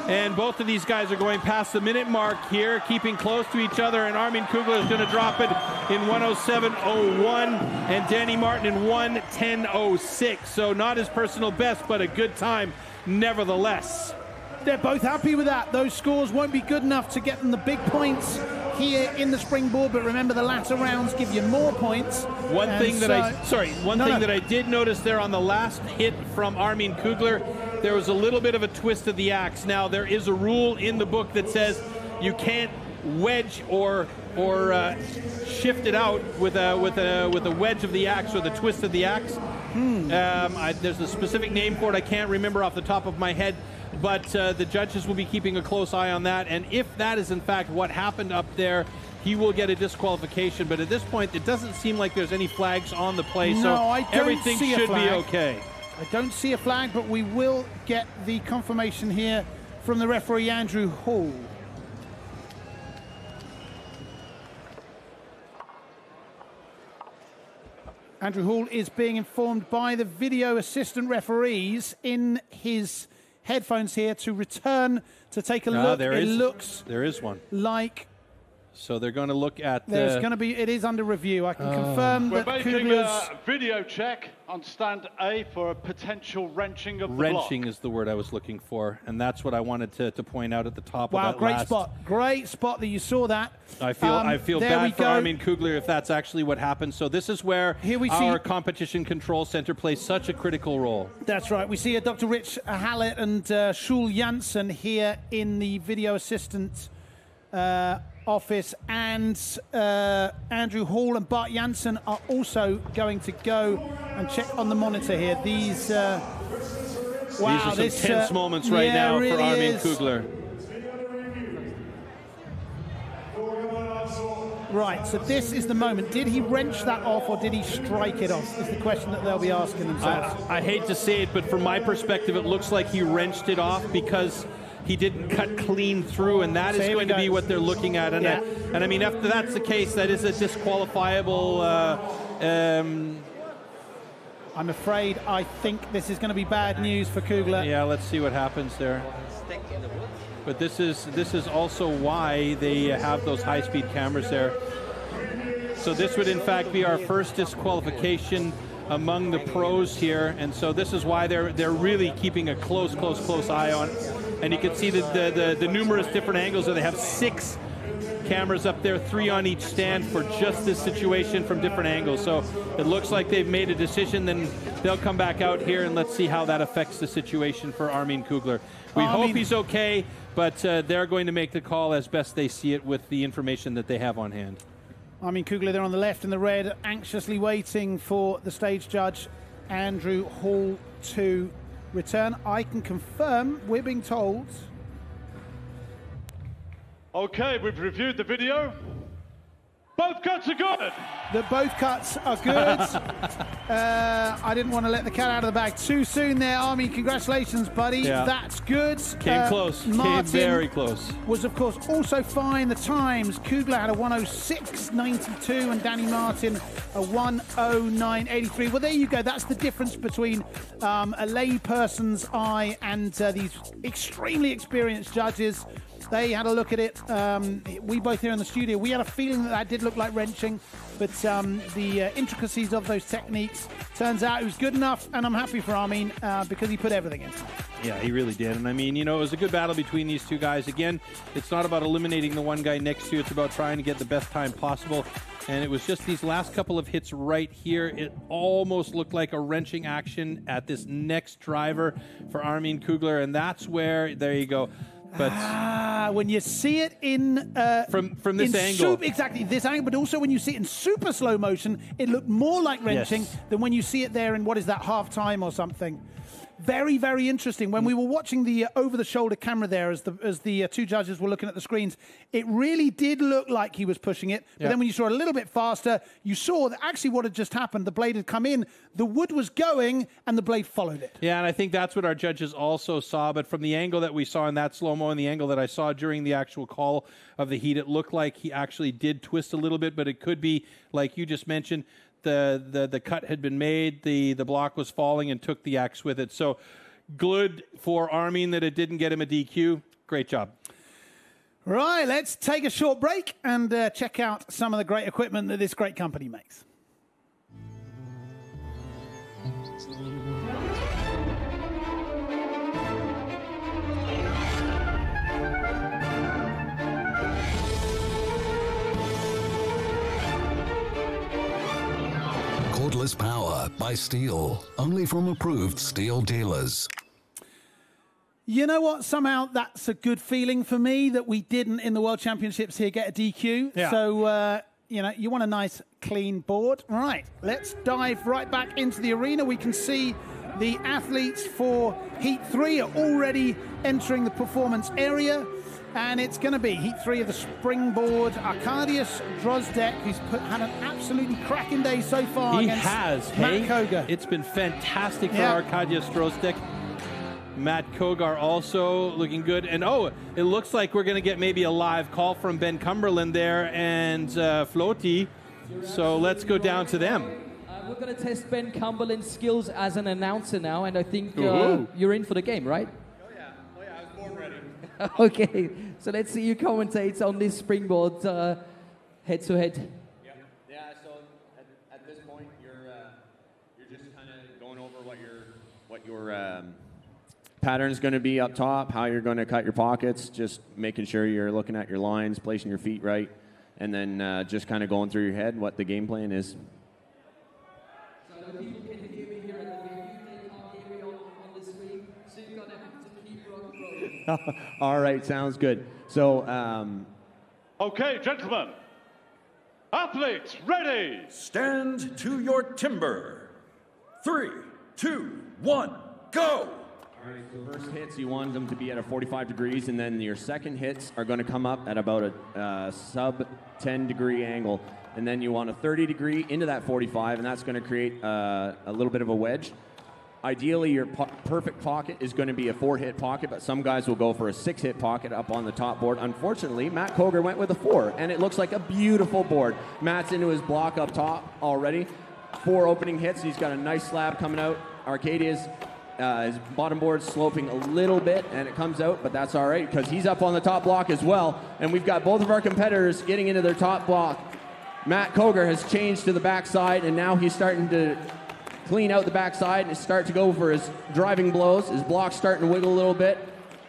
And both of these guys are going past the minute mark here, keeping close to each other. And Armin Kugler is going to drop it in one oh seven oh one, and Danny Martin in one ten oh six. So not his personal best, but a good time nevertheless. They're both happy with that. Those scores won't be good enough to get them the big points here in the springboard, but remember the latter rounds give you more points. One and thing that so, I sorry, one no, thing no. that I did notice there on the last hit from Armin Kugler, there was a little bit of a twist of the axe. Now there is a rule in the book that says you can't wedge or or uh, shift it out with a with a with a wedge of the axe or the twist of the axe. Hmm. Um, I, there's a specific name for it. I can't remember off the top of my head. But uh, the judges will be keeping a close eye on that. And if that is, in fact, what happened up there, he will get a disqualification. But at this point, it doesn't seem like there's any flags on the play. No, so I don't everything see a should flag. be okay. I don't see a flag, but we will get the confirmation here from the referee, Andrew Hall. Andrew Hall is being informed by the video assistant referees in his headphones here to return to take a Ah, look. there it is, looks there is one. like So they're going to look at there's the... going to be, it is under review. I can Oh. confirm We're that making Kugler's... a video check on stand A for a potential wrenching of the Wrenching block. is the word I was looking for, and that's what I wanted to, to point out at the top Wow, of that great last. spot. Great spot that you saw that. I feel Um, I feel there we bad for go. Armin Kugler if that's actually what happened. So this is where Here we our see- competition control center plays such a critical role. That's right. We see uh, Doctor Rich Hallett and uh, Schul Janssen here in the video assistant uh, office, and uh, Andrew Hall and Bart Janssen are also going to go and check on the monitor here. These, uh, wow, These are some this, tense uh, moments right yeah, now really for Armin is. Kugler. Right, so this is the moment. Did he wrench that off or did he strike it off? Is the question that they'll be asking themselves. I, I hate to say it, but from my perspective, it looks like he wrenched it off because he didn't cut clean through, and that So is here we going to go. be what they're looking at. And, Yeah. I, and I mean, if that's the case, that is a disqualifiable. Uh, um, I'm afraid I think this is going to be bad news for Kugler. yeah, let's see what happens there. But this is this is also why they have those high-speed cameras there. So this would in fact be our first disqualification among the pros here, and so this is why they're they're really keeping a close, close, close eye on it. And you can see the the, the, the numerous different angles that they have six cameras up there, three on each stand for just this situation from different angles. So it looks like they've made a decision, then they'll come back out here and let's see how that affects the situation for Armin Kugler. We Armin- hope he's okay, but uh, they're going to make the call as best they see it with the information that they have on hand. Armin Kugler there on the left in the red, anxiously waiting for the stage judge, Andrew Hall, to return. I can confirm, we're being told... Okay, we've reviewed the video. Both cuts are good. that both cuts are good. uh, I didn't want to let the cat out of the bag too soon there, Armin. Congratulations, buddy. Yeah. That's good. Came Uh, close. Came Martin very close. was, of course, also fine. The times, Kugler had a one oh six ninety-two and Danny Martin a one oh nine eighty-three. Well, there you go. That's the difference between um, a lay person's eye and uh, these extremely experienced judges. They had a look at it. Um, we both here in the studio, we had a feeling that that did look like wrenching, but um, the uh, intricacies of those techniques, turns out it was good enough, and I'm happy for Armin uh, because he put everything in. Yeah, he really did. And I mean, you know, it was a good battle between these two guys. Again, it's not about eliminating the one guy next to you. It's about trying to get the best time possible. And it was just these last couple of hits right here. It almost looked like a wrenching action at this next driver for Armin Kugler. And that's where, there you go. But ah, when you see it in uh, from from this in angle, super, exactly this angle, but also when you see it in super slow motion, it looked more like wrenching Yes. than when you see it there in what is that half time or something. Very, very interesting. When we were watching the uh, over-the-shoulder camera there, as the as the uh, two judges were looking at the screens, it really did look like he was pushing it. But Yeah. then when you saw it a little bit faster, you saw that actually what had just happened. The blade had come in, the wood was going, and the blade followed it. yeah, and I think that's what our judges also saw. But from the angle that we saw in that slow-mo and the angle that I saw during the actual call of the heat, it looked like he actually did twist a little bit, but it could be, like you just mentioned, the the, the cut had been made, the, the block was falling and took the axe with it. So good for Armin that it didn't get him a D Q. Great job. Right, let's take a short break and uh, check out some of the great equipment that this great company makes. Cordless power by STIHL, only from approved STIHL dealers. You know what? Somehow that's a good feeling for me that we didn't in the World Championships here get a D Q. Yeah. So, uh, you know, you want a nice clean board. Right, let's dive right back into the arena. We can see the athletes for Heat three are already entering the performance area. And it's going to be Heat three of the springboard. Arkadiusz Drozdek, who's put, had an absolutely cracking day so far He against has, Matt hey? Kogar. It's been fantastic for Yeah. Arkadiusz Drozdek. Matt Kogar also looking good. And, oh, it looks like we're going to get maybe a live call from Ben Cumberland there and uh, Floaty. So let's go down to them. Uh, we're going to test Ben Cumberland's skills as an announcer now, and I think uh, Ooh. you're in for the game, right? Okay, so let's see you commentate on this springboard uh, head to head. Yeah, yeah. So at, at this point, you're uh, you're just kind of going over what your what your um, pattern's going to be up top, how you're going to cut your pockets, just making sure you're looking at your lines, placing your feet right, and then uh, just kind of going through your head what the game plan is. So the people can hear me here at the game. They can't hear me on, on the screen, so you're going to have to keep rolling. All right, sounds good. So, um, Okay, gentlemen. Athletes, ready. Stand to your timber. Three, two, one, go. All right, so first hits, you want them to be at a forty-five degrees, and then your second hits are going to come up at about a uh, sub ten degree angle. And then you want a thirty degree into that forty-five, and that's going to create uh, a little bit of a wedge. Ideally, your po perfect pocket is going to be a four-hit pocket, but some guys will go for a six-hit pocket up on the top board. Unfortunately, Matt Kogar went with a four, and it looks like a beautiful board. Matt's into his block up top already. Four opening hits. He's got a nice slab coming out. Arcadia's uh, his bottom board sloping a little bit, and it comes out, but that's all right because he's up on the top block as well. And we've got both of our competitors getting into their top block. Matt Kogar has changed to the backside, and now he's starting to clean out the backside and start to go for his driving blows. His block's starting to wiggle a little bit.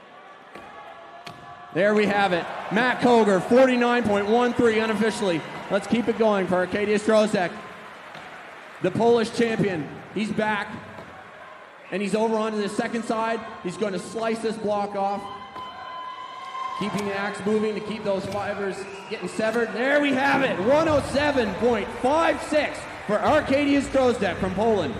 There we have it. Matt Kogar, forty-nine point one three unofficially. Let's keep it going for Arkadiusz Drozdek, the Polish champion. He's back, and he's over onto the second side. He's going to slice this block off, keeping the axe moving to keep those fibers getting severed. There we have it, one oh seven point five six for Arkadiusz Drozdek from Poland.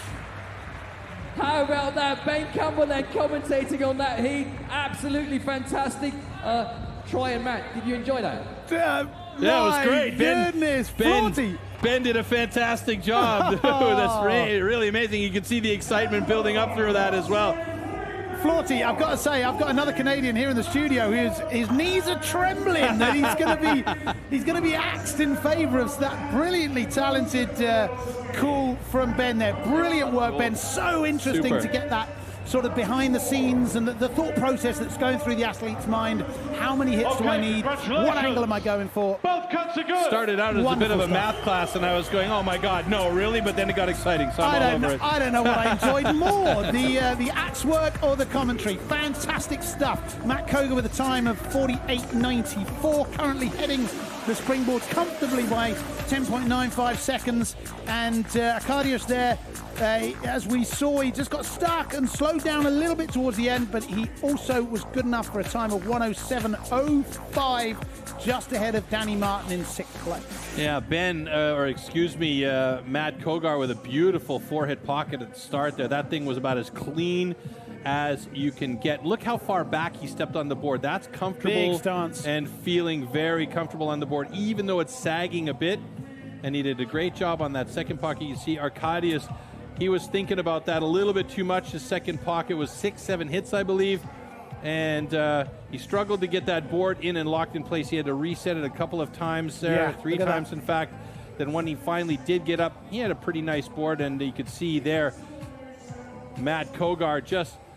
How about that? Ben Cumberland commentating on that heat. Absolutely fantastic. Uh, Troy and Matt, did you enjoy that? Uh, Yeah, it was great. Ben, goodness, Ben, Ben did a fantastic job. That's really, really amazing. You can see the excitement building up through that as well. Florty, I've got to say, I've got another Canadian here in the studio whose his knees are trembling that he's going to be he's going to be axed in favour of that brilliantly talented uh, call from Ben there. Brilliant work, Ben. So interesting Super. to get that sort of behind the scenes and the, the thought process that's going through the athlete's mind. How many hits Okay, do I need? What angle am I going for? Both cuts are good. Started out as Wonderful a bit of a stuff. math class, and I was going, "Oh my God, no, really?" But then it got exciting, so I'm I all don't, over know, it. I don't know what I enjoyed more, the uh, the axe work or the commentary. Fantastic stuff. Matt Kogar with a time of forty-eight ninety-four, currently heading the springboard comfortably by ten point nine five seconds. And uh, Arkadiusz there, uh, as we saw, he just got stuck and slowed down a little bit towards the end, but he also was good enough for a time of one oh seven oh five, just ahead of Danny Martin in sixth place. Yeah, Ben, uh, or excuse me, uh, Matt Kogar with a beautiful four-hit pocket at the start there. That thing was about as clean as you can get. Look how far back he stepped on the board. That's comfortable. Big stance. And feeling very comfortable on the board, even though it's sagging a bit. And he did a great job on that second pocket. You see Arkadiusz, he was thinking about that a little bit too much. His second pocket was six, seven hits, I believe. And uh, he struggled to get that board in and locked in place. He had to reset it a couple of times there, Yeah, three look at times that. in fact. Then when he finally did get up, he had a pretty nice board, and you could see there Matt Kogar just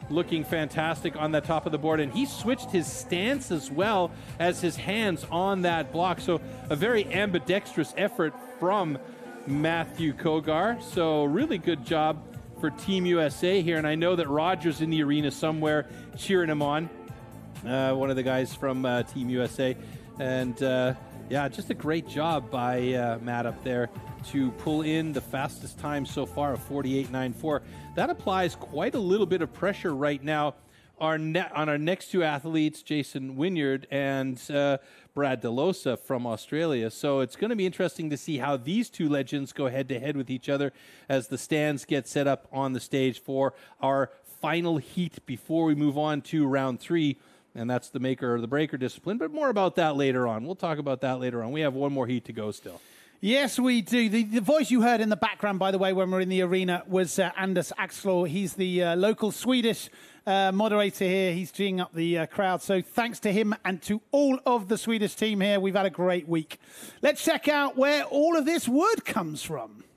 looking fantastic on the top of the board, and he switched his stance as well as his hands on that block. So a very ambidextrous effort from Matthew Kogar. So really good job for Team U S A here, and I know that Roger's in the arena somewhere cheering him on, uh, one of the guys from uh, Team U S A. And uh, yeah, just a great job by uh, Matt up there to pull in the fastest time so far of forty-eight ninety-four. That applies quite a little bit of pressure right now our on our next two athletes, Jason Wynyard and uh, Brad DeLosa from Australia. So it's going to be interesting to see how these two legends go head-to-head with each other as the stands get set up on the stage for our final heat before we move on to round three. And that's the maker or the breaker discipline, but more about that later on. We'll talk about that later on. We have one more heat to go still. Yes, we do. The, the voice you heard in the background, by the way, when we're in the arena was uh, Anders Axelor. He's the uh, local Swedish uh, moderator here. He's geeing up the uh, crowd. So thanks to him and to all of the Swedish team here. We've had a great week. Let's check out where all of this wood comes from.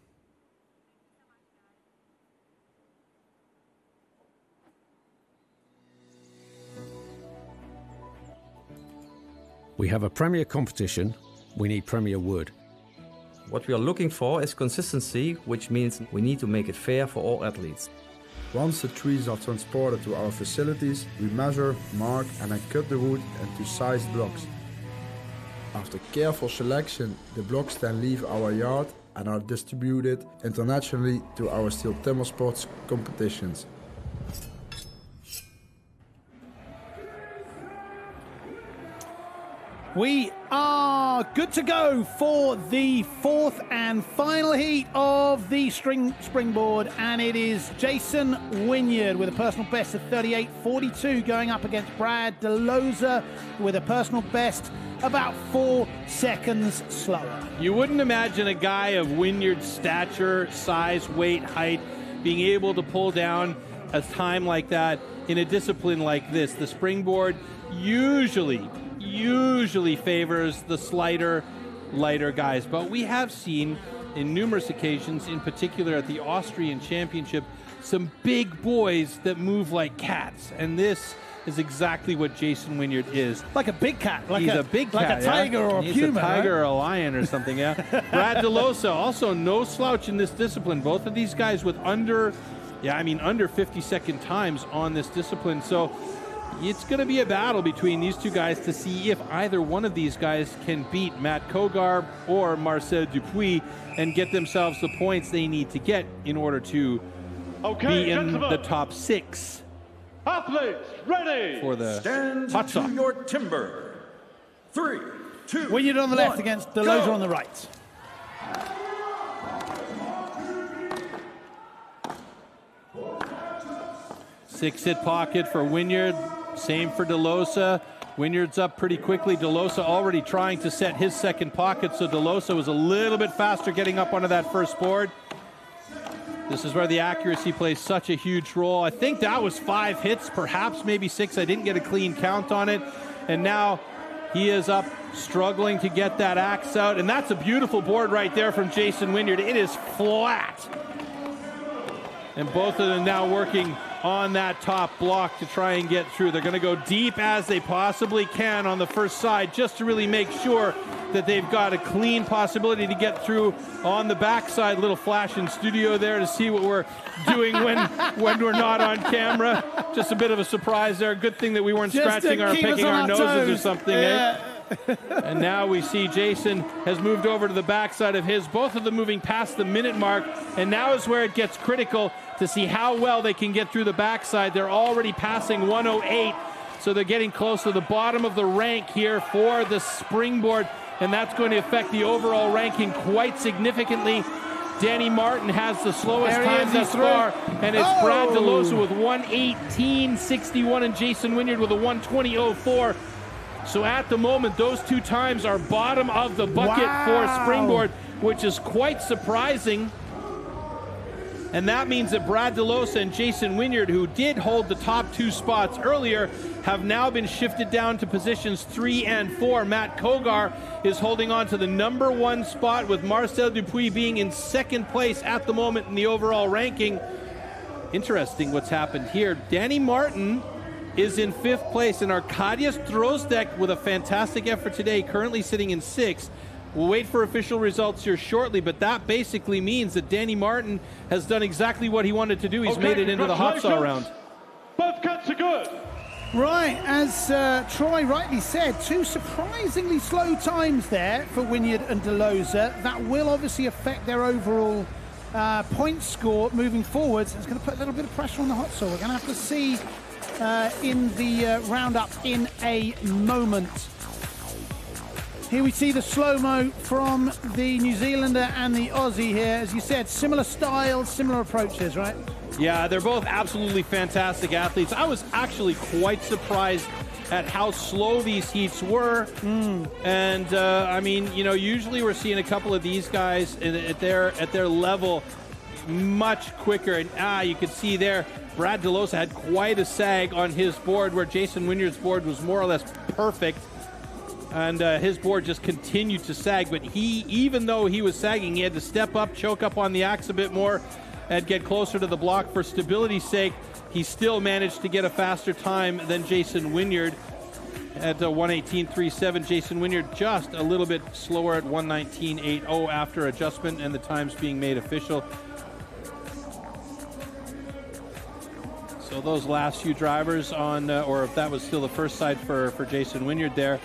We have a premier competition. We need premier wood. What we are looking for is consistency, which means we need to make it fair for all athletes. Once the trees are transported to our facilities, we measure, mark and then cut the wood into sized blocks. After careful selection, the blocks then leave our yard and are distributed internationally to our STIHL TIMBERSPORTS competitions. We are good to go for the fourth and final heat of the string springboard, and it is Jason Wynyard with a personal best of thirty-eight forty-two going up against Brad DeLosa with a personal best about four seconds slower. You wouldn't imagine a guy of Wynyard's stature, size, weight, height being able to pull down a time like that in a discipline like this. The springboard usually usually favors the slighter, lighter guys. But we have seen in numerous occasions, in particular at the Austrian Championship, some big boys that move like cats. And this is exactly what Jason Wynyard is. Like a big cat. Like He's a, a big like cat. a tiger yeah? or a He's puma. a tiger right? or a lion or something, yeah. Brad DeLosa, also no slouch in this discipline. Both of these guys with under, yeah, I mean, under fifty second times on this discipline. So it's going to be a battle between these two guys to see if either one of these guys can beat Matt Kogar or Marcel Dupuis and get themselves the points they need to get in order to okay, be in gentlemen. the top six. Athletes, ready! For the Stand hot to sock. your timber. Three, two, Wynyard on the one, left against DeLosa go. on the right. Six-hit pocket for Wynyard. Same for DeLosa. Wynyard's up pretty quickly. DeLosa already trying to set his second pocket, so DeLosa was a little bit faster getting up onto that first board. This is where the accuracy plays such a huge role. I think that was five hits, perhaps maybe six. I didn't get a clean count on it. And now he is up, struggling to get that axe out. And that's a beautiful board right there from Jason Wynyard. It is flat. And both of them now working on that top block to try and get through. They're going to go deep as they possibly can on the first side just to really make sure that they've got a clean possibility to get through on the backside. Little flash in studio there to see what we're doing when when we're not on camera. Just a bit of a surprise there. Good thing that we weren't Just scratching or picking our, our noses toes. or something. Yeah. Eh? And now we see Jason has moved over to the backside of his. Both of them moving past the minute mark. And now is where it gets critical to see how well they can get through the backside. They're already passing one oh eight. So they're getting close to the bottom of the rank here for the springboard. And that's going to affect the overall ranking quite significantly. Danny Martin has the slowest time thus far. And it's oh. Brad DeLosa with one eighteen sixty-one and Jason Wynyard with a one twenty oh four. So at the moment, those two times are bottom of the bucket wow. for springboard, which is quite surprising. And that means that Brad DeLosa and Jason Wynyard, who did hold the top two spots earlier, have now been shifted down to positions three and four. Matt Kogar is holding on to the number one spot, with Marcel Dupuis being in second place at the moment in the overall ranking. interesting what's happened here. Danny Martin is in fifth place, and Arkadiusz Drozdek with a fantastic effort today, currently sitting in sixth. We'll wait for official results here shortly, but that basically means that Danny Martin has done exactly what he wanted to do. He's okay, made it into the hot saw round. Both cuts are good. Right, as uh, Troy rightly said, two surprisingly slow times there for Wynyard and Delosa. That will obviously affect their overall uh, point score moving forwards. It's going to put a little bit of pressure on the hot saw. We're going to have to see uh, in the uh, roundup in a moment. Here we see the slow-mo from the New Zealander and the Aussie here. As you said, similar styles, similar approaches, right? Yeah, they're both absolutely fantastic athletes. I was actually quite surprised at how slow these heats were. Mm. And, uh, I mean, you know, usually we're seeing a couple of these guys at their, at their level much quicker. And, ah, you could see there, Brad Delosa had quite a sag on his board, where Jason Wynyard's board was more or less perfect. And uh, his board just continued to sag, but he, even though he was sagging, he had to step up, choke up on the axe a bit more, and get closer to the block for stability's sake. He still managed to get a faster time than Jason Wynyard at uh, one eighteen point three seven. Jason Wynyard just a little bit slower at one nineteen point eight oh after adjustment and the times being made official. So those last few drivers on, uh, or if that was still the first side for, for Jason Wynyard there.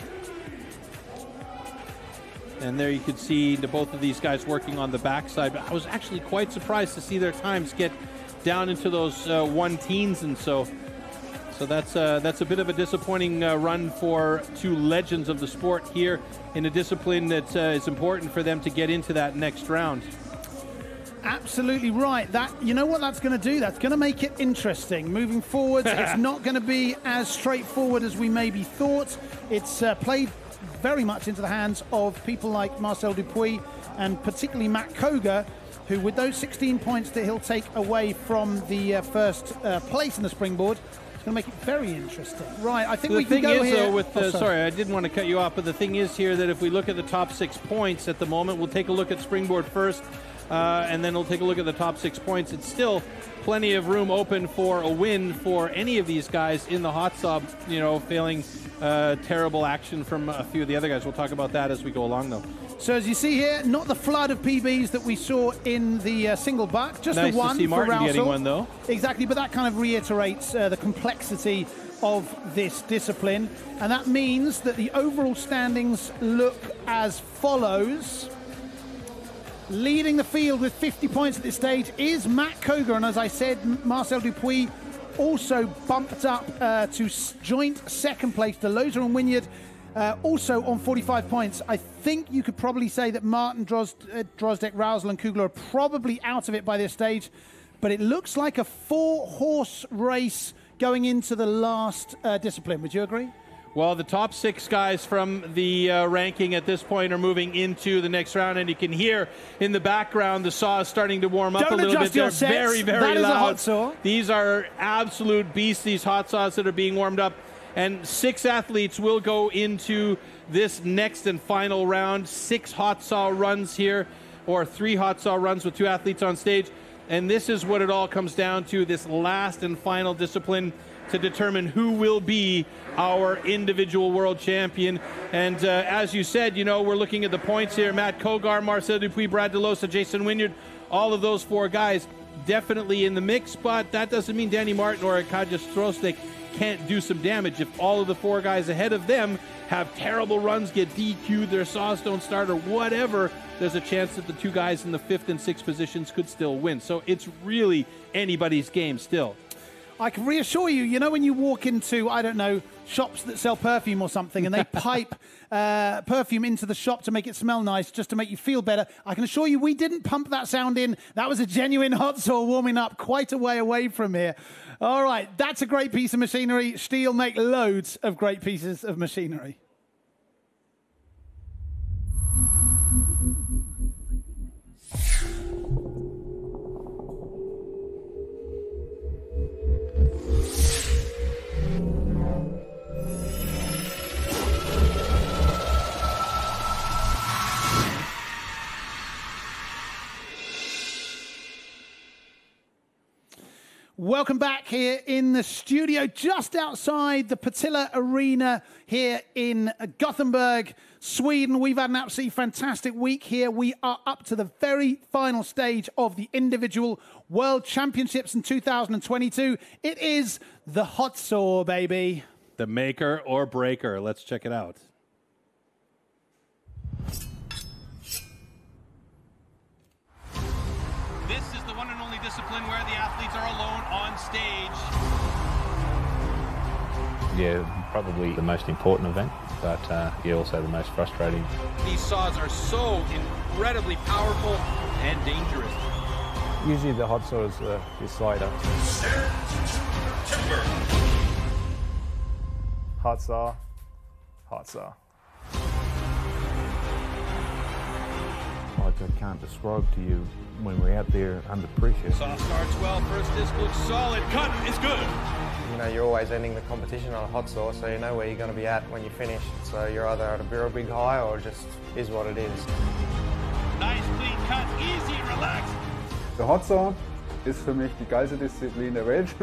And there you could see the, both of these guys working on the backside. But I was actually quite surprised to see their times get down into those uh, one teens and so. So that's, uh, that's a bit of a disappointing uh, run for two legends of the sport here in a discipline that uh, is important for them to get into that next round. Absolutely right. That, you know what that's going to do? That's going to make it interesting. Moving forward, it's not going to be as straightforward as we maybe thought. It's uh, played very much into the hands of people like Marcel Dupuis and particularly Matt Koga, who with those sixteen points that he'll take away from the uh, first uh, place in the springboard, it's going to make it very interesting. Right, I think the we can thing go is, here. Though, with the, oh, sorry. sorry, I didn't want to cut you off, but the thing is here that if we look at the top six points at the moment, we'll take a look at springboard first, uh, and then we'll take a look at the top six points. It's still plenty of room open for a win for any of these guys in the hot saw, you know, failing uh, terrible action from a few of the other guys. We'll talk about that as we go along, though. So as you see here, not the flood of P Bs that we saw in the uh, single buck, just nice the one to see for Martin Rousel. getting one, though. Exactly, but that kind of reiterates uh, the complexity of this discipline. And that means that the overall standings look as follows. Leading the field with fifty points at this stage is Matt Koga, and as I said, Marcel Dupuis also bumped up uh, to joint second place. Delosa and Wynyard uh, also on forty-five points. I think you could probably say that Martin, Dros uh, Drozdek, Rousel and Kugler are probably out of it by this stage, but it looks like a four-horse race going into the last uh, discipline. Would you agree? Well, the top six guys from the uh, ranking at this point are moving into the next round, and you can hear in the background the saw is starting to warm up Don't a little bit. They're your sets. very, very that loud. Is a hot saw. These are absolute beasts, these hot saws that are being warmed up. And six athletes will go into this next and final round. Six hot saw runs here, or three hot saw runs with two athletes on stage. And this is what it all comes down to, this last and final discipline to determine who will be our individual world champion. And uh, as you said, you know, we're looking at the points here. Matt Kogar, Marcel Dupuis, Brad Delosa, Jason Wynyard, all of those four guys definitely in the mix, but that doesn't mean Danny Martin or Arkadiusz Drozdek can't do some damage. If all of the four guys ahead of them have terrible runs, get D Q'd, their saws don't start or whatever, there's a chance that the two guys in the fifth and sixth positions could still win. So it's really anybody's game still. I can reassure you, you know when you walk into, I don't know, shops that sell perfume or something and they pipe uh, perfume into the shop to make it smell nice, just to make you feel better. I can assure you we didn't pump that sound in. That was a genuine hot saw warming up quite a way away from here. All right, that's a great piece of machinery. STIHL make loads of great pieces of machinery. Welcome back here in the studio, just outside the Partille Arena here in Gothenburg, Sweden. We've had an absolutely fantastic week here. We are up to the very final stage of the individual World Championships in two thousand twenty-two. It is the hot saw, baby. The maker or breaker. Let's check it out. This is the one and only discipline where the athletes are alone on stage. Yeah, probably the most important event, but uh, yeah, also the most frustrating. These saws are so incredibly powerful and dangerous. Usually the hot saw is uh, the slider. Hot saw, hot saw. Like I can't describe to you when we're out there under pressure. Saw starts well, first disc looks solid, cut is good. You know, you're always ending the competition on a hot saw, so you know where you're going to be at when you finish. So you're either at a real big high or just is what it is. Nice clean cut, easy, relaxed. Der Hot Saw ist für mich die geilste Disziplin der Welt.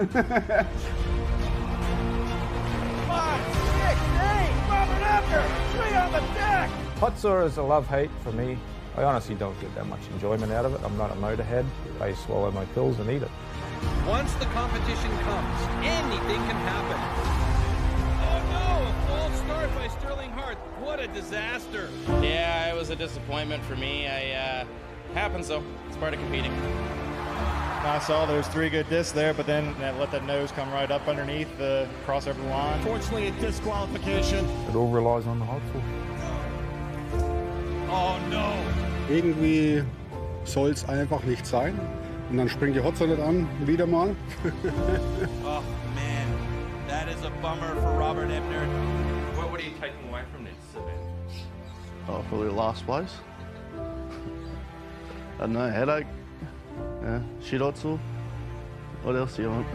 Five, six, eight, Robert Ebner, three on the deck. Hot saw is a love-hate for me. I honestly don't get that much enjoyment out of it. I'm not a motorhead. I swallow my pills and eat it. Once the competition comes, anything can happen. Oh no, a false start by Sterling Hart. What a disaster. Yeah, it was a disappointment for me. I, uh, happens though. It's part of competing. I saw there's three good discs there, but then let that nose come right up underneath the crossover line. Unfortunately, a disqualification. It all relies on the hot saw. Oh no. Irgendwie soll es einfach nicht sein. Und dann springt die Hot Saw nicht an, wieder mal. Oh man, that is a bummer for Robert Ebner. What, what are you taking away from this event? Oh, probably last place. I don't know, headache. Yeah, shit hot saw. What else do you want?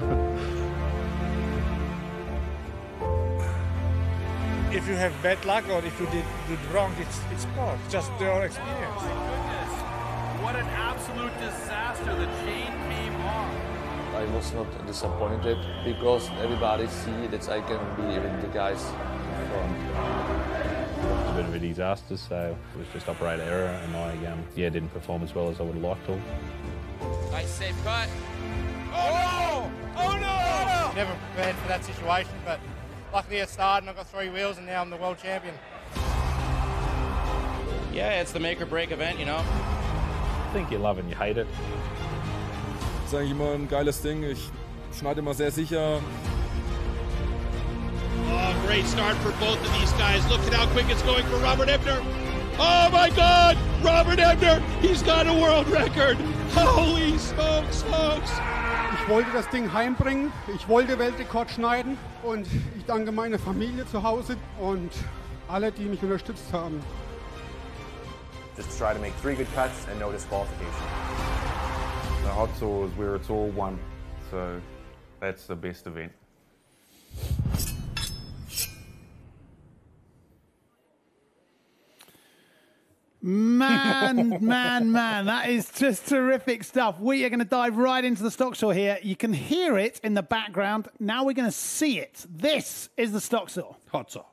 If you have bad luck or if you did, did wrong, it's it's part, just your experience. Oh my goodness, what an absolute disaster, the chain came off. I was not disappointed because everybody see that I can be with the guys in front. It was a bit of a disaster, so it was just operator error, and I um, yeah didn't perform as well as I would have liked to. Nice safe cut. Oh no! Oh no! Never prepared for that situation, but luckily it started and I've got three wheels and now I'm the world champion. Yeah, it's the make or break event, you know. I think you love it and you hate it. Das ist eigentlich immer ein geiles Ding. Ich schneide immer sehr sicher. Oh, great start for both of these guys. Look at how quick it's going for Robert Ebner. Oh my God! Robert Ebner, he's got a world record! Holy smokes, folks! Ich wollte das Ding heimbringen, ich wollte Weltrekord schneiden und ich danke meiner Familie zu Hause und alle, die mich unterstützt haben. Just try to make three good cuts and no disqualification. The hot saw is where it's all one, so that's the best event. Man, man, man, that is just terrific stuff. We are going to dive right into the stock saw here. You can hear it in the background. Now we're going to see it. This is the stock saw. Hot saw.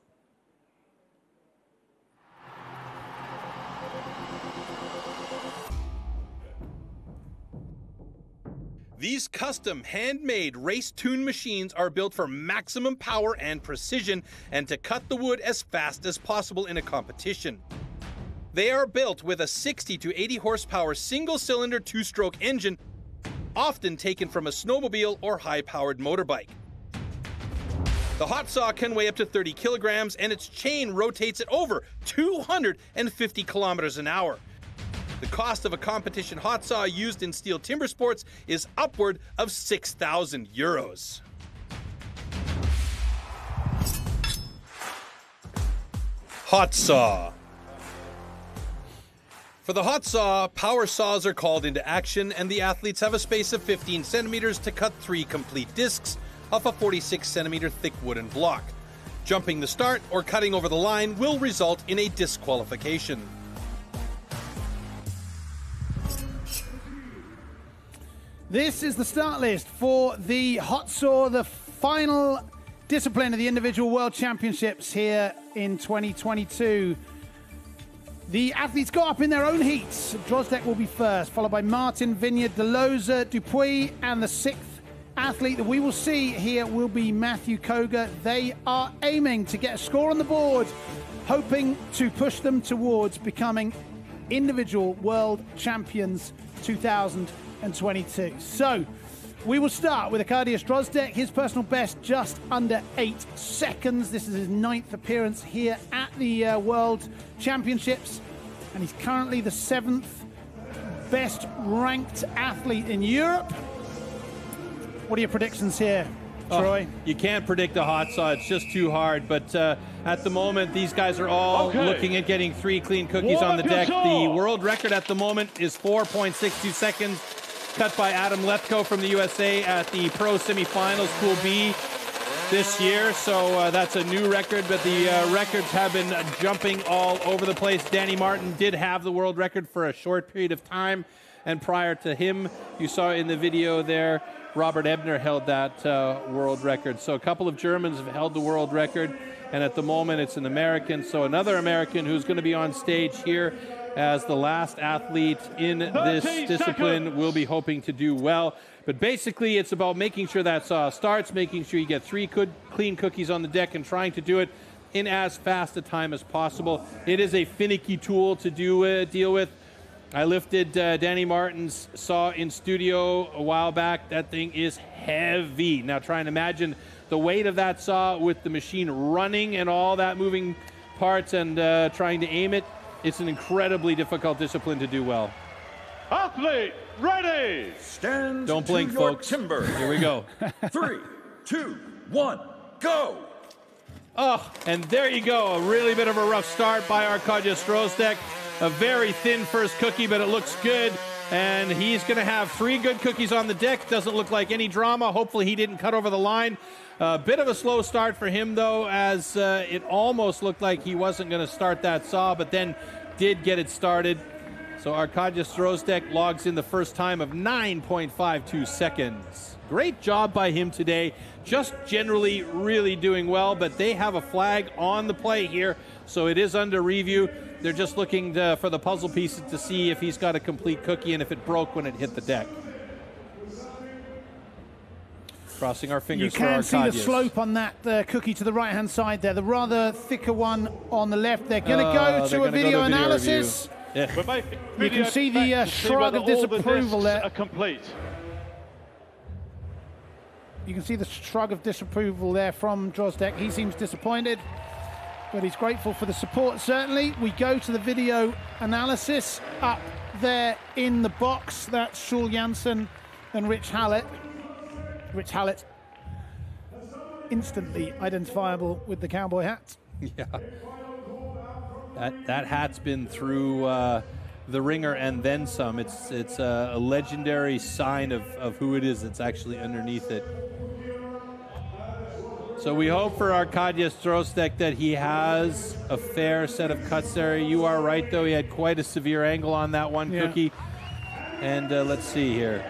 These custom handmade race-tuned machines are built for maximum power and precision and to cut the wood as fast as possible in a competition. They are built with a sixty to eighty horsepower single-cylinder two-stroke engine, often taken from a snowmobile or high-powered motorbike. The hot saw can weigh up to thirty kilograms and its chain rotates at over two hundred fifty kilometers an hour. The cost of a competition hot saw used in STIHL TIMBERSPORTS is upward of six thousand euros. Hot saw. For the hot saw, power saws are called into action and the athletes have a space of fifteen centimeters to cut three complete discs off a forty-six centimeter thick wooden block. Jumping the start or cutting over the line will result in a disqualification. This is the start list for the hot saw, the final discipline of the individual world championships here in twenty twenty-two. The athletes go up in their own heats. Drozdek will be first, followed by Martin, Vineyard, Deloza, Dupuy, and the sixth athlete that we will see here will be Matthew Koga. They are aiming to get a score on the board, hoping to push them towards becoming individual world champions two thousand twenty-two. So we will start with Arkadiusz Drozdek. His personal best just under eight seconds. This is his ninth appearance here at the uh, World Championships, and he's currently the seventh best ranked athlete in Europe. What are your predictions here, Troy? Oh, you can't predict a hot saw. It's just too hard. But uh, at the moment, these guys are all Okay. looking at getting three clean cookies What on the deck. control? The world record at the moment is four point six two seconds, cut by Adam Lethko from the U S A at the Pro Semifinals, Pool B, this year. So uh, that's a new record, but the uh, records have been jumping all over the place. Danny Martin did have the world record for a short period of time, and prior to him, you saw in the video there, Robert Ebner held that uh, world record. So a couple of Germans have held the world record, and at the moment it's an American. So another American who's going to be on stage here as the last athlete in this discipline seconds. will be hoping to do well. But basically it's about making sure that saw starts, making sure you get three good, clean cookies on the deck, and trying to do it in as fast a time as possible. It is a finicky tool to do uh, deal with. I lifted uh, Danny Martin's saw in studio a while back. That thing is heavy. Now try and imagine the weight of that saw with the machine running and all that moving parts and uh, trying to aim it. It's an incredibly difficult discipline to do well. Athlete, ready! Stand Don't to blink, your folks. timber. Here we go. Three, two, one, go! Oh, and there you go. A really bit of a rough start by Arkadiusz Drozdek. A very thin first cookie, but it looks good. And he's going to have three good cookies on the deck. Doesn't look like any drama. Hopefully he didn't cut over the line. A bit of a slow start for him, though, as uh, it almost looked like he wasn't going to start that saw, but then did get it started. So Arkadiusz Drozdek logs in the first time of nine point five two seconds. Great job by him today. Just generally really doing well, but they have a flag on the play here, so it is under review. They're just looking to, for the puzzle pieces to see if he's got a complete cookie and if it broke when it hit the deck. Crossing our fingers You for can see the Arkadiusz. slope on that uh, cookie to the right-hand side there. The rather thicker one on the left. They're going to Uh, go they're to a gonna go video to video analysis. review. Yeah. We're making You video can see the uh, check to see shrug whether of all the disapproval discs there. are complete. You can see the shrug of disapproval there from Drozdek. He seems disappointed, but he's grateful for the support, certainly. We go to the video analysis. Up there in the box, that's Shul Janssen and Rich Hallett. Rich Hallett, instantly identifiable with the cowboy hat. Yeah. That, that hat's been through uh, the ringer and then some. It's it's a, a legendary sign of, of who it is that's actually underneath it. So we hope for Arkadiusz Drozdek that he has a fair set of cuts there. You are right, though. He had quite a severe angle on that one Yeah. cookie. And uh, let's see here.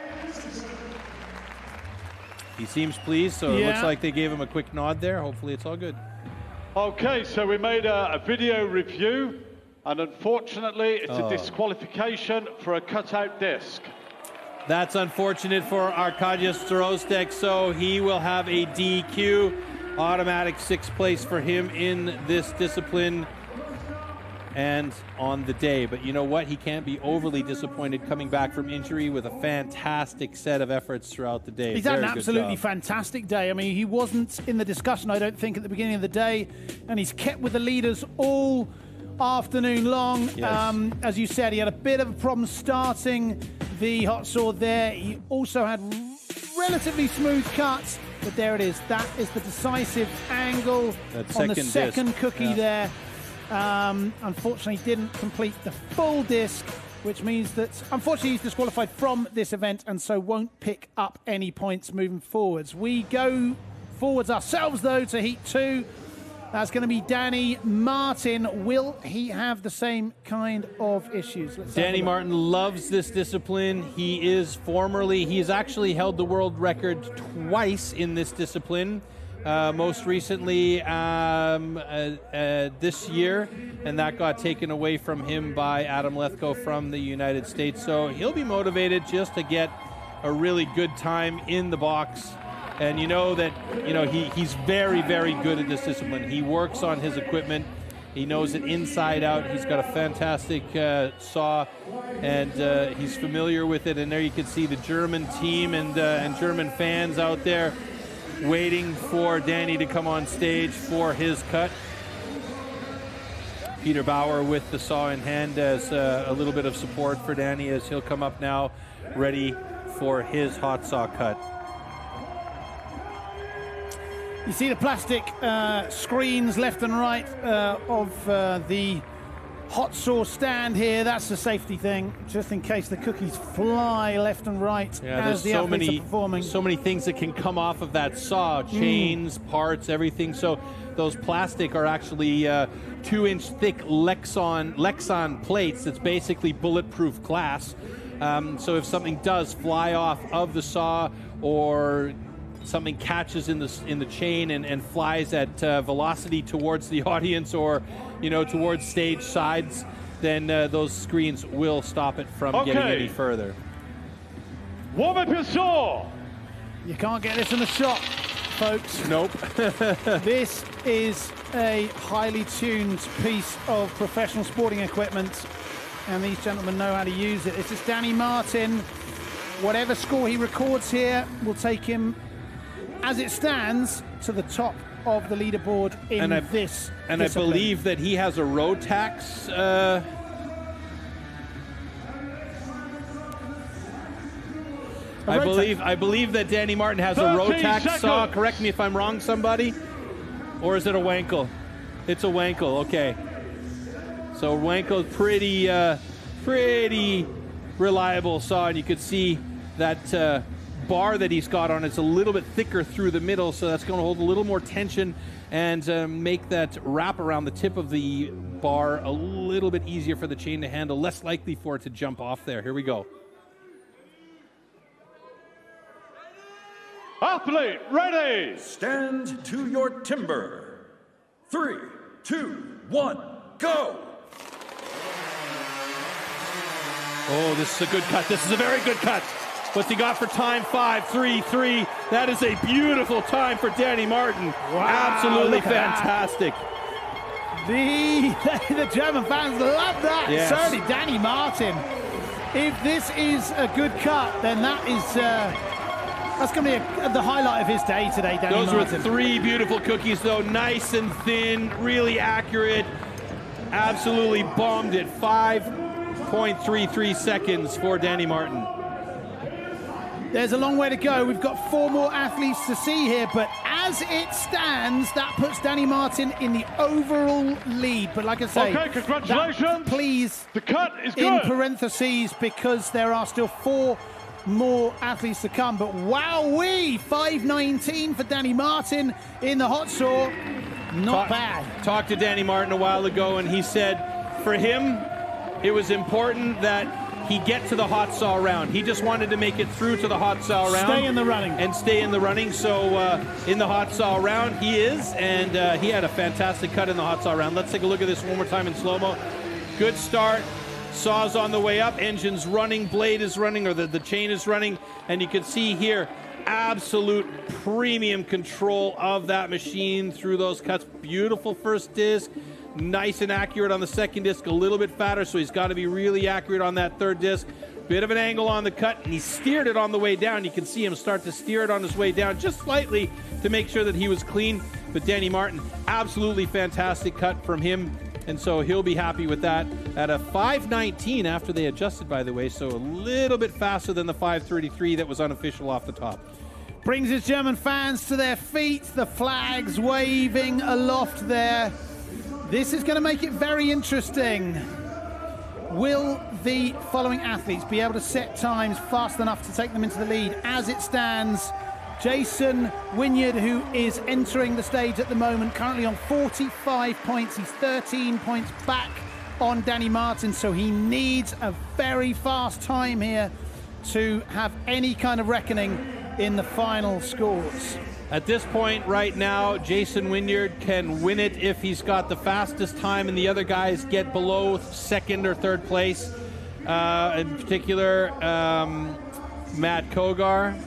He seems pleased, so it Yeah. looks like they gave him a quick nod there. Hopefully it's all good. Okay, so we made a, a video review, and unfortunately, it's Oh. a disqualification for a cutout disc. That's unfortunate for Arkadiusz Drozdek, so he will have a D Q. Automatic sixth place for him in this discipline and on the day. But you know what? He can't be overly disappointed coming back from injury with a fantastic set of efforts throughout the day. He's had Very an good absolutely job. fantastic day. I mean, he wasn't in the discussion, I don't think, at the beginning of the day, and he's kept with the leaders all afternoon long. Yes. Um, as you said, he had a bit of a problem starting the hot saw there. He also had relatively smooth cuts, but there it is. That is the decisive angle That on the second second disc. cookie Yeah. there. Um, unfortunately, didn't complete the full disc, which means that, unfortunately, he's disqualified from this event and so won't pick up any points moving forwards. We go forwards ourselves, though, to heat two. That's going to be Danny Martin. Will he have the same kind of issues? Let's Danny Martin loves this discipline. He is formerly, he has actually held the world record twice in this discipline. Uh, most recently um, uh, uh, this year, and that got taken away from him by Adam Lethko from the United States. So he'll be motivated just to get a really good time in the box. And you know that, you know, he, he's very, very good at this discipline. He works on his equipment. He knows it inside out. He's got a fantastic uh, saw, and uh, he's familiar with it. And there you can see the German team and, uh, and German fans out there waiting for Danny to come on stage for his cut. Peter Bauer with the saw in hand as uh, a little bit of support for Danny as he'll come up now ready for his hot saw cut. You see the plastic uh, screens left and right uh, of uh, the hot saw stand here. That's the safety thing, just in case the cookies fly left and right yeah, as the so athletes many, are performing. So many things that can come off of that saw, chains, mm. parts, everything. So those plastic are actually uh, two-inch thick Lexan, Lexan plates. It's basically bulletproof glass. Um, so if something does fly off of the saw or something catches in the in the chain and, and flies at uh, velocity towards the audience or, you know, towards stage sides, then uh, those screens will stop it from okay. getting any further. Warm up your saw. You can't get this in the shop, folks. Nope. This is a highly tuned piece of professional sporting equipment, and these gentlemen know how to use it. This is Danny Martin. Whatever score he records here will take him, as it stands, to the top of the leaderboard in and I, this And discipline. I believe that he has a Rotax. Uh, a I Rotax. believe I believe that Danny Martin has a Rotax seconds. saw. Correct me if I'm wrong, somebody. Or is it a Wankel? It's a Wankel. Okay. So Wankel, pretty, uh, pretty reliable saw, and you could see that. Uh, bar that he's got on it's a little bit thicker through the middle, so that's going to hold a little more tension and uh, make that wrap around the tip of the bar a little bit easier for the chain to handle, less likely for it to jump off there. Here we go. Athlete ready. Stand to your timber. Three, two, one, go. Oh, this is a good cut. This is a very good cut. What's he got for time? Five, three, three. That is a beautiful time for Danny Martin. Wow, absolutely fantastic. The, the German fans love that. Yes. Certainly, Danny Martin. If this is a good cut, then that is uh, that's going to be a, the highlight of his day today, Danny Those Martin. were three beautiful cookies, though. Nice and thin, really accurate. Absolutely bombed it. five point three three seconds for Danny Martin. There's a long way to go. We've got four more athletes to see here, but as it stands, that puts Danny Martin in the overall lead. But like I say, okay, congratulations. Please, the cut is good. In parentheses, because there are still four more athletes to come. But wowee, five nineteen for Danny Martin in the hot saw. Not Talk, bad. Talked to Danny Martin a while ago, and he said for him, it was important that he get to the hot saw round. He just wanted to make it through to the hot saw round. Stay in the running. And stay in the running. So uh, in the hot saw round, he is. And uh, he had a fantastic cut in the hot saw round. Let's take a look at this one more time in slow-mo. Good start. Saw's on the way up. Engine's running. Blade is running, or the, the chain is running. And you can see here, absolute premium control of that machine through those cuts. Beautiful first disc. Nice and accurate on the second disc, a little bit fatter, so he's got to be really accurate on that third disc. Bit of an angle on the cut, and he steered it on the way down. You can see him start to steer it on his way down just slightly to make sure that he was clean. But Danny Martin, absolutely fantastic cut from him, and so he'll be happy with that. At a five nineteen after they adjusted, by the way, so a little bit faster than the five thirty-three that was unofficial off the top. Brings his German fans to their feet, the flags waving aloft there. This is going to make it very interesting. Will the following athletes be able to set times fast enough to take them into the lead? As it stands, Jason Wynyard, who is entering the stage at the moment, currently on forty-five points. He's thirteen points back on Danny Martin, so he needs a very fast time here to have any kind of reckoning in the final scores. At this point right now, Jason Wynyard can win it if he's got the fastest time and the other guys get below second or third place. Uh, in particular, um, Matt Kogar.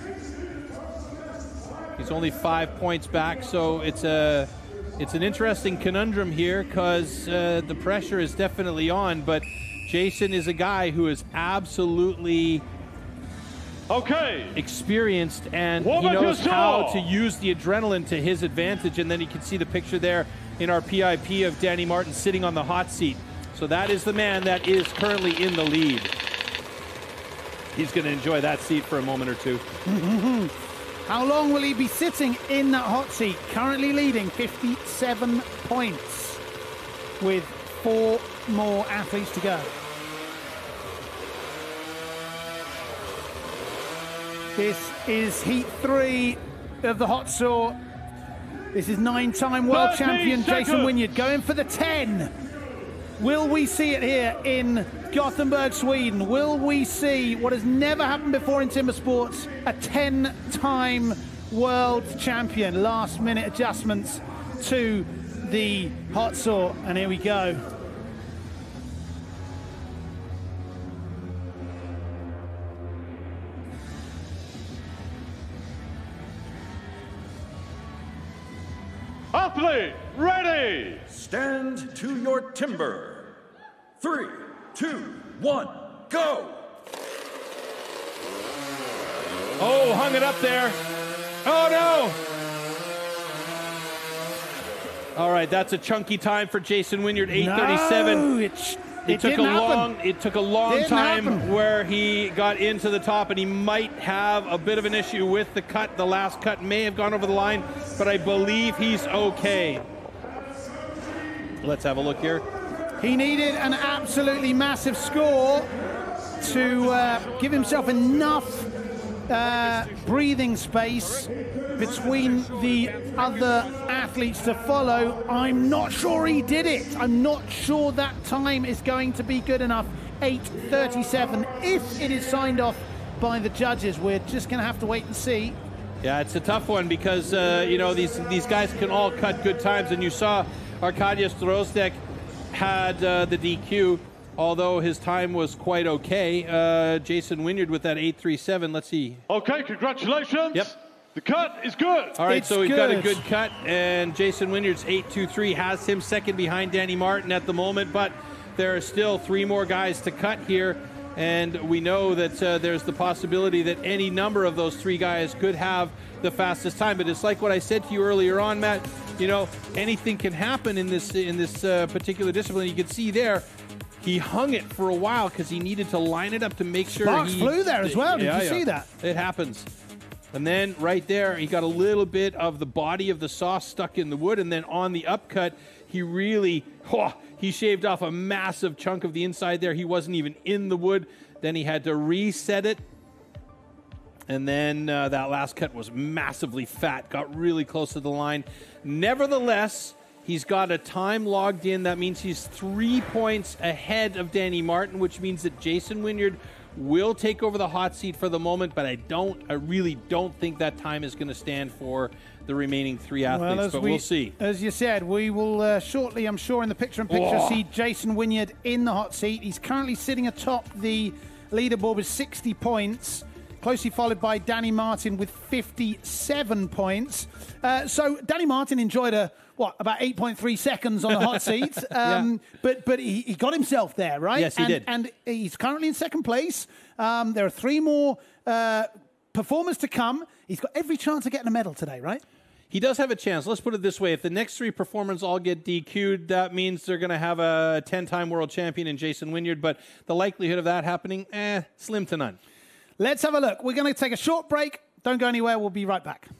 He's only five points back, so it's a it's an interesting conundrum here because uh, the pressure is definitely on, but Jason is a guy who is absolutely okay experienced, and What he about knows your how jaw? to use the adrenaline to his advantage. And then you can see the picture there in our P I P of Danny Martin sitting on the hot seat. So that is the man that is currently in the lead. He's going to enjoy that seat for a moment or two. How long will he be sitting in that hot seat? Currently leading fifty-seven points with four more athletes to go. This is heat three of the hot saw. This is nine-time world champion Jason Wynyard going for the ten. Will we see it here in Gothenburg, Sweden? Will we see what has never happened before in timber sports, a ten-time world champion? Last-minute adjustments to the hot saw, and here we go. Athlete, ready! Stand to your timber. Three, two, one, go! Oh, hung it up there. Oh, no! All right, that's a chunky time for Jason Wynyard, eight thirty-seven. No, it, It, it took a didn't long. happen. It took a long Didn't time happen. where he got into the top, and he might have a bit of an issue with the cut. The last cut may have gone over the line, but I believe he's okay. Let's have a look here. He needed an absolutely massive score to uh, give himself enough uh, breathing space between the other athletes to follow. I'm not sure he did it. I'm not sure that time is going to be good enough. eight thirty-seven, if it is signed off by the judges. We're just going to have to wait and see. Yeah, it's a tough one because uh, you know these these guys can all cut good times, and you saw Arkadiusz Drozdek had uh, the D Q, although his time was quite okay. Uh, Jason Wynyard with that eight thirty-seven. Let's see. Okay, congratulations. Yep. The cut is good. All right, It's so we've got a good. good cut, and Jason Wynyard's eight twenty-three has him second behind Danny Martin at the moment, but there are still three more guys to cut here, and we know that uh, there's the possibility that any number of those three guys could have the fastest time. But it's like what I said to you earlier on, Matt. You know, anything can happen in this in this uh, particular discipline. You can see there, he hung it for a while because he needed to line it up to make sure Sparks he flew there as well. Did Yeah, you yeah. see that? It happens. And then right there, he got a little bit of the body of the saw stuck in the wood, and then on the upcut, he really, oh, he shaved off a massive chunk of the inside there. He wasn't even in the wood. Then he had to reset it. And then uh, that last cut was massively fat, got really close to the line. Nevertheless, he's got a time logged in. That means he's three points ahead of Danny Martin, which means that Jason Wynyard will take over the hot seat for the moment, but I don't, I really don't think that time is going to stand for the remaining three athletes, Well, as but we, we'll see. As you said, we will uh, shortly, I'm sure, in the picture-in-picture, Oh. see Jason Wynyard in the hot seat. He's currently sitting atop the leaderboard with sixty points, closely followed by Danny Martin with fifty-seven points. Uh, so Danny Martin enjoyed a, what, about eight point three seconds on the hot seat, um, Yeah. but but he, he got himself there, right? Yes, he and, did. And he's currently in second place. Um, there are three more uh, performers to come. He's got every chance of getting a medal today, right? He does have a chance. Let's put it this way. If the next three performers all get D Q'd, that means they're going to have a ten-time world champion in Jason Wynyard, but the likelihood of that happening, eh, slim to none. Let's have a look. We're going to take a short break. Don't go anywhere. We'll be right back.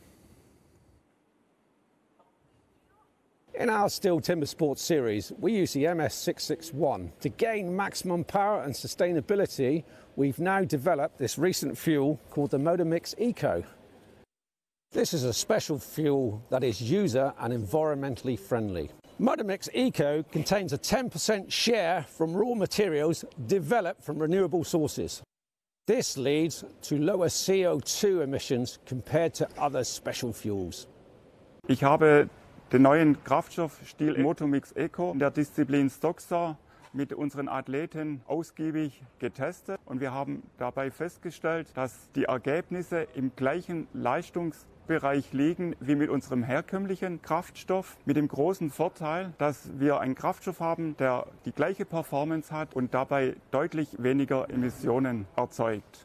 In our STIHL Timbersports series, we use the M S six sixty-one. To gain maximum power and sustainability, we've now developed this recent fuel called the Motor Mix Eco. This is a special fuel that is user and environmentally friendly. Mudamix Eco contains a ten percent share from raw materials developed from renewable sources. This leads to lower C O two emissions compared to other special fuels. Ich habe den neuen Kraftstoff STIHL Motomix Eco in der Disziplin Stocksaw mit unseren Athleten ausgiebig getestet und wir haben dabei festgestellt, dass die Ergebnisse im gleichen Leistungsbereich liegen wie mit unserem herkömmlichen Kraftstoff, mit dem großen Vorteil, dass wir einen Kraftstoff haben, der die gleiche Performance hat und dabei deutlich weniger Emissionen erzeugt.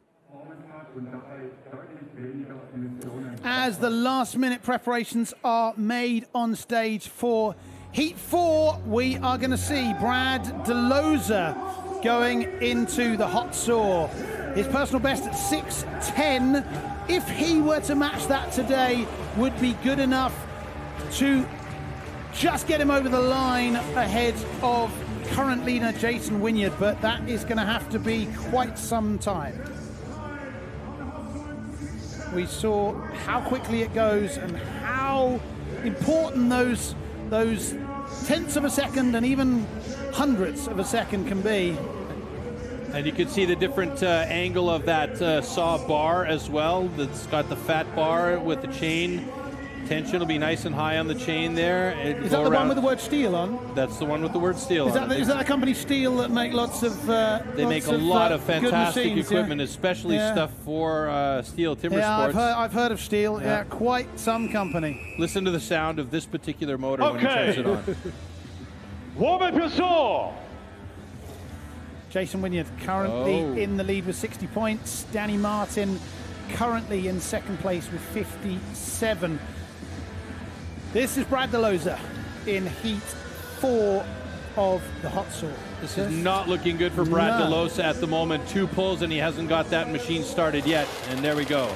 As the last minute preparations are made on stage for Heat four, we are going to see Brad DeLosa going into the hot saw. His personal best at six ten, if he were to match that today, would be good enough to just get him over the line ahead of current leader Jason Wynyard, but that is going to have to be quite some time. We saw how quickly it goes and how important those those tenths of a second and even hundredths of a second can be. And you can see the different uh, angle of that uh, saw bar as well. That's got the fat bar with the chain. Tension will be nice and high on the chain there. It'll is that the one with the word STIHL on? That's the one with the word STIHL is that on. The, is that the company STIHL that make lots of uh, They lots make a of, lot uh, of fantastic machines, equipment, yeah. especially yeah. stuff for uh, STIHL Timber yeah, Sports. I've heard, I've heard of STIHL. Yeah. Yeah. yeah, quite some company. Listen to the sound of this particular motor okay. when he turns it on. Warm up your saw. Jason Wynyard currently Oh. in the lead with sixty points. Danny Martin currently in second place with fifty-seven. This is Brad DeLosa in Heat four of the hot saw. This is not looking good for Brad No. DeLosa at the moment. Two pulls and he hasn't got that machine started yet. And there we go.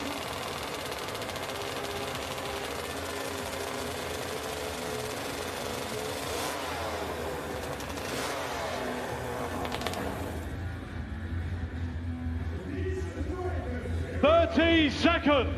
thirty seconds.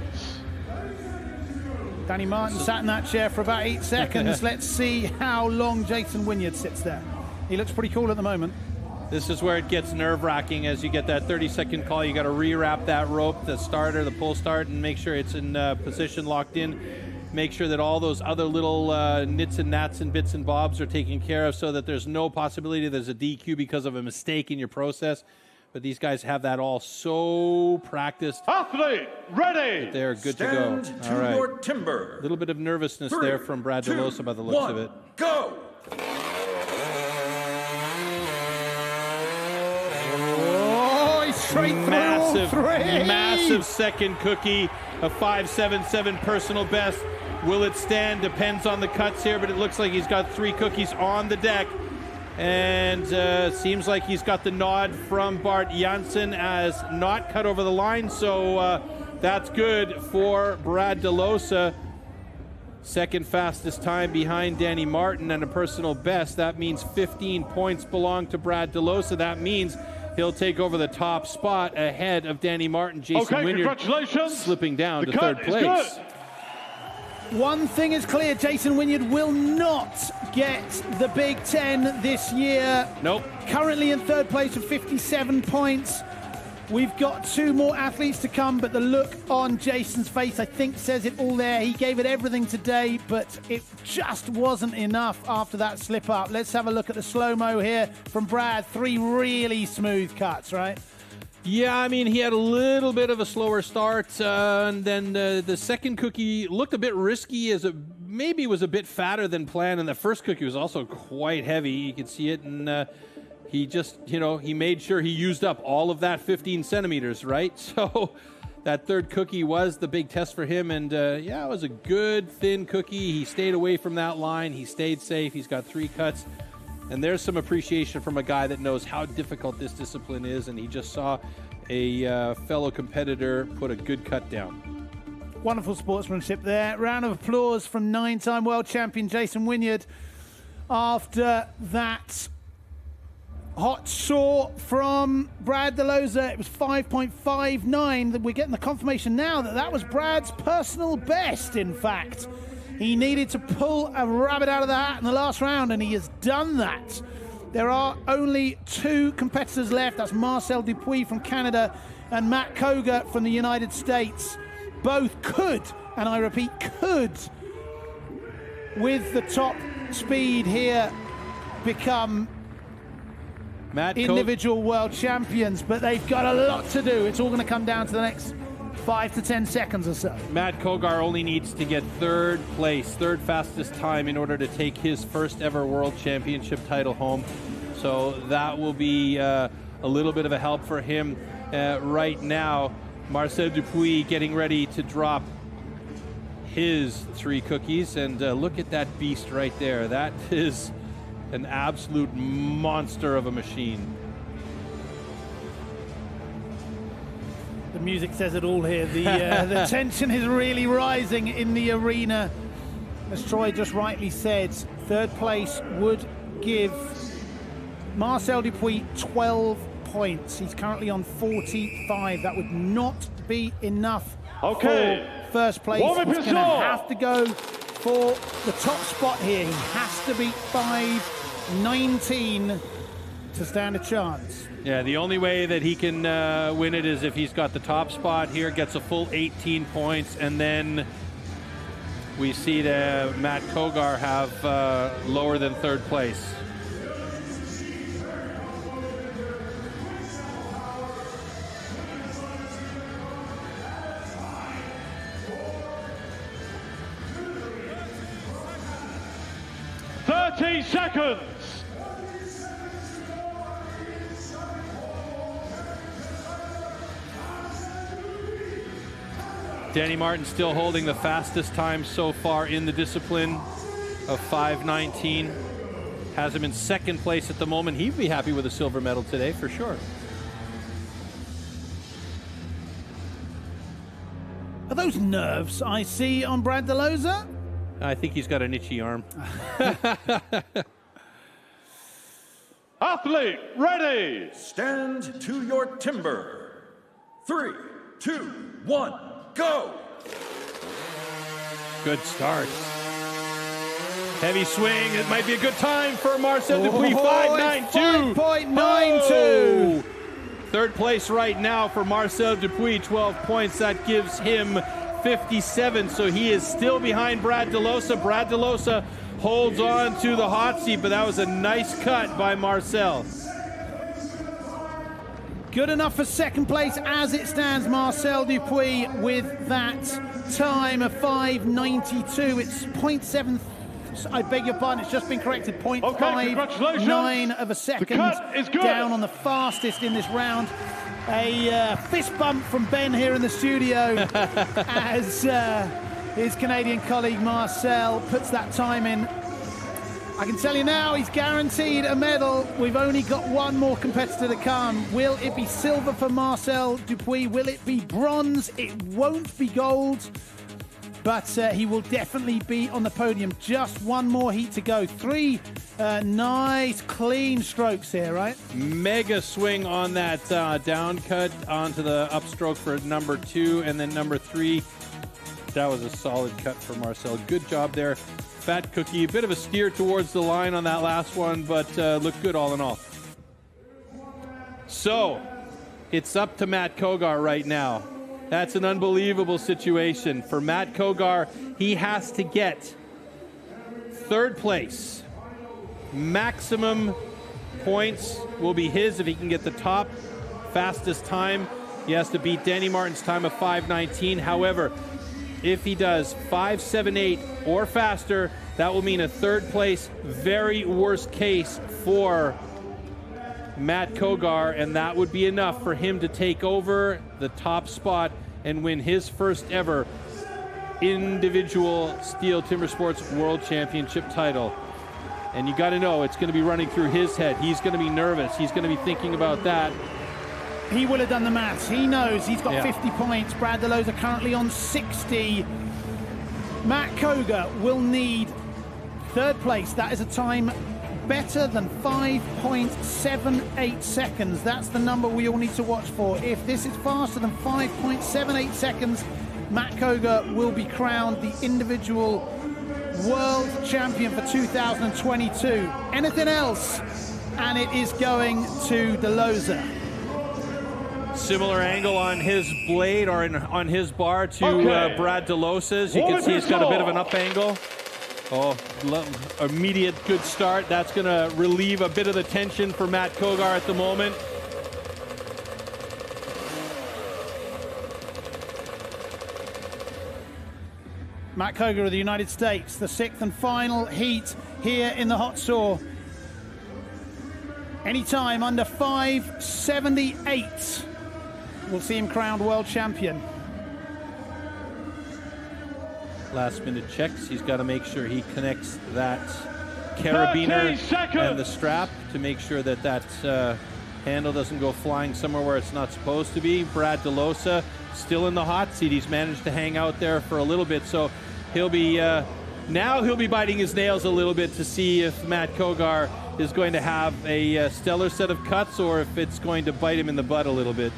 Danny Martin sat in that chair for about eight seconds. Let's see how long Jason Wynyard sits there. He looks pretty cool at the moment. This is where it gets nerve-wracking as you get that thirty second call. You got to re-wrap that rope, the starter, the pull start, and make sure it's in uh, position locked in. Make sure that all those other little uh, nits and gnats and bits and bobs are taken care of so that there's no possibility there's a D Q because of a mistake in your process. But these guys have that all so practiced. Athlete, ready. They're good Stand to go. to All right. your timber. A little bit of nervousness Three, there from Brad two, DeLosa by the looks one, of it. Go. Oh, he's straight through Massive, all three. massive second cookie, a five seven seven personal best. Will it stand? Depends on the cuts here, but it looks like he's got three cookies on the deck. And uh, seems like he's got the nod from Bart Janssen as not cut over the line, so uh, that's good for Brad DeLosa. Second fastest time behind Danny Martin and a personal best. That means fifteen points belong to Brad DeLosa. That means he'll take over the top spot ahead of Danny Martin. Jason Okay, Wynyard congratulations. slipping down The to cut third is place. good. One thing is clear, Jason Wynyard will not get the Big Ten this year. Nope. Currently in third place with fifty-seven points. We've got two more athletes to come, but the look on Jason's face, I think, says it all there. He gave it everything today, but it just wasn't enough after that slip up. Let's have a look at the slow-mo here from Brad. Three really smooth cuts, right? Yeah, I mean, he had a little bit of a slower start, uh, and then uh, the second cookie looked a bit risky, as it maybe was a bit fatter than planned, and the first cookie was also quite heavy. You could see it, and uh, he just, you know, he made sure he used up all of that fifteen centimeters, right? So that third cookie was the big test for him, and uh, yeah, it was a good, thin cookie. He stayed away from that line. He stayed safe. He's got three cuts. And there's some appreciation from a guy that knows how difficult this discipline is, and he just saw a uh, fellow competitor put a good cut down. Wonderful sportsmanship there. Round of applause from nine-time world champion Jason Wynyard after that hot saw from Brad DeLosa. It was five point five nine. We're getting the confirmation now that that was Brad's personal best, in fact. He needed to pull a rabbit out of the hat in the last round, and he has done that. There are only two competitors left. That's Marcel Dupuis from Canada and Matt Koga from the United States. Both could, and I repeat, could, with the top speed here, become Matt individual world champions, but they've got a lot to do. It's all going to come down to the next five to ten seconds or so. Matt Kogar only needs to get third place, third fastest time in order to take his first ever world championship title home. So that will be uh, a little bit of a help for him uh, right now. Marcel Dupuis getting ready to drop his three cookies, and uh, look at that beast right there. That is an absolute monster of a machine. The music says it all here. The, uh, the tension is really rising in the arena. As Troy just rightly said, third place would give Marcel Dupuis twelve points. He's currently on forty-five. That would not be enough okay. for first place. He's going to have to go for the top spot here. He has to beat five nineteen to stand a chance. Yeah, the only way that he can uh, win it is if he's got the top spot here, gets a full eighteen points, and then we see the Matt Kogar have uh, lower than third place. thirty seconds. Danny Martin still holding the fastest time so far in the discipline of five nineteen. Has him in second place at the moment. He'd be happy with a silver medal today for sure. Are those nerves I see on Brad DeLosa? I think he's got an itchy arm. Athlete ready. Stand to your timber. Three, two, one, go. Good start. Heavy swing. It might be a good time for Marcel Dupuis. five nine two. five point nine two. Oh. Third place right now for Marcel Dupuis, twelve points. That gives him fifty-seven, so he is still behind Brad DeLosa. Brad DeLosa holds on to the hot seat, but that was a nice cut by Marcel. Good enough for second place as it stands. Marcel Dupuis with that time of five ninety-two. It's zero point seven, I beg your pardon, it's just been corrected, zero point five nine of a second down on the fastest in this round. A uh, fist bump from Ben here in the studio as uh, his Canadian colleague Marcel puts that time in. I can tell you now, he's guaranteed a medal. We've only got one more competitor to come. Will it be silver for Marcel Dupuis? Will it be bronze? It won't be gold, but uh, he will definitely be on the podium. Just one more heat to go. Three uh, nice, clean strokes here, right? Mega swing on that uh, down cut onto the upstroke for number two, and then number three. That was a solid cut for Marcel. Good job there. Fat Cookie, a bit of a steer towards the line on that last one, but uh, looked good all in all. So, it's up to Matt Kogar right now. That's an unbelievable situation. For Matt Kogar, he has to get third place. Maximum points will be his if he can get the top fastest time. He has to beat Danny Martin's time of five nineteen. However, if he does five seventy-eight or faster, that will mean a third place, very worst case for Matt Kogar, and that would be enough for him to take over the top spot and win his first ever individual STIHL Timbersports World Championship title. And you got to know, it's going to be running through his head. He's going to be nervous. He's going to be thinking about that. He will have done the maths. He knows he's got yeah. fifty points. Brad DeLosa currently on sixty. Matt Kogar will need third place. That is a time better than five point seven eight seconds. That's the number we all need to watch for. If this is faster than five point seven eight seconds, Matt Kogar will be crowned the individual world champion for two thousand twenty-two. Anything else, and it is going to DeLosa. Similar angle on his blade or in, on his bar to Okay. uh, Brad DeLosa's. You can see he's got a bit of an up angle. Oh, lo- immediate good start. That's going to relieve a bit of the tension for Matt Kogar at the moment. Matt Kogar of the United States, the sixth and final heat here in the hot saw. Anytime under five seventy-eight, we'll see him crowned world champion. Last minute checks. He's got to make sure he connects that carabiner and the strap to make sure that that uh, handle doesn't go flying somewhere where it's not supposed to be. Brad DeLosa still in the hot seat. He's managed to hang out there for a little bit, so he'll be uh, now he'll be biting his nails a little bit to see if Matt Kogar is going to have a uh, stellar set of cuts or if it's going to bite him in the butt a little bit.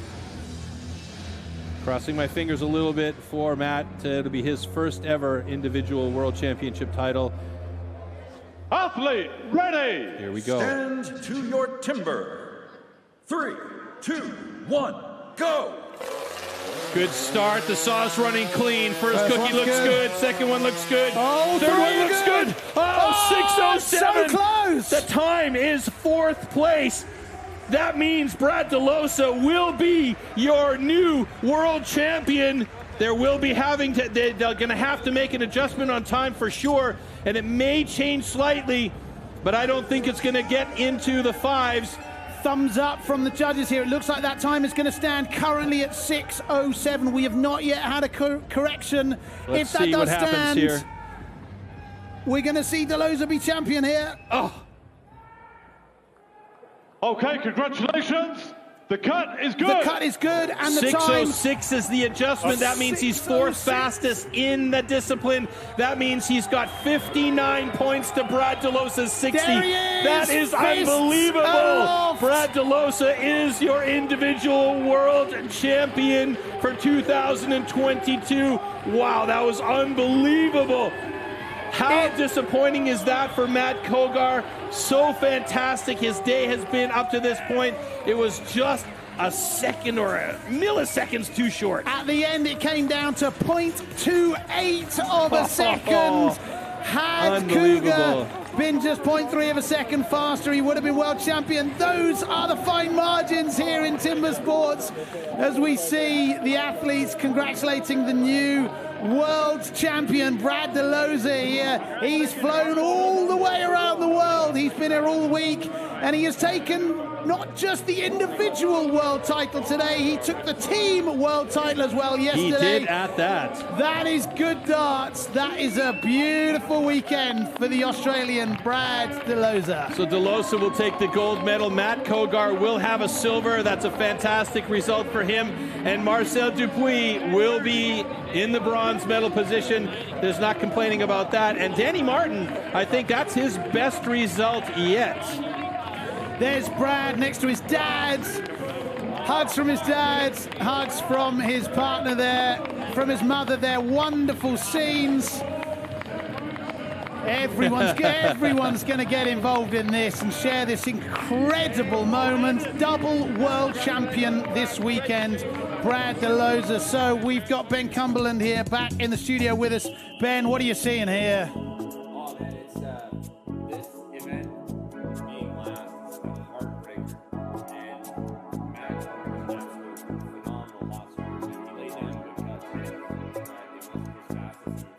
Crossing my fingers a little bit for Matt. Uh, it'll be his first ever individual world championship title. Athlete ready. Here we go. Stand to your timber. Three, two, one, go. Good start. The saw's running clean. First First cookie one's looks good. good. Second one looks good. Oh, third three one looks good. good. Oh, Oh, six oh seven. so close. The time is fourth place. That means Brad DeLosa will be your new world champion. There will be having to, they, they're going to have to make an adjustment on time for sure, and it may change slightly, but I don't think it's going to get into the fives. Thumbs up from the judges here. It looks like that time is going to stand currently at six oh seven. We have not yet had a cor correction. Let's if that see does what happens stand, here. we're going to see DeLosa be champion here. Oh. Okay, congratulations. The cut is good. The cut is good, and the six oh time. six is the adjustment. That means he's fourth fastest in the discipline. That means he's got fifty-nine points to Brad DeLosa's sixty. There he is. That is Fists unbelievable. aloft. Brad DeLosa is your individual world champion for two thousand twenty-two. Wow, that was unbelievable. How disappointing is that for Matt Kogar? So fantastic. His day has been up to this point. It was just a second or a milliseconds too short. At the end, it came down to point two eight of a second. Had Cougar been just point three of a second faster, he would have been world champion. Those are the fine margins here in Timber Sports as we see the athletes congratulating the new world champion, Brad DeLosa here. He's flown all the way around the world. He's been here all week, and he has taken not just the individual world title today, he took the team world title as well yesterday. He did at that. That is good darts. That is a beautiful weekend for the Australian Brad DeLosa. So DeLosa will take the gold medal. Matt Kogar will have a silver. That's a fantastic result for him. And Marcel Dupuis will be in the bronze medal position. There's not complaining about that. And Danny Martin, I think that's his best result yet. There's Brad next to his dad. Hugs from his dad, hugs from his partner there, from his mother there. Wonderful scenes. Everyone's, everyone's going to get involved in this and share this incredible moment. Double world champion this weekend, Brad DeLosa. So we've got Ben Cumberland here back in the studio with us. Ben, what are you seeing here? Oh, man, it's, uh, this event being last is a heartbreaker. And Matt was an absolute phenomenal hot scorer. He laid down good cuts there. And it was his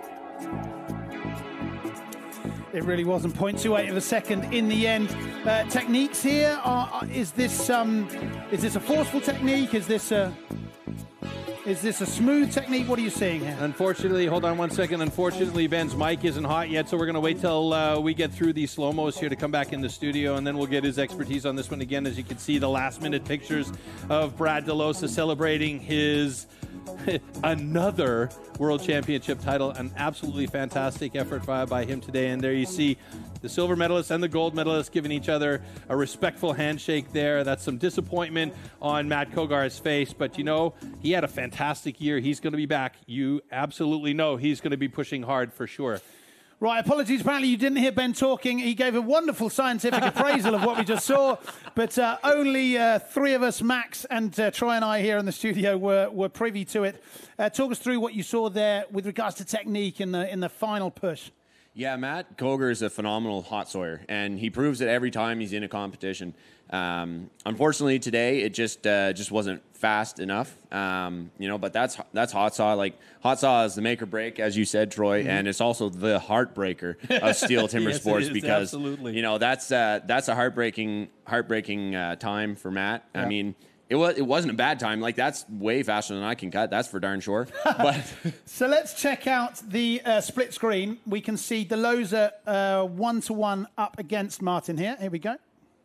fastest. It really wasn't point two eight of a second in the end. Uh, techniques here are, are is this um is this a forceful technique? Is this a is this a smooth technique? What are you seeing here? Unfortunately, hold on one second. Unfortunately, Ben's mic isn't hot yet, so we're going to wait till uh, we get through these slow-mos here to come back in the studio, and then we'll get his expertise on this one again. As you can see, the last-minute pictures of Brad DeLosa celebrating his another World Championship title. An absolutely fantastic effort by, by him today. And there you see the silver medalist and the gold medalist giving each other a respectful handshake there. That's some disappointment on Matt Kogar's face. But, you know, he had a fantastic year. He's going to be back. You absolutely know he's going to be pushing hard for sure. Right, apologies. Apparently you didn't hear Ben talking. He gave a wonderful scientific appraisal of what we just saw, but uh, only uh, three of us, Max and uh, Troy and I here in the studio, were, were privy to it. Uh, talk us through what you saw there with regards to technique in the, in the final push. Yeah, Matt Kogar is a phenomenal hot sawyer, and he proves it every time he's in a competition. Um, unfortunately, today it just uh, just wasn't fast enough, um, you know. But that's that's hot saw. Like hot saw is the make or break, as you said, Troy, mm-hmm. and it's also the heartbreaker of STIHL Timber Yes, Sports it is, because absolutely. you know that's uh, that's a heartbreaking heartbreaking uh, time for Matt. Yeah. I mean. It, was, it wasn't a bad time. Like, that's way faster than I can cut. That's for darn sure. But So let's check out the uh, split screen. We can see Deloza uh, one-to-one up against Martin here. Here we go.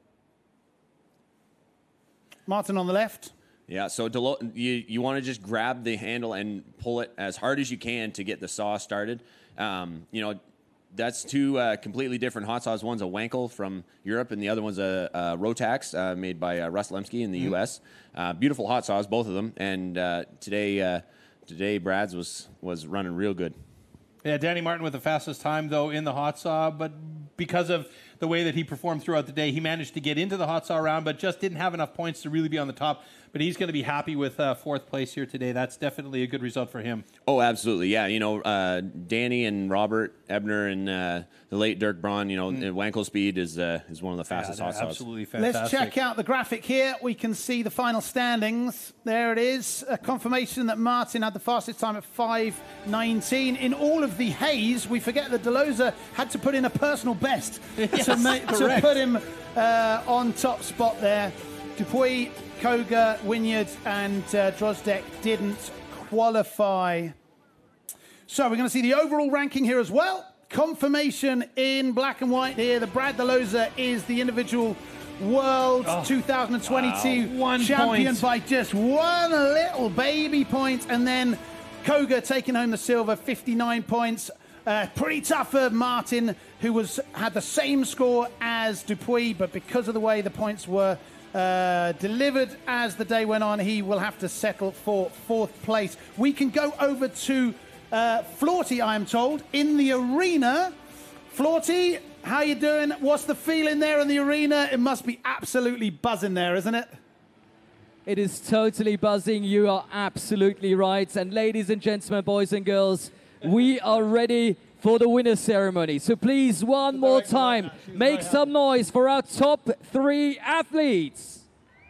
Martin on the left. Yeah, so Delo you, you want to just grab the handle and pull it as hard as you can to get the saw started. Um, you know, that's two uh, completely different hot saws. One's a Wankel from Europe, and the other one's a, a Rotax uh, made by uh, Russ Lemsky in the mm-hmm. U S Uh, beautiful hot saws, both of them. And uh, today, uh, today Brad's was was running real good. Yeah, Danny Martin with the fastest time, though, in the hot saw, but because of the way that he performed throughout the day, he managed to get into the hot saw round, but just didn't have enough points to really be on the top. But he's going to be happy with uh, fourth place here today. That's definitely a good result for him. Oh, absolutely. Yeah, you know, uh, Danny and Robert Ebner and uh, the late Dirk Braun, you know, mm. Wankel speed is uh, is one of the fastest yeah, hot saws. Absolutely fantastic. Let's check out the graphic here. We can see the final standings. There it is. A confirmation that Martin had the fastest time at five nineteen. In all of the haze, we forget that Deloza had to put in a personal best yes, to, make, to put him uh, on top spot there. Dupuis, Kogar, Wynyard and uh, Drozdek didn't qualify. So we're going to see the overall ranking here as well. Confirmation in black and white here. The Brad Deloza is the individual world oh, twenty twenty-two wow. One champion point. by just one little baby point. And then Kogar taking home the silver, fifty-nine points. Uh, pretty tough for Martin, who was had the same score as Dupuis, but because of the way the points were Uh, delivered as the day went on, he will have to settle for fourth place. We can go over to uh, Florty, I am told, in the arena. Florty, how you doing? What's the feeling there in the arena? It must be absolutely buzzing there, isn't it? It is totally buzzing. You are absolutely right. And ladies and gentlemen, boys and girls, we are ready for the winner ceremony. So please, one more time, make some noise for our top three athletes.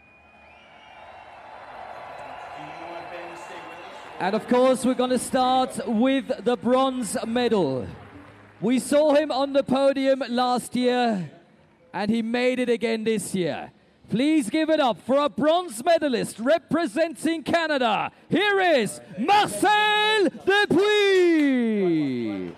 And of course, we're going to start with the bronze medal. We saw him on the podium last year, and he made it again this year. Please give it up for a bronze medalist representing Canada. Here is Marcel Dupuis.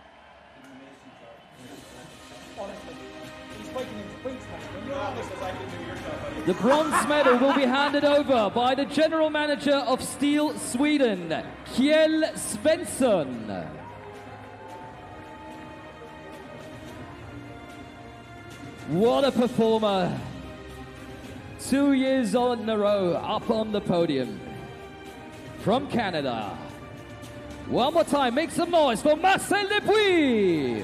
The bronze medal will be handed over by the general manager of STIHL Sweden, Kjell Svensson. What a performer. Two years on in a row up on the podium. From Canada. One more time, make some noise for Marcel Dupuis.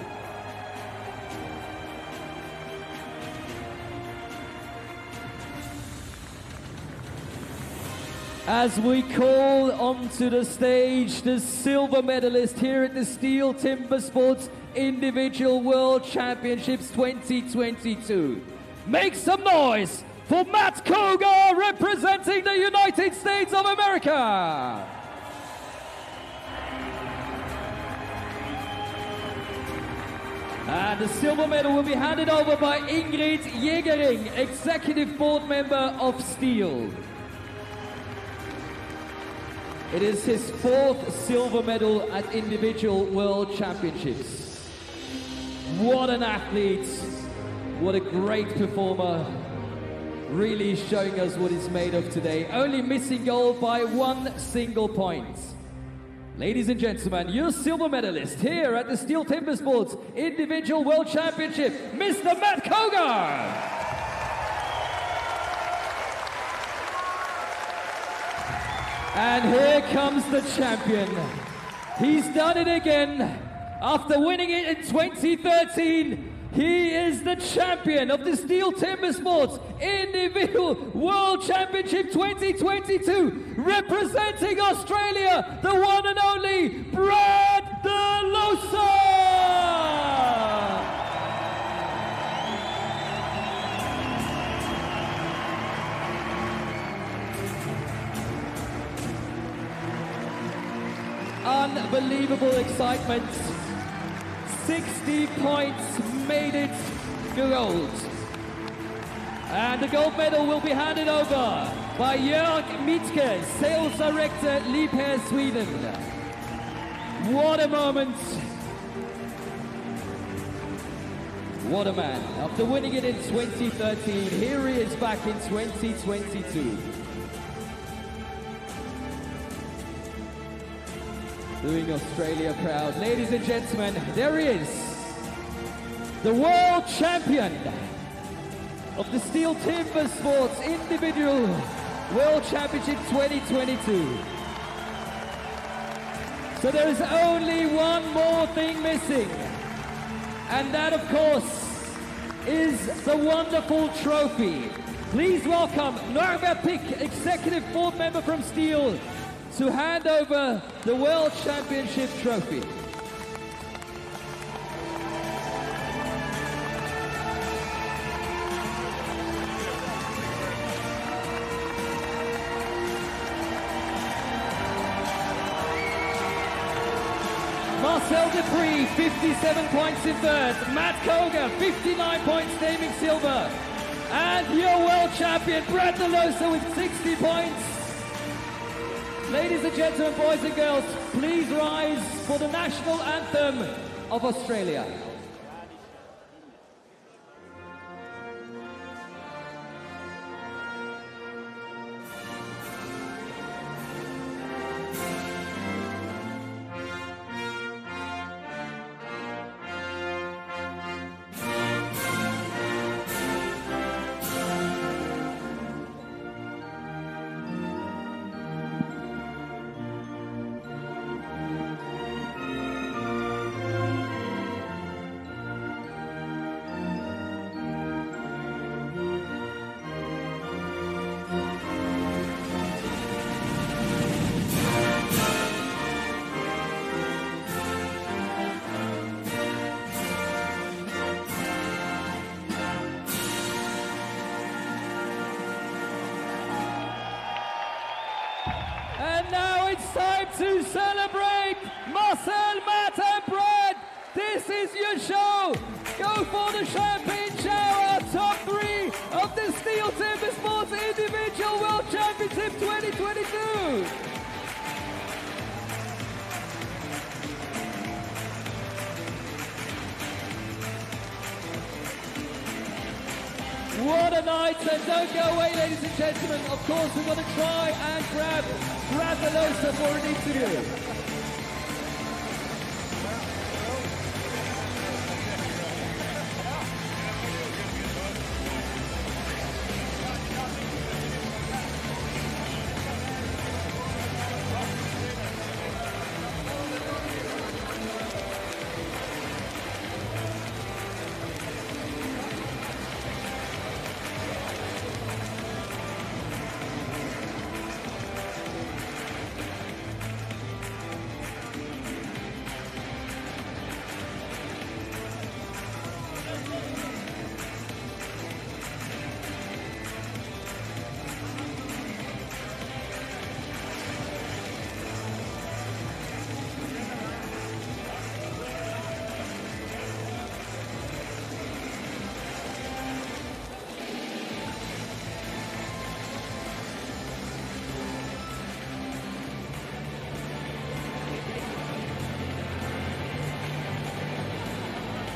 As we call onto the stage the silver medalist here at the STIHL Timbersports Individual World Championships twenty twenty-two. Make some noise for Matt Kogar representing the United States of America. And the silver medal will be handed over by Ingrid Jägering, Executive Board Member of STIHL. It is his fourth silver medal at Individual World Championships. What an athlete, what a great performer. really showing us what it's made of today. Only missing gold by one single point. Ladies and gentlemen, your silver medalist here at the STIHL TIMBERSPORTS Individual World Championship, Mister Matt Kogar. And here comes the champion. He's done it again. After winning it in twenty thirteen, he is the champion of the STIHL TIMBERSPORTS Individual World Championship twenty twenty-two, representing Australia, the one and only Brad DeLosa! Unbelievable excitement. sixty points made it gold. And the gold medal will be handed over by Jörg Mitke, Sales Director, Liebherr, Sweden. What a moment. What a man. After winning it in twenty thirteen, here he is back in twenty twenty-two. Doing Australia proud. Ladies and gentlemen, there he is. The world champion of the STIHL TIMBERSPORTS Individual World Championship twenty twenty-two. So there is only one more thing missing. And that, of course, is the wonderful trophy. Please welcome Norbert Pick, Executive Board Member from STIHL, to hand over the World Championship trophy. Marcel Dupree, fifty-seven points in third. Matt Kogar, fifty-nine points, naming silver. And your world champion, Brad DeLosa, with sixty points. Ladies and gentlemen, boys and girls, please rise for the national anthem of Australia. And now it's time to celebrate Marcel, Matt and Brad. This is your show. Go for the champagne shower. Top three of the STIHL TIMBERSPORTS Individual World Championship twenty twenty-two. What a night, and don't go away, ladies and gentlemen. Of course, we're going to try and grab Brad DeLosa for an interview.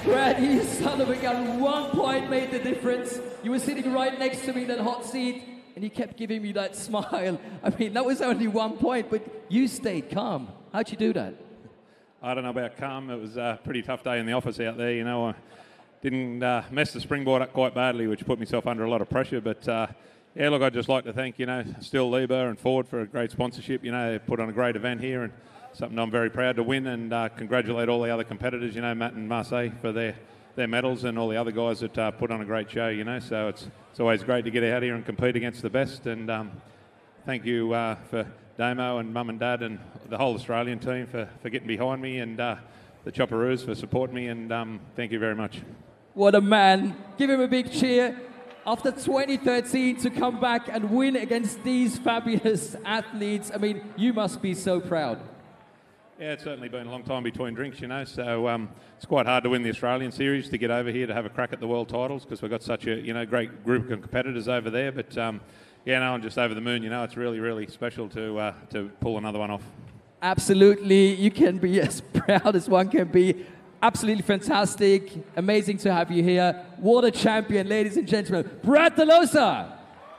Brad, you son of a gun, one point made the difference. You were sitting right next to me in that hot seat, and you kept giving me that smile. I mean, that was only one point, but you stayed calm. How'd you do that? I don't know about calm. It was a pretty tough day in the office out there. You know, I didn't uh, mess the springboard up quite badly, which put myself under a lot of pressure. But uh, yeah, look, I'd just like to thank, you know, STIHL Lieber and Ford for a great sponsorship. You know, they put on a great event here and something I'm very proud to win, and uh, congratulate all the other competitors, you know, Matt and Marseille for their, their medals, and all the other guys that uh, put on a great show, you know. So it's, it's always great to get out here and compete against the best. And um, thank you uh, for Damo and Mum and Dad and the whole Australian team for, for getting behind me, and uh, the Chopperoos for supporting me, and um, thank you very much. What a man. Give him a big cheer. After twenty thirteen, to come back and win against these fabulous athletes, I mean, you must be so proud. Yeah, it's certainly been a long time between drinks, you know, so um, it's quite hard to win the Australian series, to get over here to have a crack at the world titles, because we've got such a, you know, great group of competitors over there. But um, yeah, no, I'm just over the moon, you know. It's really, really special to uh, to pull another one off. Absolutely. You can be as proud as one can be. Absolutely fantastic. Amazing to have you here. What a champion, ladies and gentlemen. Brad DeLosa.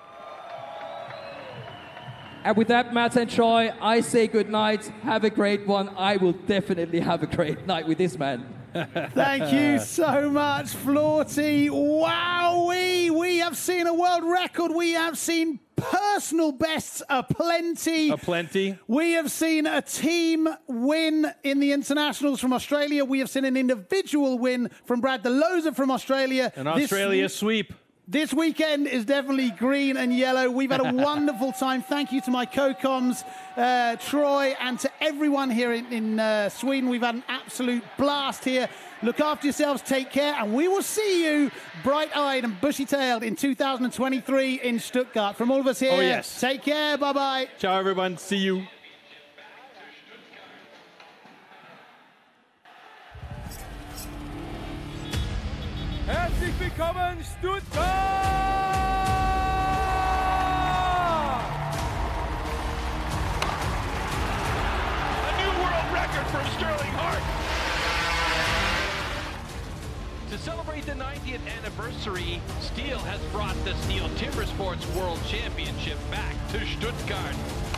And with that, Matt and Troy, I say good night. Have a great one. I will definitely have a great night with this man. Thank you so much, Florty. Wowee! We have seen a world record. We have seen personal bests aplenty. Aplenty. We have seen a team win in the internationals from Australia. We have seen an individual win from Brad DeLosa from Australia. An Australia this, sweep. This weekend is definitely green and yellow. We've had a wonderful time. Thank you to my co-coms, uh, Troy, and to everyone here in, in uh, Sweden. We've had an absolute blast here. Look after yourselves, take care, and we will see you bright-eyed and bushy-tailed in two thousand twenty-three in Stuttgart. From all of us here, oh, yes. Take care, bye-bye. Ciao, everyone. See you. Herzlich willkommen, Stuttgart! A new world record from Sterling Hart. To celebrate the ninetieth anniversary, STIHL has brought the STIHL Timbersports World Championship back to Stuttgart.